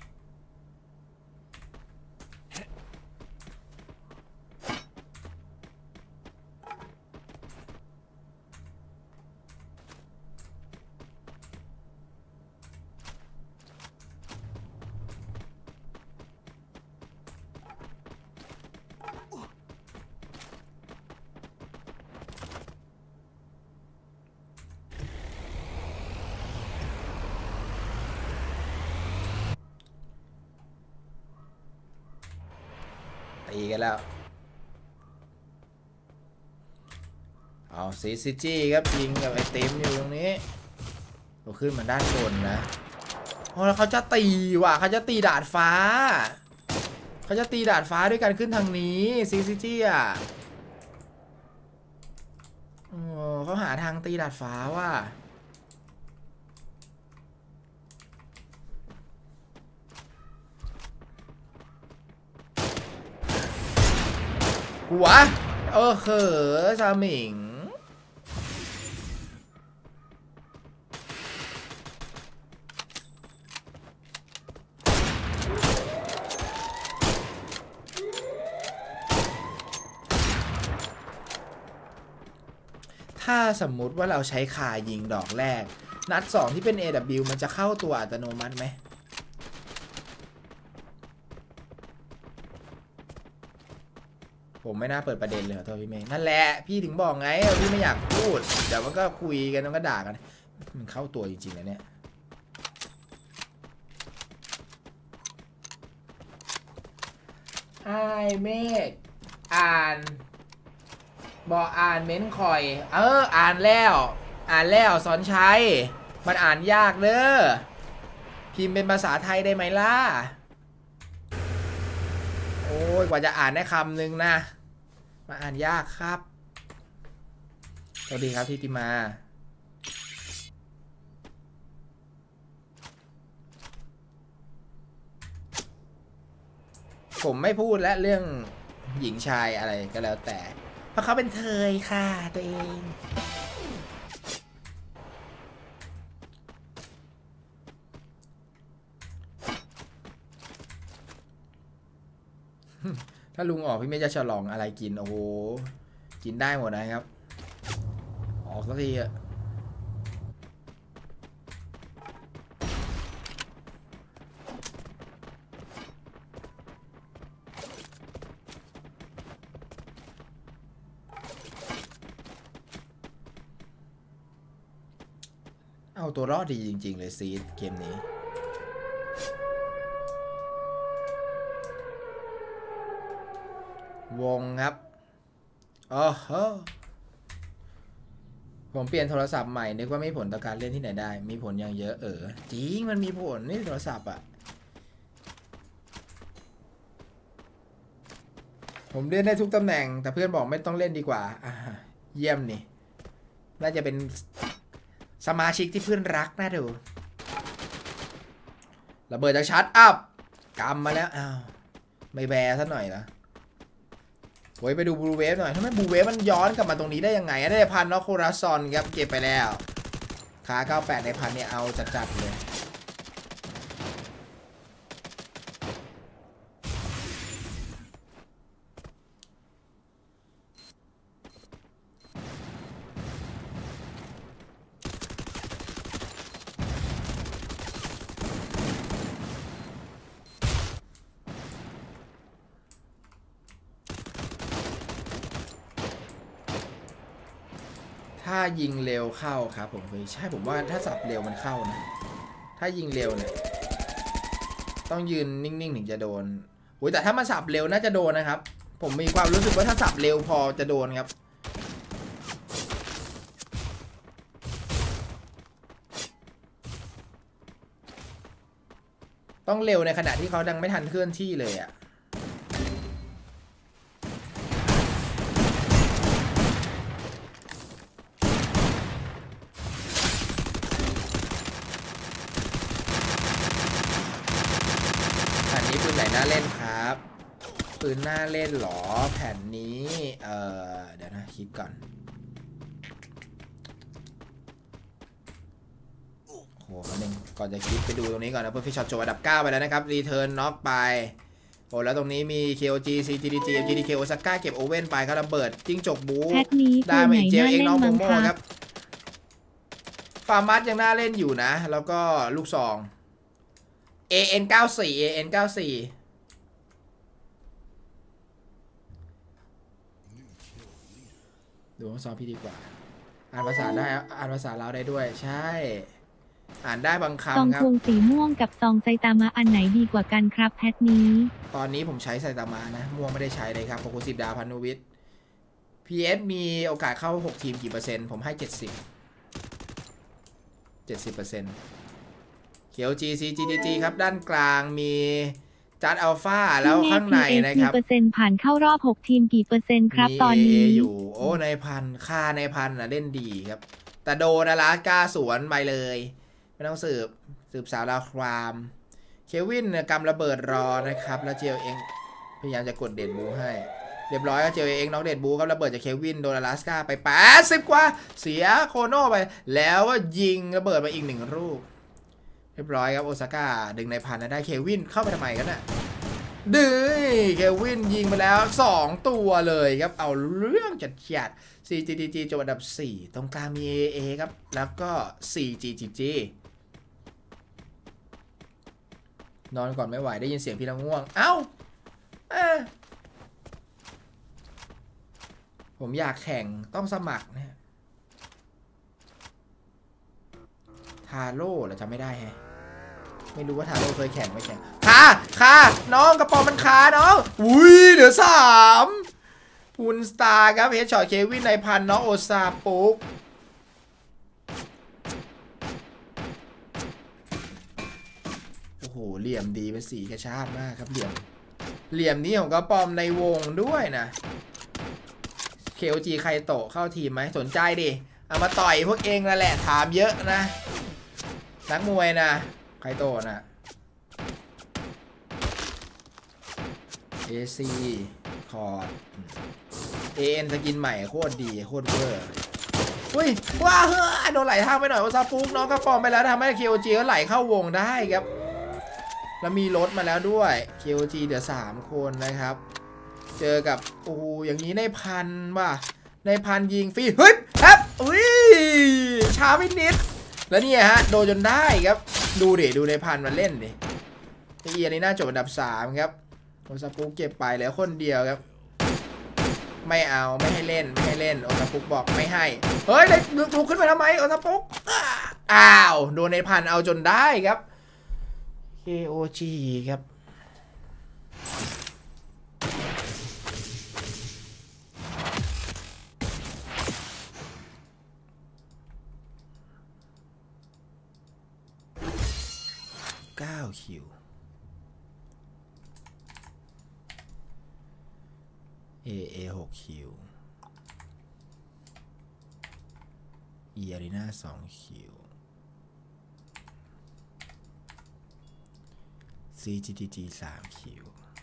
ตีกันแล้วเอาซีซิจี้ครับยิงกับไอติมอยู่ตรงนี้เราขึ้นมาด้านบนนะโอ้แล้วเขาจะตีว่ะเขาจะตีดาดฟ้าเขาจะตีดาดฟ้าด้วยกันขึ้นทางนี้ซีซิจี้อ่ะโอ้เขาหาทางตีดาดฟ้าว่ะหัวเออเขอชาหมิงถ้าสมมุติว่าเราใช้คายิงดอกแรกนัดสองที่เป็น เอ ดับเบิลยู มันจะเข้าตัวอัตโนมัติไหมผมไม่น่าเปิดประเด็นเลยขอโทษพี่เมย์นั่นแหละพี่ถึงบอกไงพี่ไม่อยากพูดเดี๋ยวมันก็คุยกันมันก็ด่ากันมันเข้าตัวจริงๆนะเนี่ยไอ้เมฆอ่านบอกอ่านเม้นคอยเอออ่านแล้วอ่านแล้วสอนชัยมันอ่านยากเด้อพิมพ์เป็นภาษาไทยได้ไหมล่ะโอ้ยกว่าจะอ่านได้คำหนึ่งนะมาอ่านยากครับสวัสดีครับทิติมาผมไม่พูดและเรื่องหญิงชายอะไรก็แล้วแต่เพราะเขาเป็นเทยค่ะตัวเองถ้าลุงออกพี่ไม่จะฉลองอะไรกินโอ้โหกินได้หมดนะครับออกสักทีอะเอาตัวรอดดีจริงๆเลยซีดเกมนี้วงครับอ๋อฮะผมเปลี่ยนโทรศัพท์ใหม่นึกว่าไม่มีผลต่อการเล่นที่ไหนได้มีผลอย่างเยอะเออจริงมันมีผลนี่โทรศัพท์อ่ะผมเล่นได้ทุกตำแหน่งแต่เพื่อนบอกไม่ต้องเล่นดีกว่าอ่าเยี่ยมนี่น่าจะเป็นสมาชิกที่เพื่อนรักน่าดูระเบิดจากชาร์จอัพกำมาแล้วอ้าวไม่แบร์ซะหน่อยนะโอ้ยไปดูบลูเวฟหน่อยทำไมบลูเวฟมันย้อนกลับมาตรงนี้ได้ยังไงได้พันน็อกโคราซอนครับเก็บไปแล้วขาเก้าแปดในพันเนี่ยเอาจัดๆเลยถ้ายิงเร็วเข้าครับผมเคยใช่ผมว่าถ้าสับเร็วมันเข้านะถ้ายิงเร็วเนี่ยต้องยืนนิ่งๆถึงจะโดนโอ้ยแต่ถ้ามาสับเร็วน่าจะโดนนะครับผมมีความรู้สึกว่าถ้าสับเร็วพอจะโดนครับต้องเร็วในขณะที่เขาดังไม่ทันเคลื่อนที่เลยอ่ะปืนไหนน่าเล่นครับปืนน่าเล่นหรอแผ่นนี้เออเดี๋ยวนะคิดก่อนโอ้โหคนหนึ่งก่อนจะคิดไปดูตรงนี้ก่อนนะเพื่อฟิชช็อตโจอันดับเก้าไปแล้วนะครับรีเทิร์นน็อกไปโอ้แล้วตรงนี้มี เค โอ จี ซี จี ดี จี เอ็ม จี ดี เค โอซาก้าเก็บโอเว่นไปครับระเบิดจิ้งจกบูได้มาอีกเจลเองน้องโมโม่ครับฟาร์มัสยังน่าเล่นอยู่นะแล้วก็ลูกซอง เอ เอ็น เก้าสิบสี่ เอ เอ็น เก้าสิบสี่ดูซองพี่ดีกว่าอ่านภาษาได้อ่านภาษาเราได้ด้วยใช่อ่านได้บางคำครับซองคุงสีม่วงกับซองไซตามะอันไหนดีกว่ากันครับแพทนี้ตอนนี้ผมใช้ไซตามะนะม่วงไม่ได้ใช้เลยครับขอบคุณสิบดาวพันนุวิทย์ พี เอส มีโอกาสเข้าหกทีมกี่เปอร์เซ็นต์ผมให้เจ็ดสิบ เจ็ดสิบเปอร์เซ็นต์เขียว จี ซี จี ดี จี ครับด้านกลางมีจัดอัลฟาแล้วข้างในนะครับกี่เปอร์เซ็นต์ผ่านเข้ารอบหกทีมกี่เปอร์เซ็นต์ครับตอนนี้อยู่โอ้ในพันค่าในพันนะเล่นดีครับแต่โดนอาราสกาสวนไปเลยไม่ต้องสืบสืบสาวราวความเควินกำระเบิดรอนะครับแล้วเจลเองพยายามจะกดเด็ดบูให้เรียบร้อยก็เจลเองน้องเด็ดบูครับระเบิดจากเควินโดนอาราสกาไปแปดสิบกว่าเสียโคโน่ไปแล้วก็ยิงระเบิดมาอีกหนึ่งลูกเรียบร้อยครับโอซาก้าดึงในพันได้เควินเข้าไปทำไมกันน่ะดึงเควินยิงไปแล้วสองตัวเลยครับเอาเรื่องจัดจัด ซี จี ดี จี จบอันดับสี่ตรงกลางมี เอ เอ ครับแล้วก็ ซี จี จี จี นอนก่อนไม่ไหวได้ยินเสียงพี่ละง่วงเอ้าเออผมอยากแข่งต้องสมัครนะทาโร่เหรอจำไม่ได้แฮะไม่รู้ว่าทาโร่เคยแข่งไม่แข่งคาคาน้องกระป๋องมันคาน้องอุ้ยเหลือสามพูนสตาร์ครับเฮดช็อตเควินในพันน้องโอซาปุ๊กโอ้โหเหลี่ยมดีเป็นสีกระชากมากครับเหลี่ยมเหลี่ยมนี้ของกระป๋อมในวงด้วยนะเค โอ จี ใครโตเข้าทีมไหมสนใจดิเอามาต่อยพวกเองนั่นแหละถามเยอะนะนักมวยนะใครโตนะ เอ ซี คอร์ด เอ เอ็น สกินใหม่โคตรดีโคตรเวอร์อุ้ยว้าเฮ้อโดนไหลทางไปหน่อยว่าซาฟุกน้องก็ปลอมไปแล้วทำให้ เค โอ จี ก็ไหลเข้าวงได้ครับแล้วมีรถมาแล้วด้วย เค โอ จี เดี๋ยวสามคนนะครับเจอกับโอ้โหอย่างนี้ในพันว่ะในพันยิงฟรีเฮ้ยครับอุ้ยช้าไปนิดแล้วนี่ฮะโดนจนได้ครับดูดิดูในพันมันเล่นดิไอเอียนี่น่าจบอันดับสามครับโอซาปุกเก็บไปแล้วคนเดียวครับไม่เอาไม่ให้เล่นไม่ให้เล่นโอซาปุกบอกไม่ให้เฮ้ยได้ถูกขึ้นมาทำไมโอซาปุกอ้าวโดนในพันเอาจนได้ครับ เค โอ จี ครับเก้าคิว เอ เอ หกคิว E Arena สองคิว ซี จี ที จี สามคิว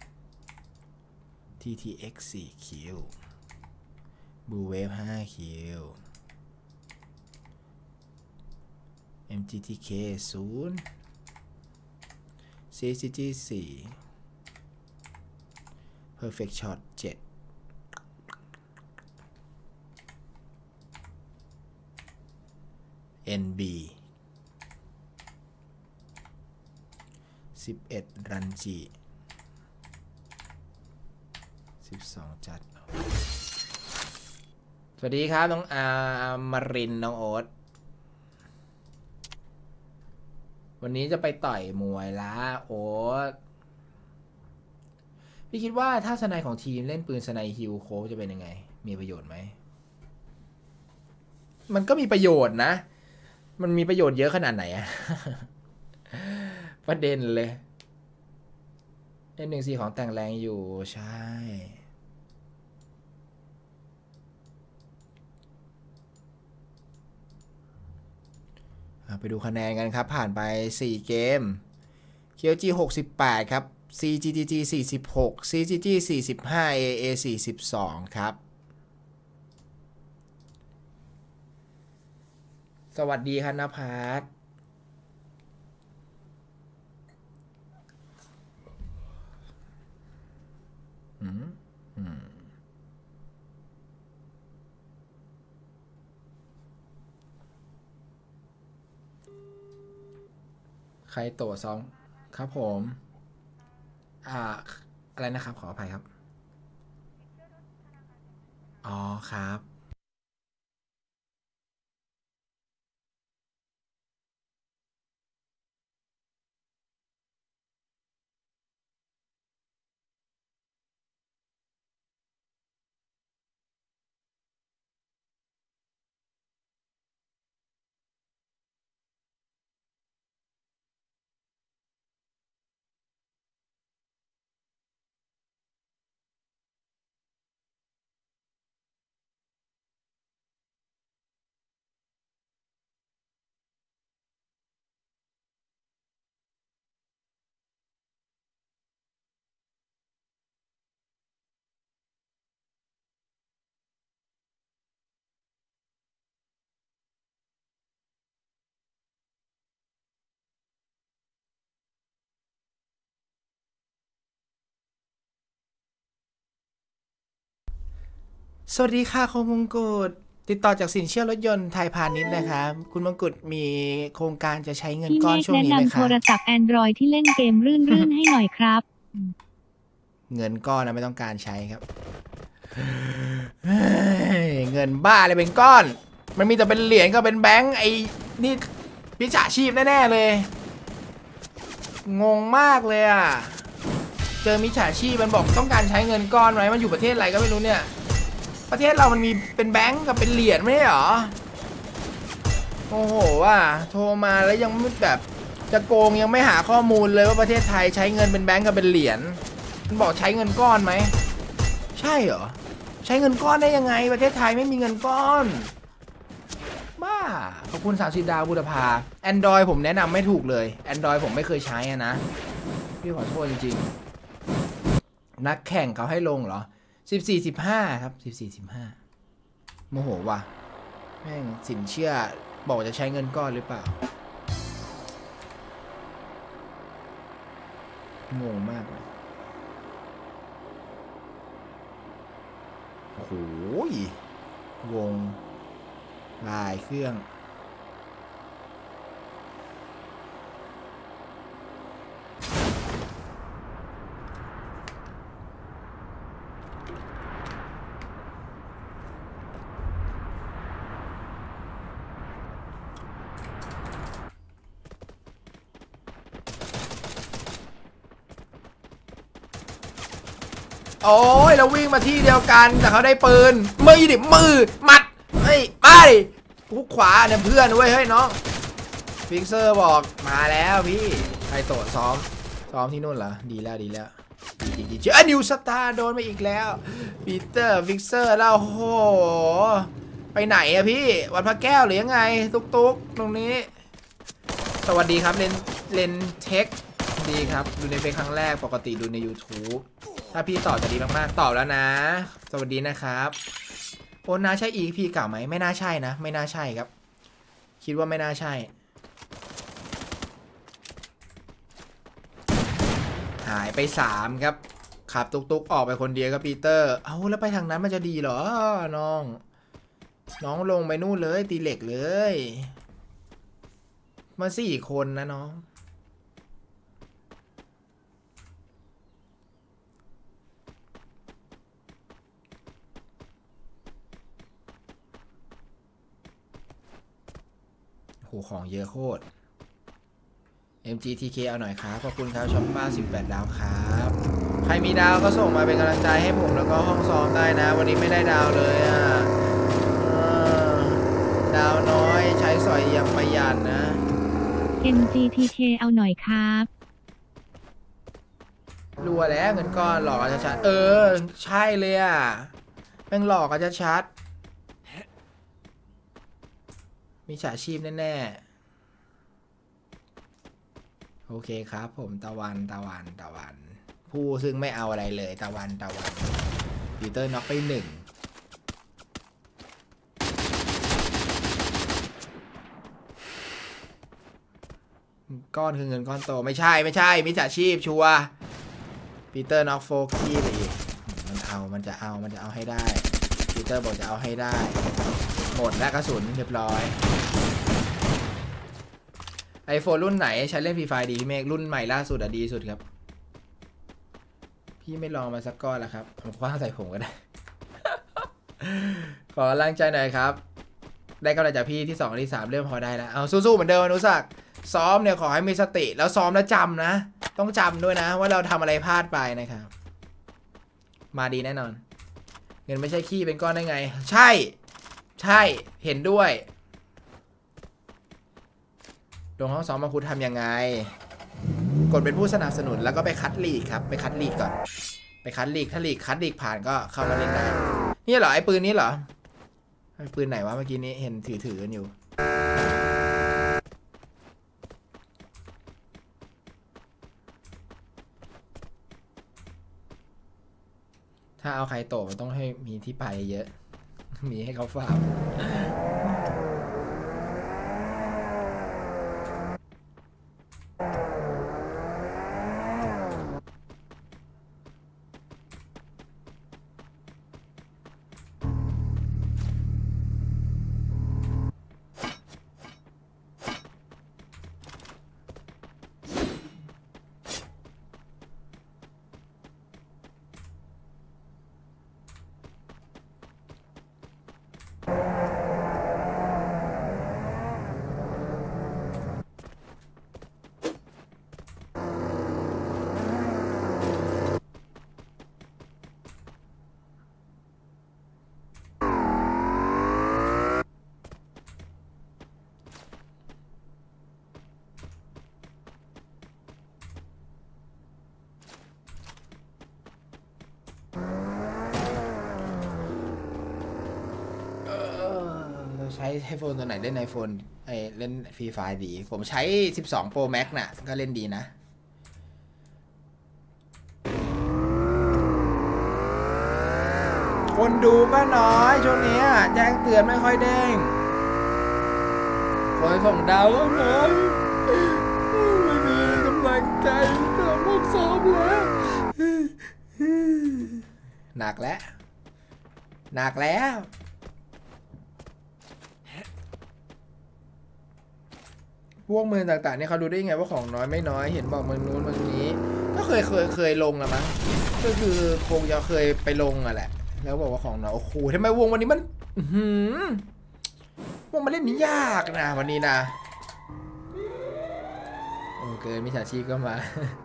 ที ที เอ็กซ์ สี่คิว Blue Wave ห้าคิว เอ็ม จี ที เค ศูนย์ ซี ซี จี สี่ Perfect Shot เจ็ด เอ็น บี สิบเอ็ด รันจิสิบสอง จัดสวัสดีครับน้องอามารินน้องโอ๊ตวันนี้จะไปต่อยมวยละโอ๊ตพี่คิดว่าถ้าสไนของทีมเล่นปืนสไนฮิลโคจะเป็นยังไงมีประโยชน์ไหมมันก็มีประโยชน์นะมันมีประโยชน์เยอะขนาดไหนอะ ประเด็นเลย เอ็น หนึ่ง สี่ ของแต่งแรงอยู่ใช่ไปดูคะแนนกันครับผ่านไปสี่เกม เค โอ จี หกสิบแปดครับ ซี จี ที จี สี่สิบหก ซี จี จี สี่สิบห้า เอ เอ สี่สิบสองครับสวัสดีครับนภัสอืมอืมใครโตซองครับผมอ่าอะไรนะครับขออภัยครับอ๋อครับสวัสดีค่ะคุณมงกุฎติดต่อจากสินเชื่อรถยนต์ไทยพาณิชย์นะครับคุณมงกุฎมีโครงการจะใช้เงินก้อนช่วงนี้ไหมคะพี่เมฆแนะนำโทรศัพท์ Android ที่เล่นเกมรื่นๆให้หน่อยครับเงินก้อนนะไม่ต้องการใช้ครับเงินบ้าเลยเป็นก้อนมันมีแต่เป็นเหรียญก็เป็นแบงค์ไอ้นี่มิจฉาชีพแน่ๆเลยงงมากเลยอ่ะเจอมิจฉาชีพมันบอกต้องการใช้เงินก้อนไหมมันอยู่ประเทศอะไรก็ไม่รู้เนี่ยประเทศเรามันมีเป็นแบงก์กับเป็นเหรียญไม่ใช่หรอโอ้โหว่าโทรมาแล้วยังไม่แบบจะโกงยังไม่หาข้อมูลเลยว่าประเทศไทยใช้เงินเป็นแบงก์กับเป็นเหรียญมันบอกใช้เงินก้อนไหมใช่เหรอใช้เงินก้อนได้ยังไงประเทศไทยไม่มีเงินก้อนบ้าขอบคุณสามสิบดาวบุรพา Android ผมแนะนำไม่ถูกเลย Android ผมไม่เคยใช้อะนะพี่ขอโทษจริงๆนักแข่งเขาให้ลงเหรอสิบสี่ สิบห้าครับสิบสี่ สิบห้าโมโหว่ะแม่งสินเชื่อบอกจะใช้เงินก้อนหรือเปล่างงมากเลยโอ้โหวงลายเครื่องโอ้ยเราวิ่งมาที่เดียวกันแต่เขาได้ปืนมือดิมือหมัดเฮ้ยไปคุกขวาเนี่ยเพื่อนเว้ยเฮ้ยน้องฟิกเซอร์บอกมาแล้วพี่ใครโตซ้อมซ้อมที่นู่นเหรอดีแล้วดีแล้วดีดีดีเจอนิวสตาร์โดนไปอีกแล้วปีเตอร์ฟิกเซอร์แล้วโอ้โหไปไหนอะพี่วัดพระแก้วหรือยังไงตุ๊กตุ๊กตรงนี้สวัสดีครับเลนเลนเทคดีครับดูในเฟซครั้งแรกปกติดูใน YouTubeถ้าพี่ตอบจะดีมากๆตอบแล้วนะสวัสดีนะครับโอ้น่าใช่ อี พี เก่าไหมไม่น่าใช่นะไม่น่าใช่ครับคิดว่าไม่น่าใช่หายไปสามครับขับตุกตุกออกไปคนเดียวครับปีเตอร์เอาแล้วไปทางนั้นมันจะดีเหรอน้องน้องลงไปนู่นเลยตีเหล็กเลยมาสี่คนนะน้องโหของเยอะโคตร เอ็ม จี ที เค เอาหน่อยครับขอบคุณครับช็อปป้าสิบแปดดาวครับใครมีดาวก็ส่งมาเป็นกำลังใจให้ผมแล้วก็ห้องซ้อมได้นะวันนี้ไม่ได้ดาวเลยอ่ะดาวน้อยใช้สอยอย่างประหยัดนะเอ็ม จี ที เค เอาหน่อยครับรัวแล้วเงินก้อนหลอกกันชัดเออใช่เลยอ่ะแม่งหลอกกันชัดมีฉาชีพแน่ๆโอเคครับผมตะวันตะวันตะวันผู้ซึ่งไม่เอาอะไรเลยตะวันตะวันปีเตอร์น็อกไปหนึ่งก้อนคือเงินก้อนโตไม่ใช่ไม่ใช่มิจฉาชีพชัวร์ปีเตอร์น็อกโฟกี้เลยมันเอามันจะเอามันจะเอาให้ได้ปีเตอร์บอกจะเอาให้ได้หมดและกระสุนเรียบร้อยไอโฟนรุ่นไหนใช้เล่นฟรีไฟดีพี่เมฆรุ่นใหม่ล่าสุดอะดีสุดครับพี่ไม่ลองมาสักก้อนแล้วครับผมคว้าใส่ผมก็ได้ ขอกำลังใจหน่อยครับได้กำลังจากพี่ที่สองที่สามเริ่มพอได้แล้วเอาสู้ๆเหมือนเดิมอนุสักซ้อมเนี่ยขอให้มีสติแล้วซ้อมแล้วจำนะต้องจำด้วยนะว่าเราทำอะไรพลาดไปนะครับมาดีแน่นอนเงินไม่ใช่ขี้เป็นก้อนได้ไงใช่ใช่เห็นด้วยลงห้องซ้อมมาคุดทำยังไงกดเป็นผู้สนับสนุนแล้วก็ไปคัดลีกครับไปคัดลีกก่อนไปคัดลีกถ้าลีกคัดลีกผ่านก็เข้ามาเล่นได้นี่เหรอไอ้ปืนนี้เหรอไอ้ปืนไหนวะเมื่อกี้นี้เห็นถือถือกันอยู่ถ้าเอาใครโตมันต้องให้มีที่ไปเยอะมีให้เขาฟาร์มช้ไอโฟนตัวไหนเล่นไอโฟนไอเล่นฟรีไฟดี ผมใช้สิบสอง Pro Max น่ะก็เล่นดีนะคนดูก็น้อยช่วงนี้แจ้งเตือนไม่ค่อยเด้งคนส่งดาวก็น้อยไม่มีกำลังใจจะพวกซ้อมแล้วหนักแล้วหนักแล้วพวกเมืองต่างๆเนี่ยเขาดูได้ยังไงว่าของน้อยไม่น้อยเห็นบอกเมืองนู้นเมืองนี้ก็เคยเคยเคยลงแล้วมั้งก็คือคงจะเคยไปลงอ่ะแหละแล้วบอกว่าของน้อยโอ้โหทำไมวงวันนี้มันหืมวงมันเล่นนี้ยากนะวันนี้นะโอ้เกินมิจฉาชีพก็มา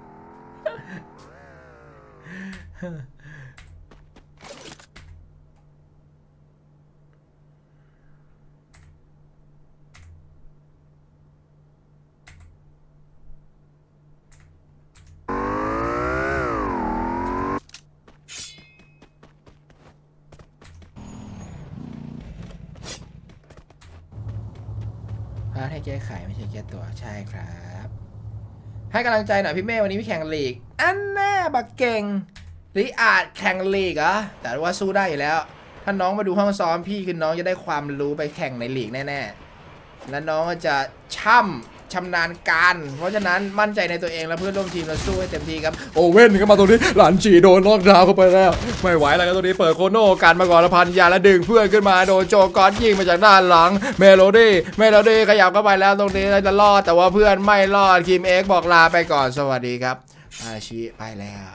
ให้แก้ไขไม่ใช่แก้ตัวใช่ครับให้กำลังใจหน่อยพี่เมฆวันนี้พี่แข่งลีกอันแน่บักเก่งหรืออาจแข่งลีกอะแต่ว่าสู้ได้อยู่แล้วถ้าน้องมาดูห้องซ้อมพี่คือน้องจะได้ความรู้ไปแข่งในลีกแน่ๆและน้องก็จะช่ำชำนาญการเพราะฉะนั้นมั่นใจในตัวเองและเพื่อนร่วมทีมเราสู้ให้เต็มที่ครับโอเว่นก็มาตรงนี้หลานจีโดนล็อกดาวน์เข้าไปแล้วไม่ไหวแล้วก็ตรงนี้เปิดโคโน่การมาก่อนละพันยาและดึงเพื่อนขึ้นมาโดนโจกอนยิงมาจากด้านหลังเมโลดี้เมโลดี้ขยับเข้าไปแล้วตรงนี้จะรอดแต่ว่าเพื่อนไม่รอดทีมเอ็กบอกลาไปก่อนสวัสดีครับอาชิไปแล้ว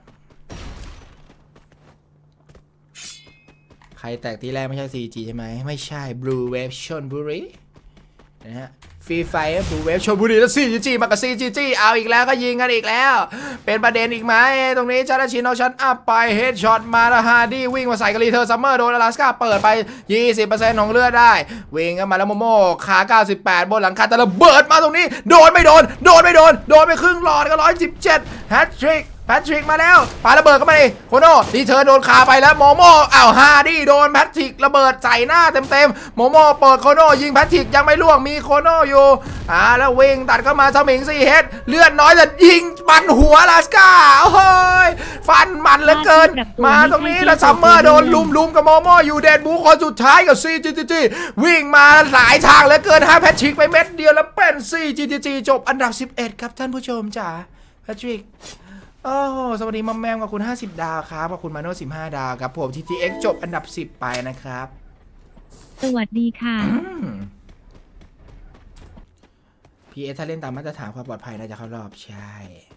ใครแตกที่แรกไม่ใช่ ซี จี ใช่ไหมไม่ใช่ Blue Wave ชลบุรีนะฮะฟรีไฟร์บูเวฟชลบุรีแล้ว ซี จี จี มากับ ซี จี จี เอาอีกแล้วก็ยิงกันอีกแล้วเป็นประเด็นอีกไหมตรงนี้ชาร์ชินเอาชันอัพไปเฮดช็อตมาแล้วฮาร์ดี้วิ่งมาใส่กรีเทอร์ซัมเมอร์โดนอลาสก้าเปิดไป ยี่สิบเปอร์เซ็นต์ ของเลือดได้วิ่งกันมาแล้วโมโม่ขาเก้าสิบแปดบนหลังคาแต่ระเบิดมาตรงนี้โดนไม่โดนโดนไม่โดนโดนไปครึ่งหลอดก็ร้อยสิบเจ็ดแฮตทริกแพทริกมาแล้วปาระเบิดเข้ามาดิโคโน่ดีเธอโดนคาไปแล้วโมโม่อ้าวฮาร์ดี้โดนแพทริกระเบิดใส่หน้าเต็มๆโมโม่เปิดโคโน่ยิงแพทริกยังไม่ล่วงมีโคโน่อยู่อ่าแล้ววิ่งตัดเข้ามาสมิงซีเฮดเลือดน้อยแต่ยิงปันหัวลาสกาโอ้ยฟันมันเหลือเกินมาตรงนี้แล้วซัมเมอร์โดนลุมลุมกับโมโม่อยู่เดนบูคนสุดท้ายกับ ซี จี จี วิ่งมาหลายทางเหลือเกินฮะแพทริกไปเม็ดเดียวแล้วเป็น ซี จี จี จบอันดับสิบเอ็ดครับท่านผู้ชมจ๋าแพทริกโอ้สวัสดีมัมแมมกับคุณห้าสิบดาวครับกับคุณมาโน่สิบห้าดาวครับผม ที ที เอ็กซ์ จบอันดับสิบไปนะครับสวัสดีค่ะพี เอส ถ้าเล่นตามมาตรฐานความปลอดภัยน่าจะเข้ารอบใช่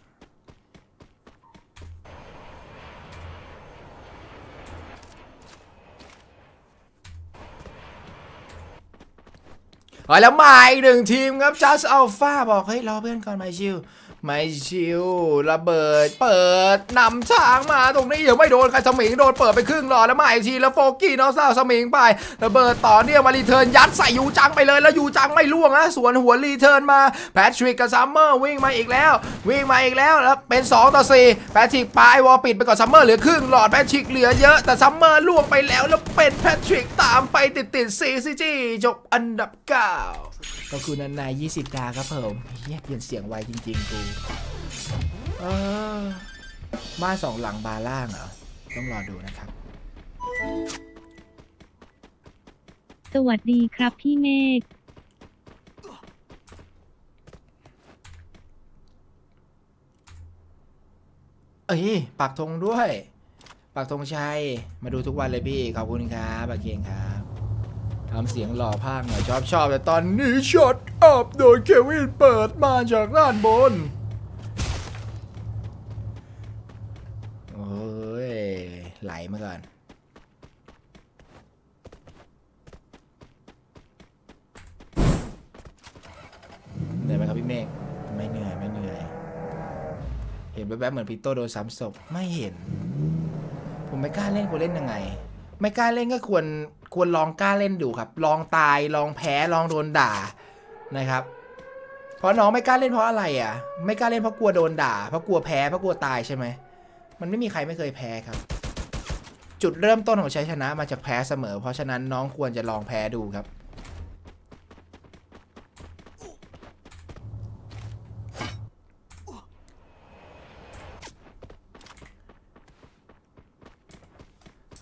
อ๋อแล้วมาอีกหนึ่งทีมครับ Just Alpha บอกเฮ้ยรอเพื่อนก่อนไม่ชิวไม่ชิวระเบิดเปิดนำช้างมาตรงนี้ยังไม่โดนใครสมิงโดนเปิดไปครึ่งหลอดแล้วมาอีกทีแล้วโฟกี้น้องสาวสมิงไประเบิดต่อเนี่ยมารีเทิร์นยัดใส่ยูจังไปเลยแล้วยูจังไม่ล่วงนะสวนหัวรีเทิร์นมาแพทริกกับซัมเมอร์วิ่งมาอีกแล้ววิ่งมาอีกแล้วแล้วเป็นสองต่อสี่แพทริกปาไอวอลปิดไปก่อนซัมเมอร์เหลือครึ่งหลอดแพทริกเหลือเยอะแต่ซัมเมอร์ล่วงไปแล้วแล้วเป็นแพทริกตามไปติดติด ซี ซี จี จบอันดับเก้าก็คือนันนายยี่สิบดาวครับผมเฮียเปลี่ยนเสียงไวจริงๆกูเออบ้านสองหลังบาร์ล่างเหรอต้องรอดูนะครับสวัสดีครับพี่เมฆเอ้ยปักธงด้วยปักธงชัยมาดูทุกวันเลยพี่ขอบคุณครับบักเกียงครับทำเสียงหล่อภาคหน่อยชอบชอบแต่ตอนนี้ช็อตอัพโดยเควินเปิดมาจากด้านบนโอ้ยไหลมาก่อนเหนื่อยไหมครับพี่เมฆไม่เหนื่อยไม่เหนื่อยเห็นแวบๆเหมือนพีโต้โดนซ้ำศพไม่เห็นผมไม่กล้าเล่นควรเล่นยังไงไม่กล้าเล่นก็ควรควรลองกล้าเล่นดูครับลองตายลองแพ้ลองโดนด่านะครับเพราะน้องไม่กล้าเล่นเพราะอะไรอ่ะไม่กล้าเล่นเพราะกลัวโดนด่าเพราะกลัวแพ้เพราะกลัวตายใช่ไหมมันไม่มีใครไม่เคยแพ้ครับจุดเริ่มต้นของชัยชนะมาจากแพ้เสมอเพราะฉะนั้นน้องควรจะลองแพ้ดูครับ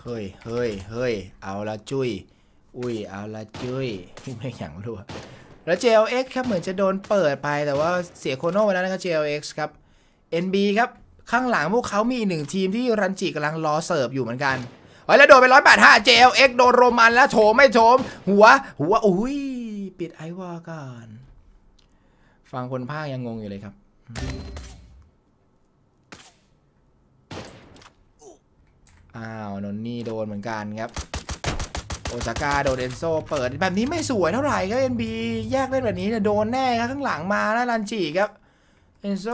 เฮ้ยเฮ้ยเฮ้ยเอาละจุ้ยอุ้ยเอาละจุ้ยไม่อย่างรัวแล้ว เจ แอล เอ็กซ์ ครับเหมือนจะโดนเปิดไปแต่ว่าเสียโคโน่ไปแล้วนะครับ เจ แอล เอ็กซ์ ครับ เอ็น บี ครับข้างหลังพวกเขามีอีกหนึ่งทีมที่รันจิกำลังรอเสิร์ฟอยู่เหมือนกันเฮ้ยแล้วโดนไปร้อยแปดห้า เจ แอล เอ็กซ์ โดนโรมันแล้วโถมไม่โถมหัวหัวอุ้ยปิดไอวอก่อนฟังคนภาคยังงงอยู่เลยครับอ้าวนนนี่โดนเหมือนกันครับโอซาก้าโดนเอนโซเปิดแบบนี้ไม่สวยเท่าไหร่ครับ เอ็น บี แยกเล่นแบบนี้เนี่ยโดนแน่ครับข้างหลังมาแล้วรันจิครับเอนโซ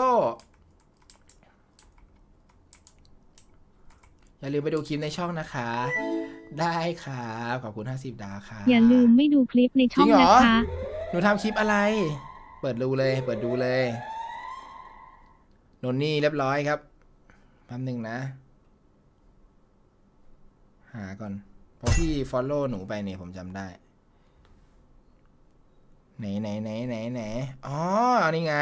อย่าลืมไปดูคลิปในช่องนะคะได้ครับขอบคุณห้าสิบดาวค่ะอย่าลืมไม่ดูคลิปในช่องนะคะหนูทำคลิปอะไรเปิดดูเลยเปิดดูเลยนนนี่เรียบร้อยครับแป๊บนึงนะหาก่อนเพราะพี่ follow หนูไปเนี่ยผมจำได้ไหนไหนไหนไหนไหนอ๋อนี่ไง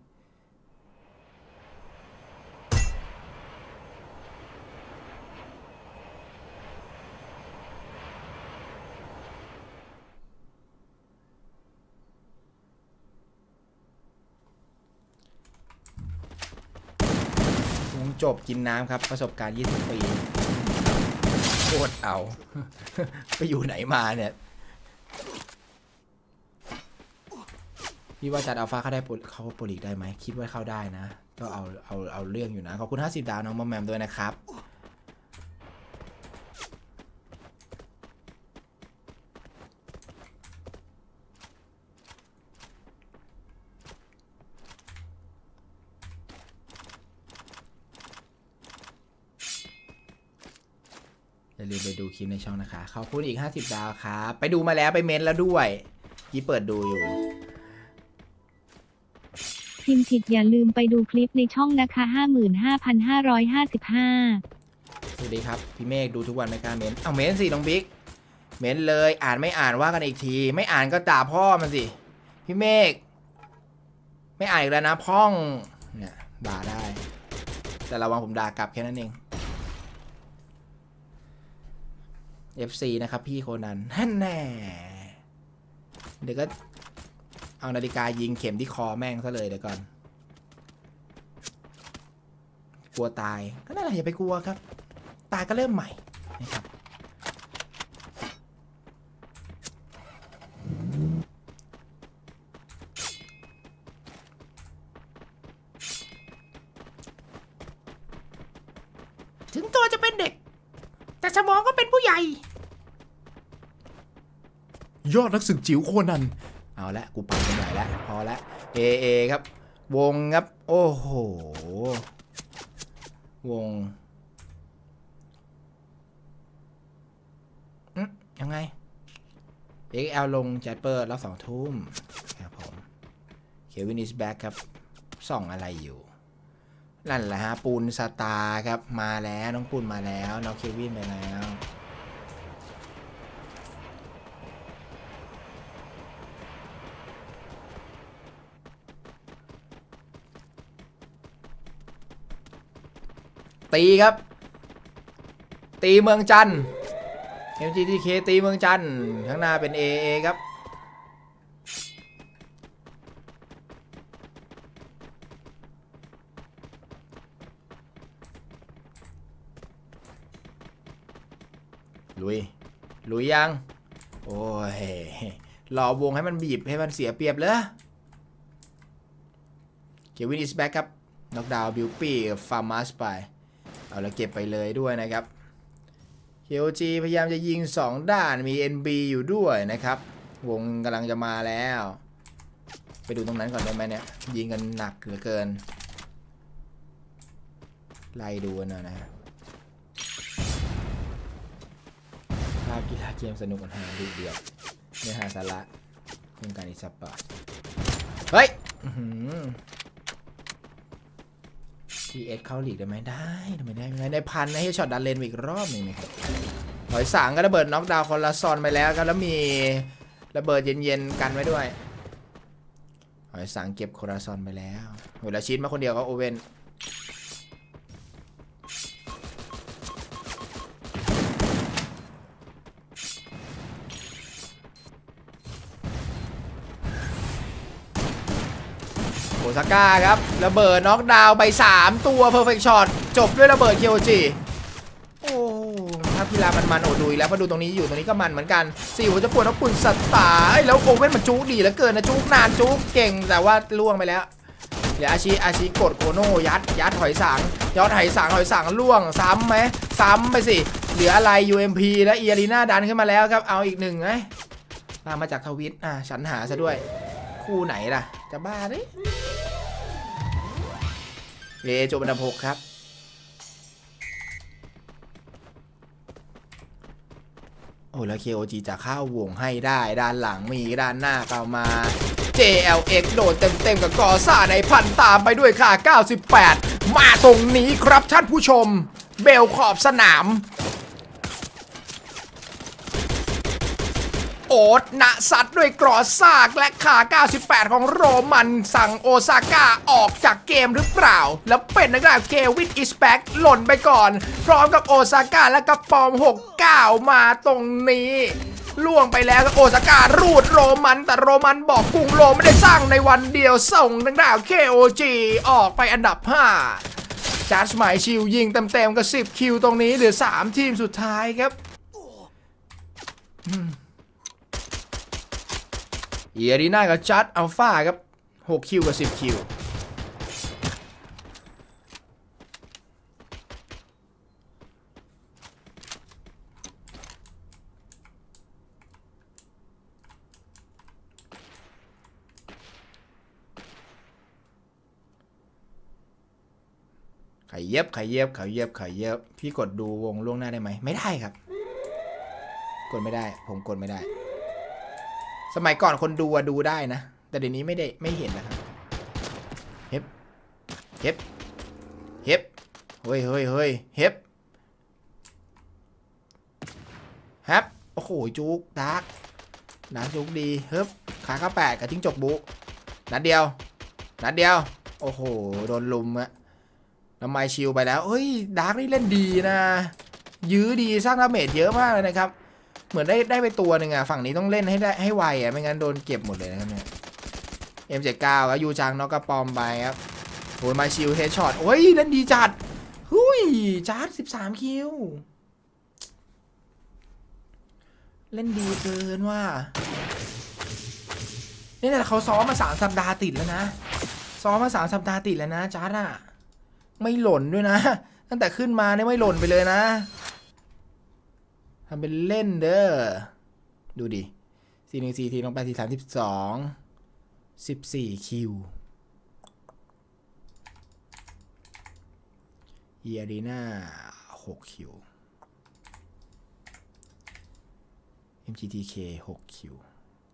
จบกินน้ำครับประสบการณ์ยี่สิบปีโคตรเอาไปอยู่ไหนมาเนี่ยพี่ว่าจัดอัลฟาเข้าได้เขาโปรลีกได้ไหมคิดว่าเข้าได้นะก็เอาเอาเอาเรื่องอยู่นะขอบคุณห้าสิบดาวน้องมอมแมมด้วยนะครับอย่าลืมไปดูคลิปในช่องนะคะขอบคุณอีกห้าสิบดาวครับไปดูมาแล้วไปเม้นแล้วด้วยยี่เปิดดูอยู่พิมพ์ผิดอย่าลืมไปดูคลิปในช่องนะคะ ห้าหมื่นห้าพันห้าร้อยห้าสิบห้าสวัสดีครับพี่เมฆดูทุกวันไหมคะเม้นเอาเม้นสิน้องบิ๊กเม้นเลยอ่านไม่อ่านว่ากันอีกทีไม่อ่านก็ด่าพ่อมันสิพี่เมฆไม่อ่านอีกแล้วนะพ่องเนี่ยด่าได้แต่ระวังผมด่ากลับแค่นั้นเอง เอฟ ซี นะครับพี่โคนันนั่นแน่เดี๋ยวก็เอานาฬิกายิงเข็มที่คอแม่งซะเลยเดี๋ยวก่อนกลัวตายก็นั่นแหละอย่าไปกลัวครับตายก็เริ่มใหม่นะครับถึงตัวจะเป็นเด็กแต่สมองก็เป็นผู้ใหญ่ยอดนักสืบจิ๋วโคนันเอาละกูไปกันใหญ่แล้วพอละเอเอครับวงครับโอ้โหวงอืมยังไง เอ็กซ์ แอล ลงแจดเปิดแล้วสองทุ่มครับผมเควินอิสแบ็กครับส่องอะไรอยู่นั่นแหละฮะปูนสตาร์ครับมาแล้วน้องปูนมาแล้วน้องเควินไปแล้วตีครับตีเมืองจันทร์ เอ็ม จี ที เค ตีเมืองจันทร์ข้างหน้าเป็น เอ เอ ครับลุยลุยยังโอ้ยรอวงให้มันบีบให้มันเสียเปรียบเลยเควินอิสแบ็กครับน็อกดาวน์บิวปี้ฟาร์มัสไปเอาแล้วเก็บไปเลยด้วยนะครับ เค โอ จี พยายามจะยิงสองด้านมี เอ็น บี อยู่ด้วยนะครับวงกำลังจะมาแล้วไปดูตรงนั้นก่อนได้ไหมเนี่ยยิงกันหนักเหลือเกินไล่ดูกันหน่อยนะภาพกีฬาเกมสนุกกันหาดูเดือดเนื้อหาสาระโครงการอีสปอร์ตเฮ้ยพีเอสเข้าหลีกได้ไหมได้ทำไมได้ไม่ได้พันนะให้ช็อตดันเลนอีกรอบหนึ่งนะครับหอยสางก็ระเบิดน็อกดาวน์คนละซอนไปแล้วครับแล้วมีระเบิดเย็นๆกันไว้ด้วยหอยสางเก็บโคราซอนไปแล้วเวลาชิ้นมาคนเดียวก็โอเว่นโอซาก้าครับระเบิดน็อกดาวน์ไปสามตัวเพอร์เฟคช็อตจบด้วยระเบิดเคโอจิโอ้ถ้าพิลามันมันโอดูอีกแล้วมาดูตรงนี้อยู่ตรงนี้ก็มันเหมือนกันสี่หัวจะปวดน้ำปุ่นสัตว์ป่าแล้วโอเว่นมันจุกดีแล้วเกินนะจุกนานจุกเก่งแต่ว่าล่วงไปแล้วเดี๋ยวอาชิอาชิกดโคโน่ยัดยัดหอยสังยัดหอยสังหอยสังล่วงซ้ำไหมซ้ำไปสิเหลืออะไร ยู เอ็ม พี และเอียรีน่าดันขึ้นมาแล้วครับเอาอีกหนึ่งไหมตามมาจากทวิตอ่ะฉันหาซะด้วยคู่ไหนล่ะจะบ้าดิเอจบอันดับหกครับโอ้แล้ว เค โอ จี จะเข้าวงให้ได้ด้านหลังมีด้านหน้าเข้ามา เจ แอล เอ็กซ์ โดดเต็มๆกับกอซ่าในพันตามไปด้วยค่ะเก้าสิบแปดมาตรงนี้ครับท่านผู้ชมเบลขอบสนามโอ๊ตณซัดด้วยกรอซากและขาเก้าสิบแปดของโรมันสั่งโอซาก้าออกจากเกมหรือเปล่าแล้วเป็นนักกีฬาเควินอิสแบ็กหล่นไปก่อนพร้อมกับโอซาก้าและกระปอมหกสิบเก้ามาตรงนี้ล่วงไปแล้วโอซาก้ารูดโรมันแต่โรมันบอกกรุงโรไม่ได้สร้างในวันเดียวส่งนักกีฬา เค โอ จี ออกไปอันดับห้าจัดหมายชิวยิงเต็มๆกับสิบคิวตรงนี้เหลือสามทีมสุดท้ายครับเอียรีน่ากับจัดอัลฟาครับหกคิวกับสิบคิวไข่เย็บไข่เย็บไข่เย็บไข่เย็บพี่กดดูวงล่วงหน้าได้ไหมไม่ได้ครับกดไม่ได้ผมกดไม่ได้สมัยก่อนคนดูดูได้นะแต่เดี๋ยวนี้ไม่ได้ไม่เห็นนะครับเฮ็บเฮ็บเฮ็บเฮ้ยเฮ้ยเฮ้ยเฮ็บฮับโอ้โหจุกดาร์กดาร์กจุกดีเฮ้บขาข้าแปดกับทิ้งจกบุนัดเดียวนัดเดียวโอ้โหโดนลุมอะทำไมชิลไปแล้วเฮ้ยดาร์กนี่เล่นดีนะยื้อดีสร้างดาเมจเยอะมากเลยนะครับเหมือนได้ได้ไปตัวหนึ่งอะฝั่งนี้ต้องเล่นให้ได้ให้ไวอะไม่งั้นโดนเก็บหมดเลยนะครับเนี่ย เอ็ม เจ็ดสิบเก้า ครับยูจังน็อกกระปอมไปครับโหมาชิลเฮดช็อตโอ้ยเล่นดีจัดหุยจัดสิบสามคิวเล่นดีเกินว่านี่แต่เขาซ้อมมาสามสัปดาห์ติดแล้วนะซ้อมมาสามสัปดาห์ติดแล้วนะจัดอะไม่หล่นด้วยนะตั้งแต่ขึ้นมาเนี่ยไม่หล่นไปเลยนะทำเป็นเล่นเด้อดูดิสี่หนึ่งสี่ทีลงไปสี่สามสิบสองสิบสี่คิวเอียรีน่าหกคิว เอ็ม จี ที เค หกคิว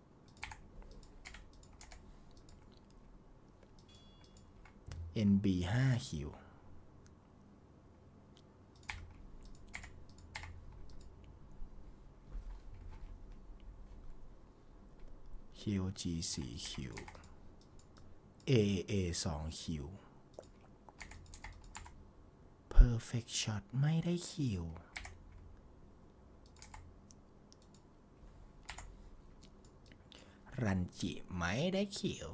เอ็น บี ห้าคิวเค โอ จี สี่คิว เอ เอ สองคิว Perfect Shot ไม่ได้คิวรันจิไม่ได้คิว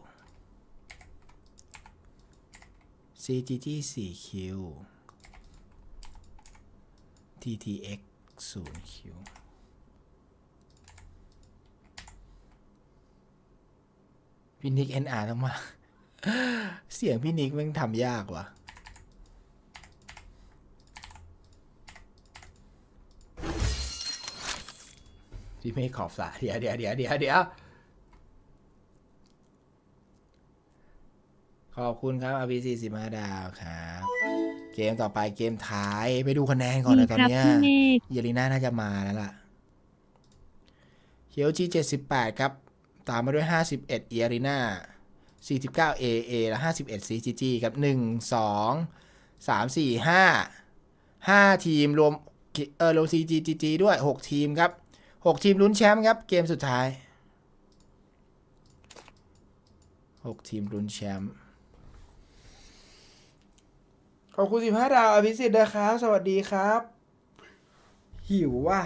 ซี จี จี สี่คิว ที ที เอ็กซ์ ศูนย์คิวพี่นิก เอ็น อาร์ ต้องมา เสียงพี่นิกมันทำยากว่ะพี่ไม่ขอบสาเดี๋ยวเดี๋ยวเดี๋ยวเดี๋ยวเดี๋ยวขอบคุณครับ อาร์ พี ซี สิบห้าดาวครับเกมต่อไปเกมท้ายไปดูคะแนนก่อนนะตอนนี้เยลิน่าน่าจะมาแล้วล่ะเคียวจีเจ็ดสิบแปดครับตามมาด้วยห้าสิบเอ็ดเอียรีน่าสี่สิบเก้า เอ เอ และห้าสิบเอ็ด ซี จี จี ครับหนึ่ง สอง สาม สี่ ห้า ห้าทีมรวมเออรวม ซี จี จี ด้วยหกทีมครับหกทีมลุ้นแชมป์ครับเกมสุดท้ายหกทีมลุ้นแชมป์ขอบคุณสิบห้าดาวอภิสิทธิ์นะครับสวัสดีครับหิวว่ะ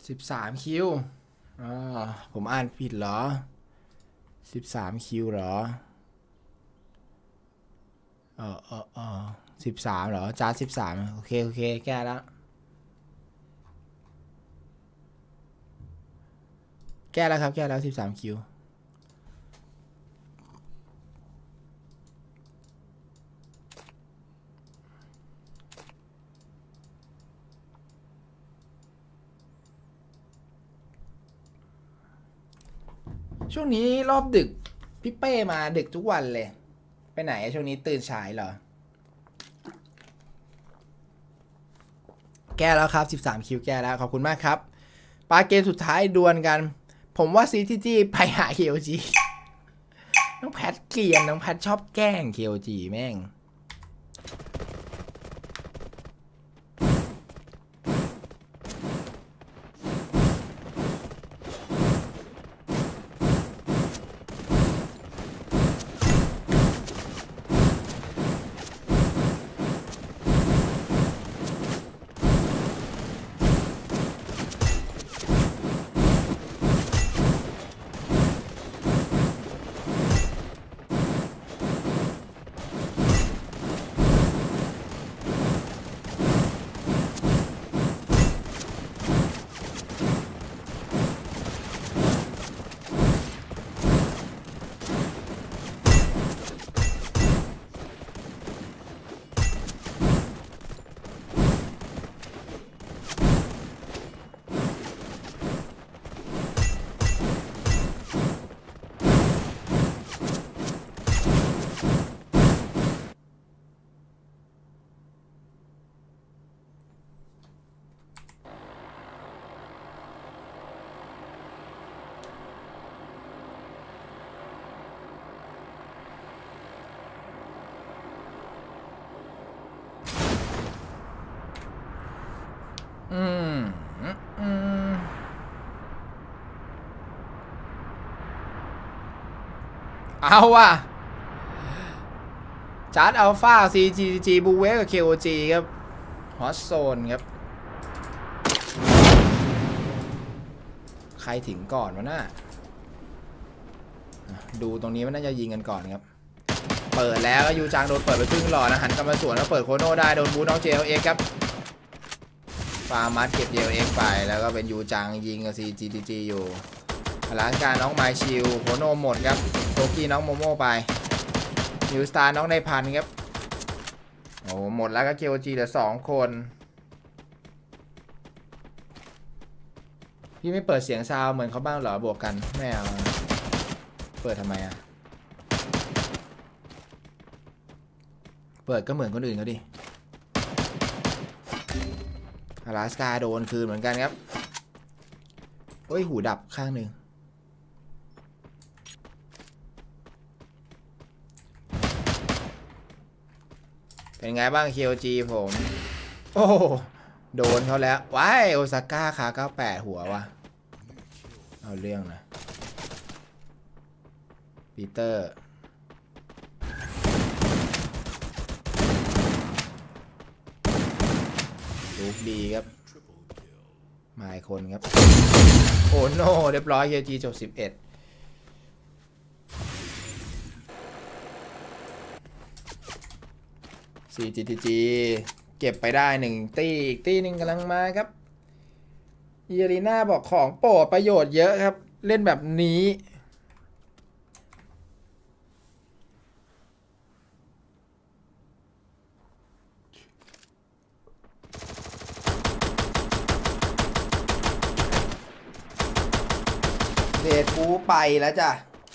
สิบสามคิวอ๋อผมอ่านผิดเหรอสิบสามคิวเหรอเออเออเออสิบสามเหรอจ้าสิบสามโอเคโอเคแก้แล้วแก้แล้วครับแก้แล้วสิบสามคิวช่วงนี้รอบดึกพี่เป้มาดึกทุกวันเลยไปไหนช่วงนี้ตื่นสายเหรอแก้แล้วครับสิบสามคิวแก้แล้วขอบคุณมากครับปาเกมสุดท้ายดวลกันผมว่า ซี ที จี ไปหา เค โอ จี น้องแพทเกลียนน้องแพทชอบแกล้ง เค โอ จี แม่งอืมอืมเอาว่ะจาร์ดอัลฟา ซี จี จี บูเวกับ เค โอ จี ครับฮอตโซนครับใครถึงก่อนวะน่ะดูตรงนี้มันน่าจะยิงกันก่อนครับเปิดแล้วยูจางโดนเปิดไปครึ่งหลอดนะหันกลับมาสวนแล้วเปิดโคโน่ได้โดนบูน้อง เจ แอล เอ็กซ์ ครับฟาร์มัสเก็บ เจ แอล เอ็กซ์ ไปแล้วก็เป็นยูจางยิงกับ ซี จี จี อยู่หลังการน้องไมชิลโคโน่หมดครับโตกี้น้องโมโม่ไปนิวสตาร์น้องในพันครับโอ้หมดแล้วก็ เค โอ จี เหลือสองคนพี่ไม่เปิดเสียงซาวเหมือนเขาบ้างเหรอบวกกันไม่เอาเปิดทำไมอ่ะเปิดก็เหมือนคนอื่นเขาดิอลาสกาโดนคืนเหมือนกันครับเอ้ยหูดับข้างหนึ่งเป็นไงบ้าง เค โอ จี ผมโอ้โดนเขาแล้วว้ายโอซาก้าคาเก้าแปดหัววะเอาเรื่องนะปีเตอร์ลูกดีครับมาอีกคนครับโอ้โนเรียบร้อย เค โอ จี จบสิบเอ็ดซี จี ที จี เก็บไปได้หนึ่งตีอีกตีหนึ่งกำลังมาครับเยรีน่าบอกของโปรดประโยชน์เยอะครับเล่นแบบนี้เดทกูไปแล้วจ้ะ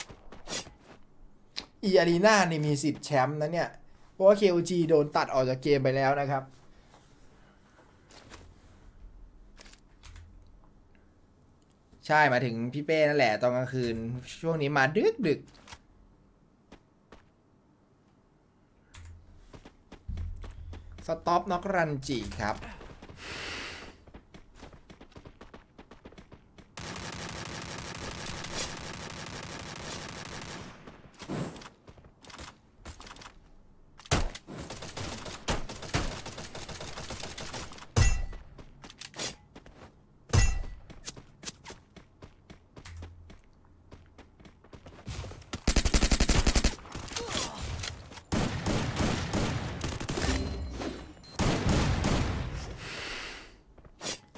อีอารีน่านี่มีสิทธิ์แชมป์นะเนี่ยเพราะว่า เค โอ จี โดนตัดออกจากเกมไปแล้วนะครับใช่มาถึงพี่เป้นั่นแหละตอนกลางคืนช่วงนี้มาดึกดึกสต็อปน็อกรันจีครับ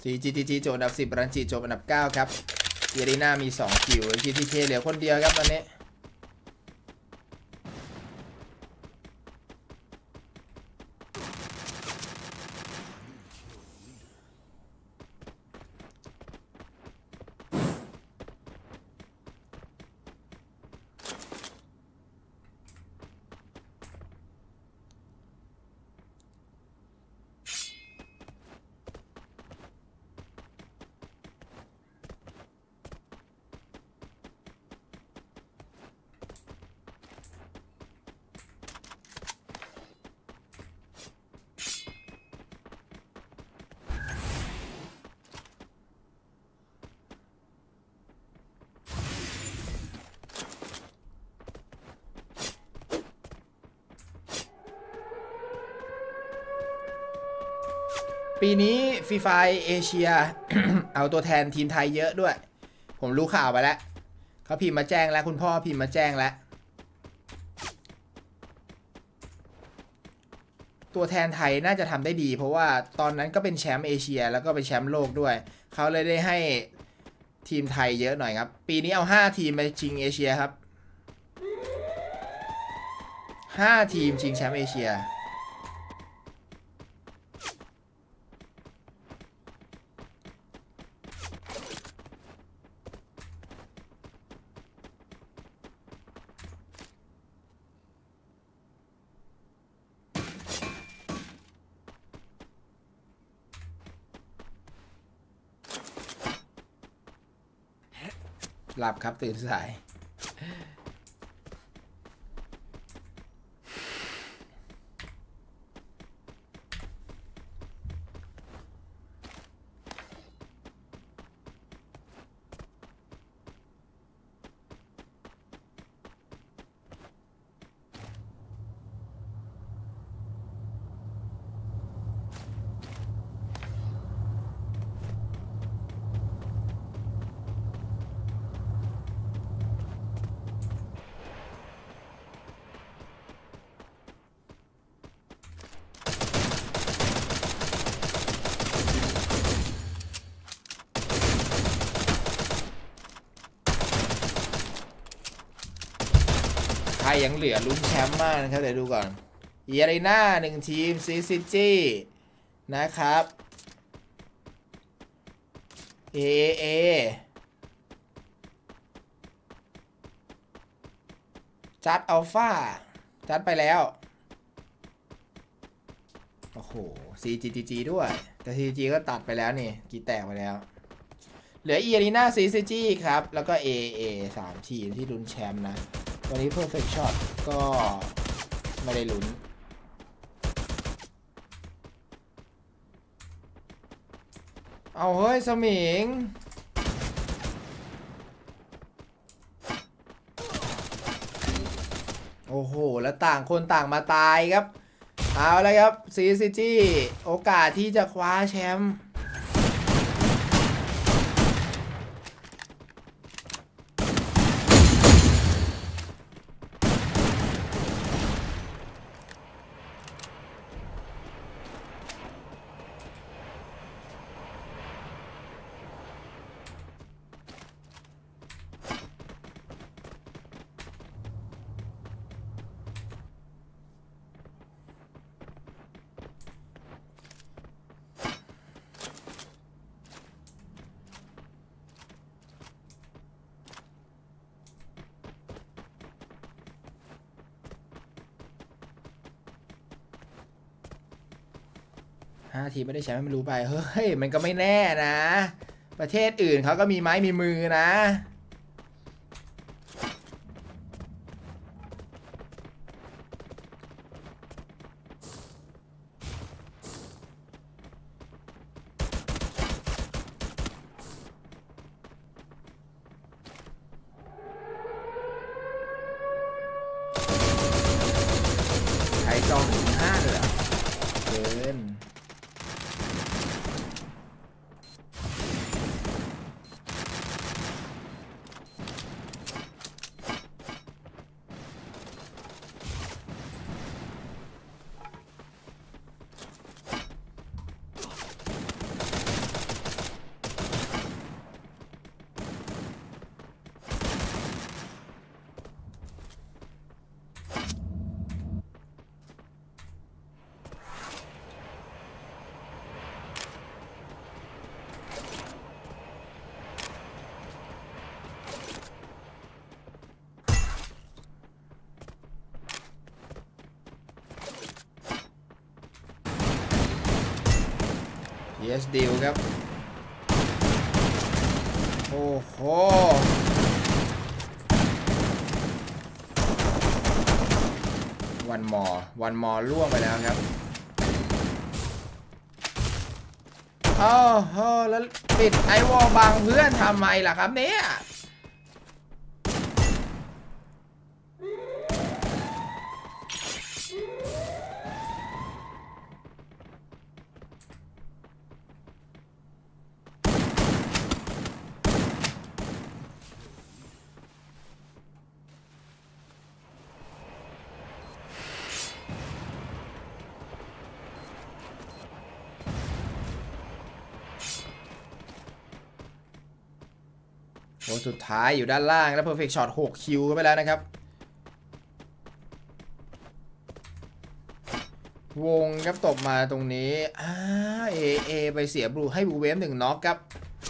ซี จี ที จี จบอันดับสิบรันจิจบอันดับเก้าครับเยรีน่ามีสองคิว จี ที เค เหลือคนเดียวครับตอนนี้ปีนี้ฟรีไฟเอเชีย เอาตัวแทนทีมไทยเยอะด้วยผมรู้ข่าวไปแล้วเขาพิมพ์มาแจ้งแล้วคุณพ่อพิมพ์มาแจ้งแล้วตัวแทนไทยน่าจะทำได้ดีเพราะว่าตอนนั้นก็เป็นแชมป์เอเชียแล้วก็เป็นแชมป์โลกด้วยเขาเลยได้ให้ทีมไทยเยอะหน่อยครับปีนี้เอาห้าทีมไปชิงเอเชียครับห้าทีมชิงแชมป์เอเชียหลับครับตื่นสายไทยยังเหลือลุ้นแชมป์มากนะครับเดี๋ยวดูก่อนเยรีน่าหนึ่งทีม ซี ซี จี นะครับ เอ เอ จัดอัลฟาจัดไปแล้วโอ้โห ซี จี ที จี ด้วยแต่ ซี จี จี ก็ตัดไปแล้วนี่กีแตกไปแล้วเหลือเยรีน่า ซี ซี จี ครับแล้วก็ เอ เอ สามทีมที่ลุ้นแชมป์นะวันนี้ Perfect Shot ก็ไม่ได้ลุ้นเอาเฮ้ยสมิงโอ้โหแล้วต่างคนต่างมาตายครับเอาแล้วครับ ซี ซี จี โอกาสที่จะคว้าแชมป์ห้าทีไม่ได้แชมป์ไม่รู้ไปเฮ้ยมันก็ไม่แน่นะประเทศอื่นเขาก็มีไม้มีมือนะใครจองถึงห้าเลยเกิน yes deal ครับโอ้โหวันมอวันมอล่วงไปแล้วครับอ้าวแล้วปิดไอวอลบังเพื่อนทำไมล่ะครับเนี่ยโอ้สุดท้ายอยู่ด้านล่างแล้ว perfect shot หกคิวไปแล้วนะครับวงครับตบมาตรงนี้อ่าเอเอไปเสียบลูให้บูเวฟหนึ่งน็อกครับ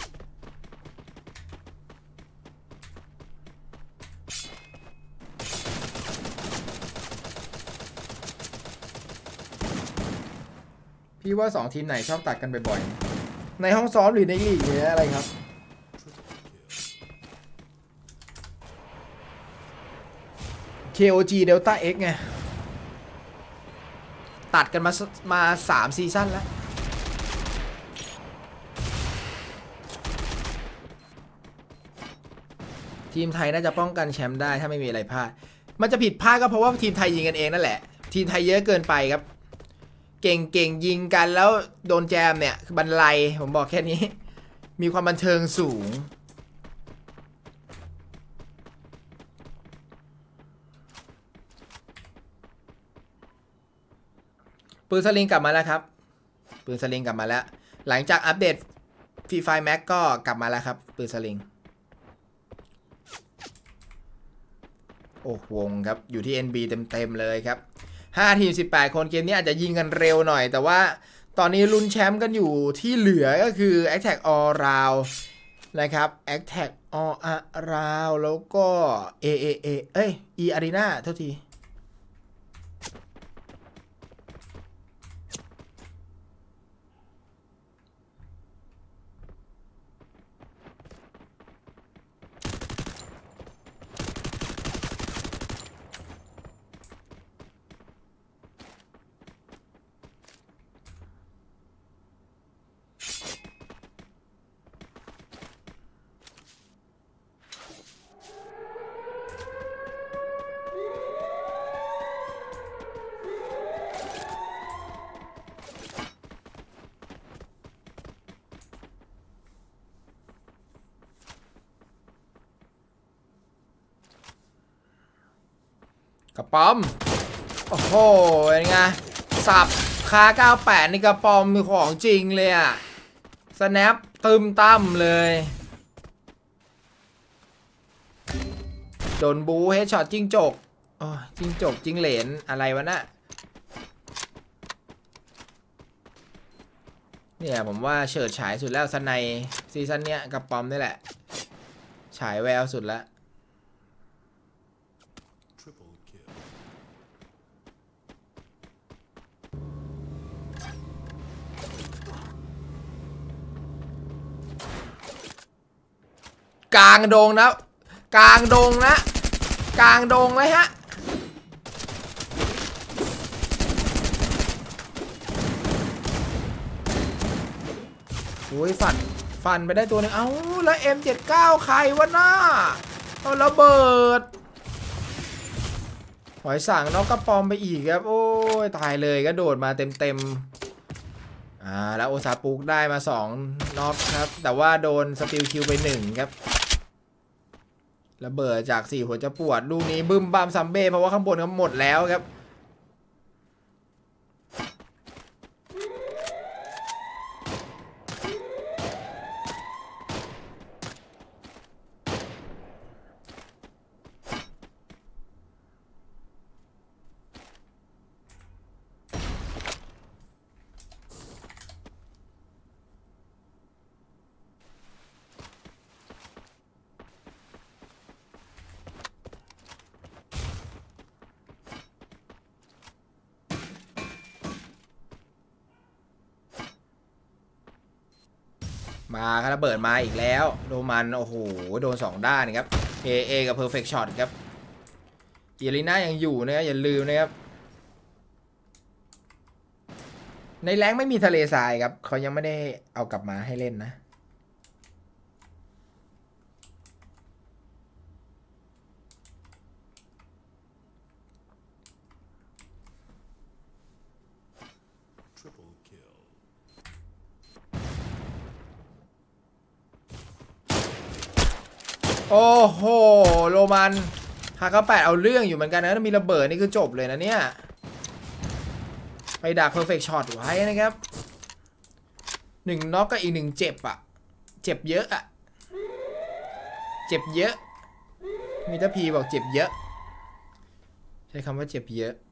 พี่ว่าสองทีมไหนชอบตัดกันบ่อยๆในห้องซ้อมหรือในลีกเนี่ยอะไรครับเค โอ จี Delta X ไงตัดกันมามาสามซีซั่นแล้วทีมไทยน่าจะป้องกันแชมป์ได้ถ้าไม่มีอะไรพลาดมันจะผิดพลาดก็เพราะว่าทีมไทยยิงกันเองนั่นแหละทีมไทยเยอะเกินไปครับเก่งเก่งยิงกันแล้วโดนแจมเนี่ยบันไลผมบอกแค่นี้มีความบันเทิงสูงปืนสลิงกลับมาแล้วครับปืนสลิงกลับมาแล้วหลังจากอัปเดตฟรีไฟแม็กก็กลับมาแล้วครับปืนสลิงโอ้วงครับอยู่ที่ เอ็น บี เต็มๆเลยครับห้าทีมสิบแปดคนเกมนี้อาจจะยิงกันเร็วหน่อยแต่ว่าตอนนี้ลุ้นแชมป์กันอยู่ที่เหลือก็คือ Attack All Round นะครับ Attack All Round แล้วก็ เอ เอ เอ เอ้ย E Arena เท่าทีกระป๋อมโอ้โหเป็นไงสับคาเก้าสิบแปดนี่กระป๋อมมีของจริงเลยอะสแนปตึมตั้มเลยโดนบูเฮดช็อตจิ้งจกโอ้จิ้งจกจิ้งเหลนอะไรวะน่ะเนี่ยผมว่าเฉิดฉายสุดแล้วสไนซีซั่นเนี้ยกระป๋อมนี่แหละฉายแววสุดแล้วกลางดงนะกลางดงนะกลางดงเลยฮะโอ้ยฟันฟันไปได้ตัวหนึ่งเอ้าแล้ว เอ็ม เจ็ดสิบเก้า ใครวะน้าเอาระเบิดหอยสั่งนอกกระปอมไปอีกครับโอ้ยตายเลยก็โดดมาเต็มเต็มอ่าแล้วโอซาปุกได้มาสองน็อกครับแต่ว่าโดนสติลคิวไปหนึ่งครับระเบิดจากสี่หัวจะปวดลูกนี้บึ้มบัมซัมเบ้เพราะว่าข้างบนเขาหมดแล้วครับมาครับระเบิดมาอีกแล้วโดมันโอ้โหโดนสองด้านครับ เอ เอ กับ Perfect Shot ครับเอลิน่ายังอยู่นะครับอย่าลืมนะครับในแรงไม่มีทะเลทรายครับเขายังไม่ได้เอากลับมาให้เล่นนะโอ้โหโรมันฮาเก้าแปดเอาเรื่องอยู่เหมือนกันนะมีระเบิดนี่คือจบเลยนะเนี่ยไปดัก Perfect Shot ไว้นะครับหนึ่งน็อกก็อีกหนึ่งเจ็บอ่ะเจ็บเยอะอ่ะเจ็บเยอะมีตาพีบอกเจ็บเยอะใช้คำว่าเจ็บเยอะ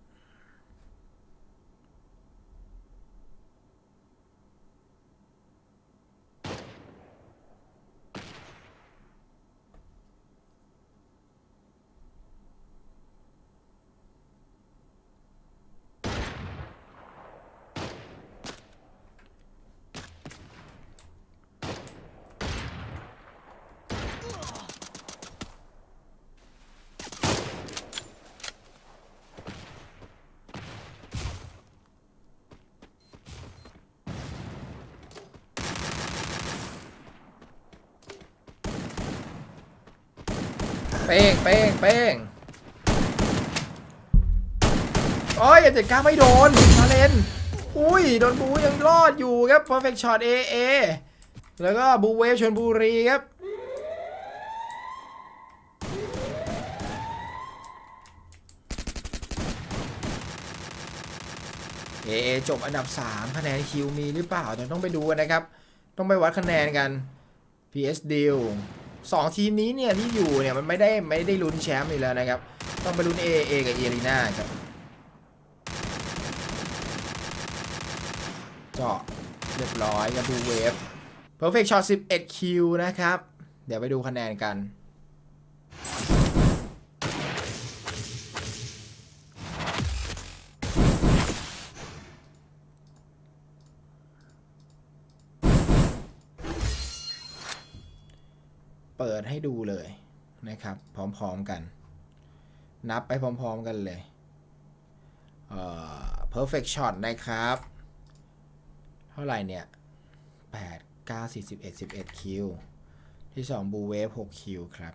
เป้งเป้งเป้งโอ้ยเจ็ดก้าไม่โดนมาเลนอุ้ยโดนบูยังรอดอยู่ครับ Perfect Shot เอ เอ แล้วก็บูเวฟชลบุรีครับเอ เอ จบอันดับสามคะแนนคิวมีหรือเปล่าเดี๋ยวต้องไปดูกันนะครับต้องไปวัดคะแนนกัน พี เอส Deal สองทีมนี้เนี่ยที่อยู่เนี่ยมันไม่ได้ไม่ได้ลุ้นแชมป์อยู่แล้วนะครับต้องไปลุ้น เอ เอ กับเอรีน่าครับเจาะเรียบร้อยกับดูเวฟ Perfect Shot สิบเอ็ดคิวนะครับเดี๋ยวไปดูคะแนนกันเปิดให้ดูเลยนะครับพร้อมๆกันนับไปพร้อมๆกันเลยเอ่อ Perfect Shot นะครับเท่าไหร่เนี่ยแปด เก้า สี่ สิบเอ็ด สิบเอ็ดคิวที่สองบูเวฟหกคิวครับ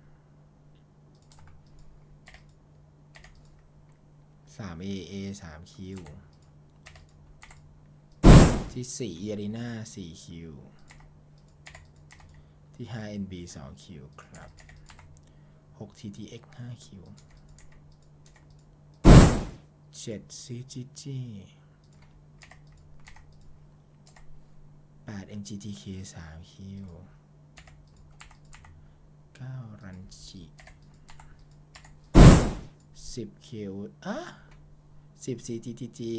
สาม เอ เอ สามคิวที่สี่เอรีน่าสี่คิวที่ห้า เอ็น บี สองคิวครับหก ที ที เอ็กซ์ ห้าคิวเจ็ด ซี จี จี แปด เอ็ม จี ที เค สามคิวเก้ารันจิสิบคิวอ่ะสิบ ซี ที ที จี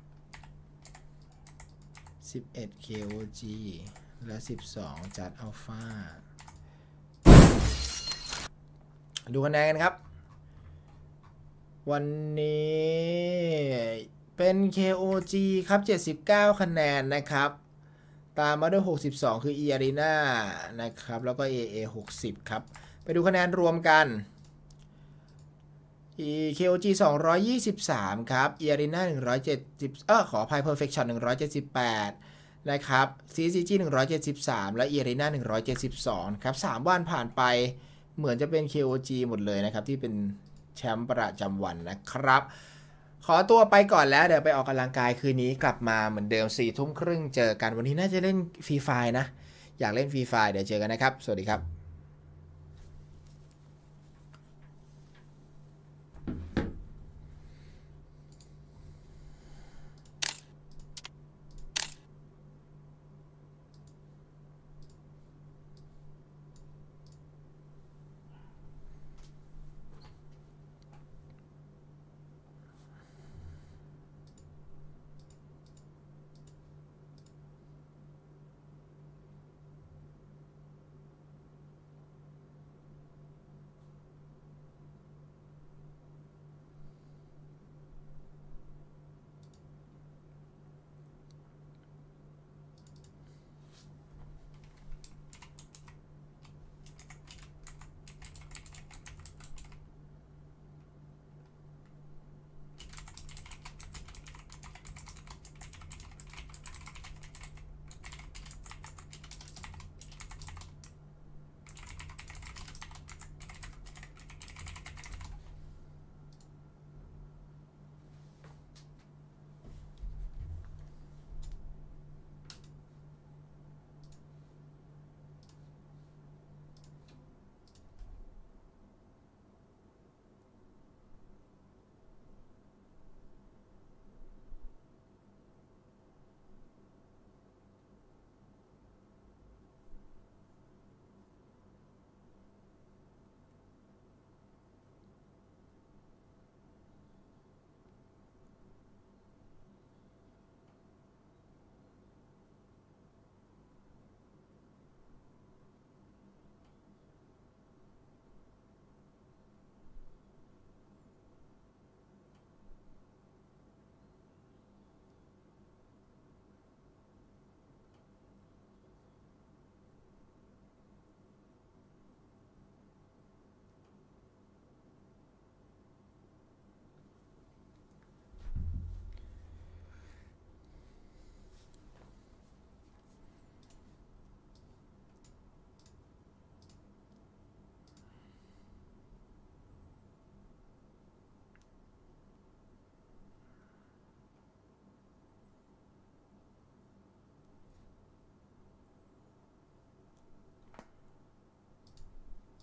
สิบเอ็ด เค โอ จี และสิบสองจัดอัลฟาดูคะแนนกันครับวันนี้เป็น เค โอ จี ครับเจ็ดสิบเก้าคะแนนนะครับตามมาด้วยหกสิบสองคือ e arena นะครับแล้วก็ เอ เอ หกสิบครับไปดูคะแนนรวมกัน เค โอ จี สองร้อยยี่สิบสามครับ e arena หนึ่งร้อยเจ็ดสิบเออขออภัย perfect shot หนึ่งร้อยเจ็ดสิบแปดนะครับ ซี ซี จี หนึ่งร้อยเจ็ดสิบสามและ e arena หนึ่งร้อยเจ็ดสิบสองครับสามวันผ่านไปเหมือนจะเป็น เค โอ จี หมดเลยนะครับที่เป็นแชมป์ประจำวันนะครับขอตัวไปก่อนแล้วเดี๋ยวไปออกกำลังกายคืนนี้กลับมาเหมือนเดิมสี่ทุ่มครึ่งเจอกันวันนี้น่าจะเล่นฟรีไฟนะอยากเล่นฟรีไฟเดี๋ยวเจอกันนะครับสวัสดีครับ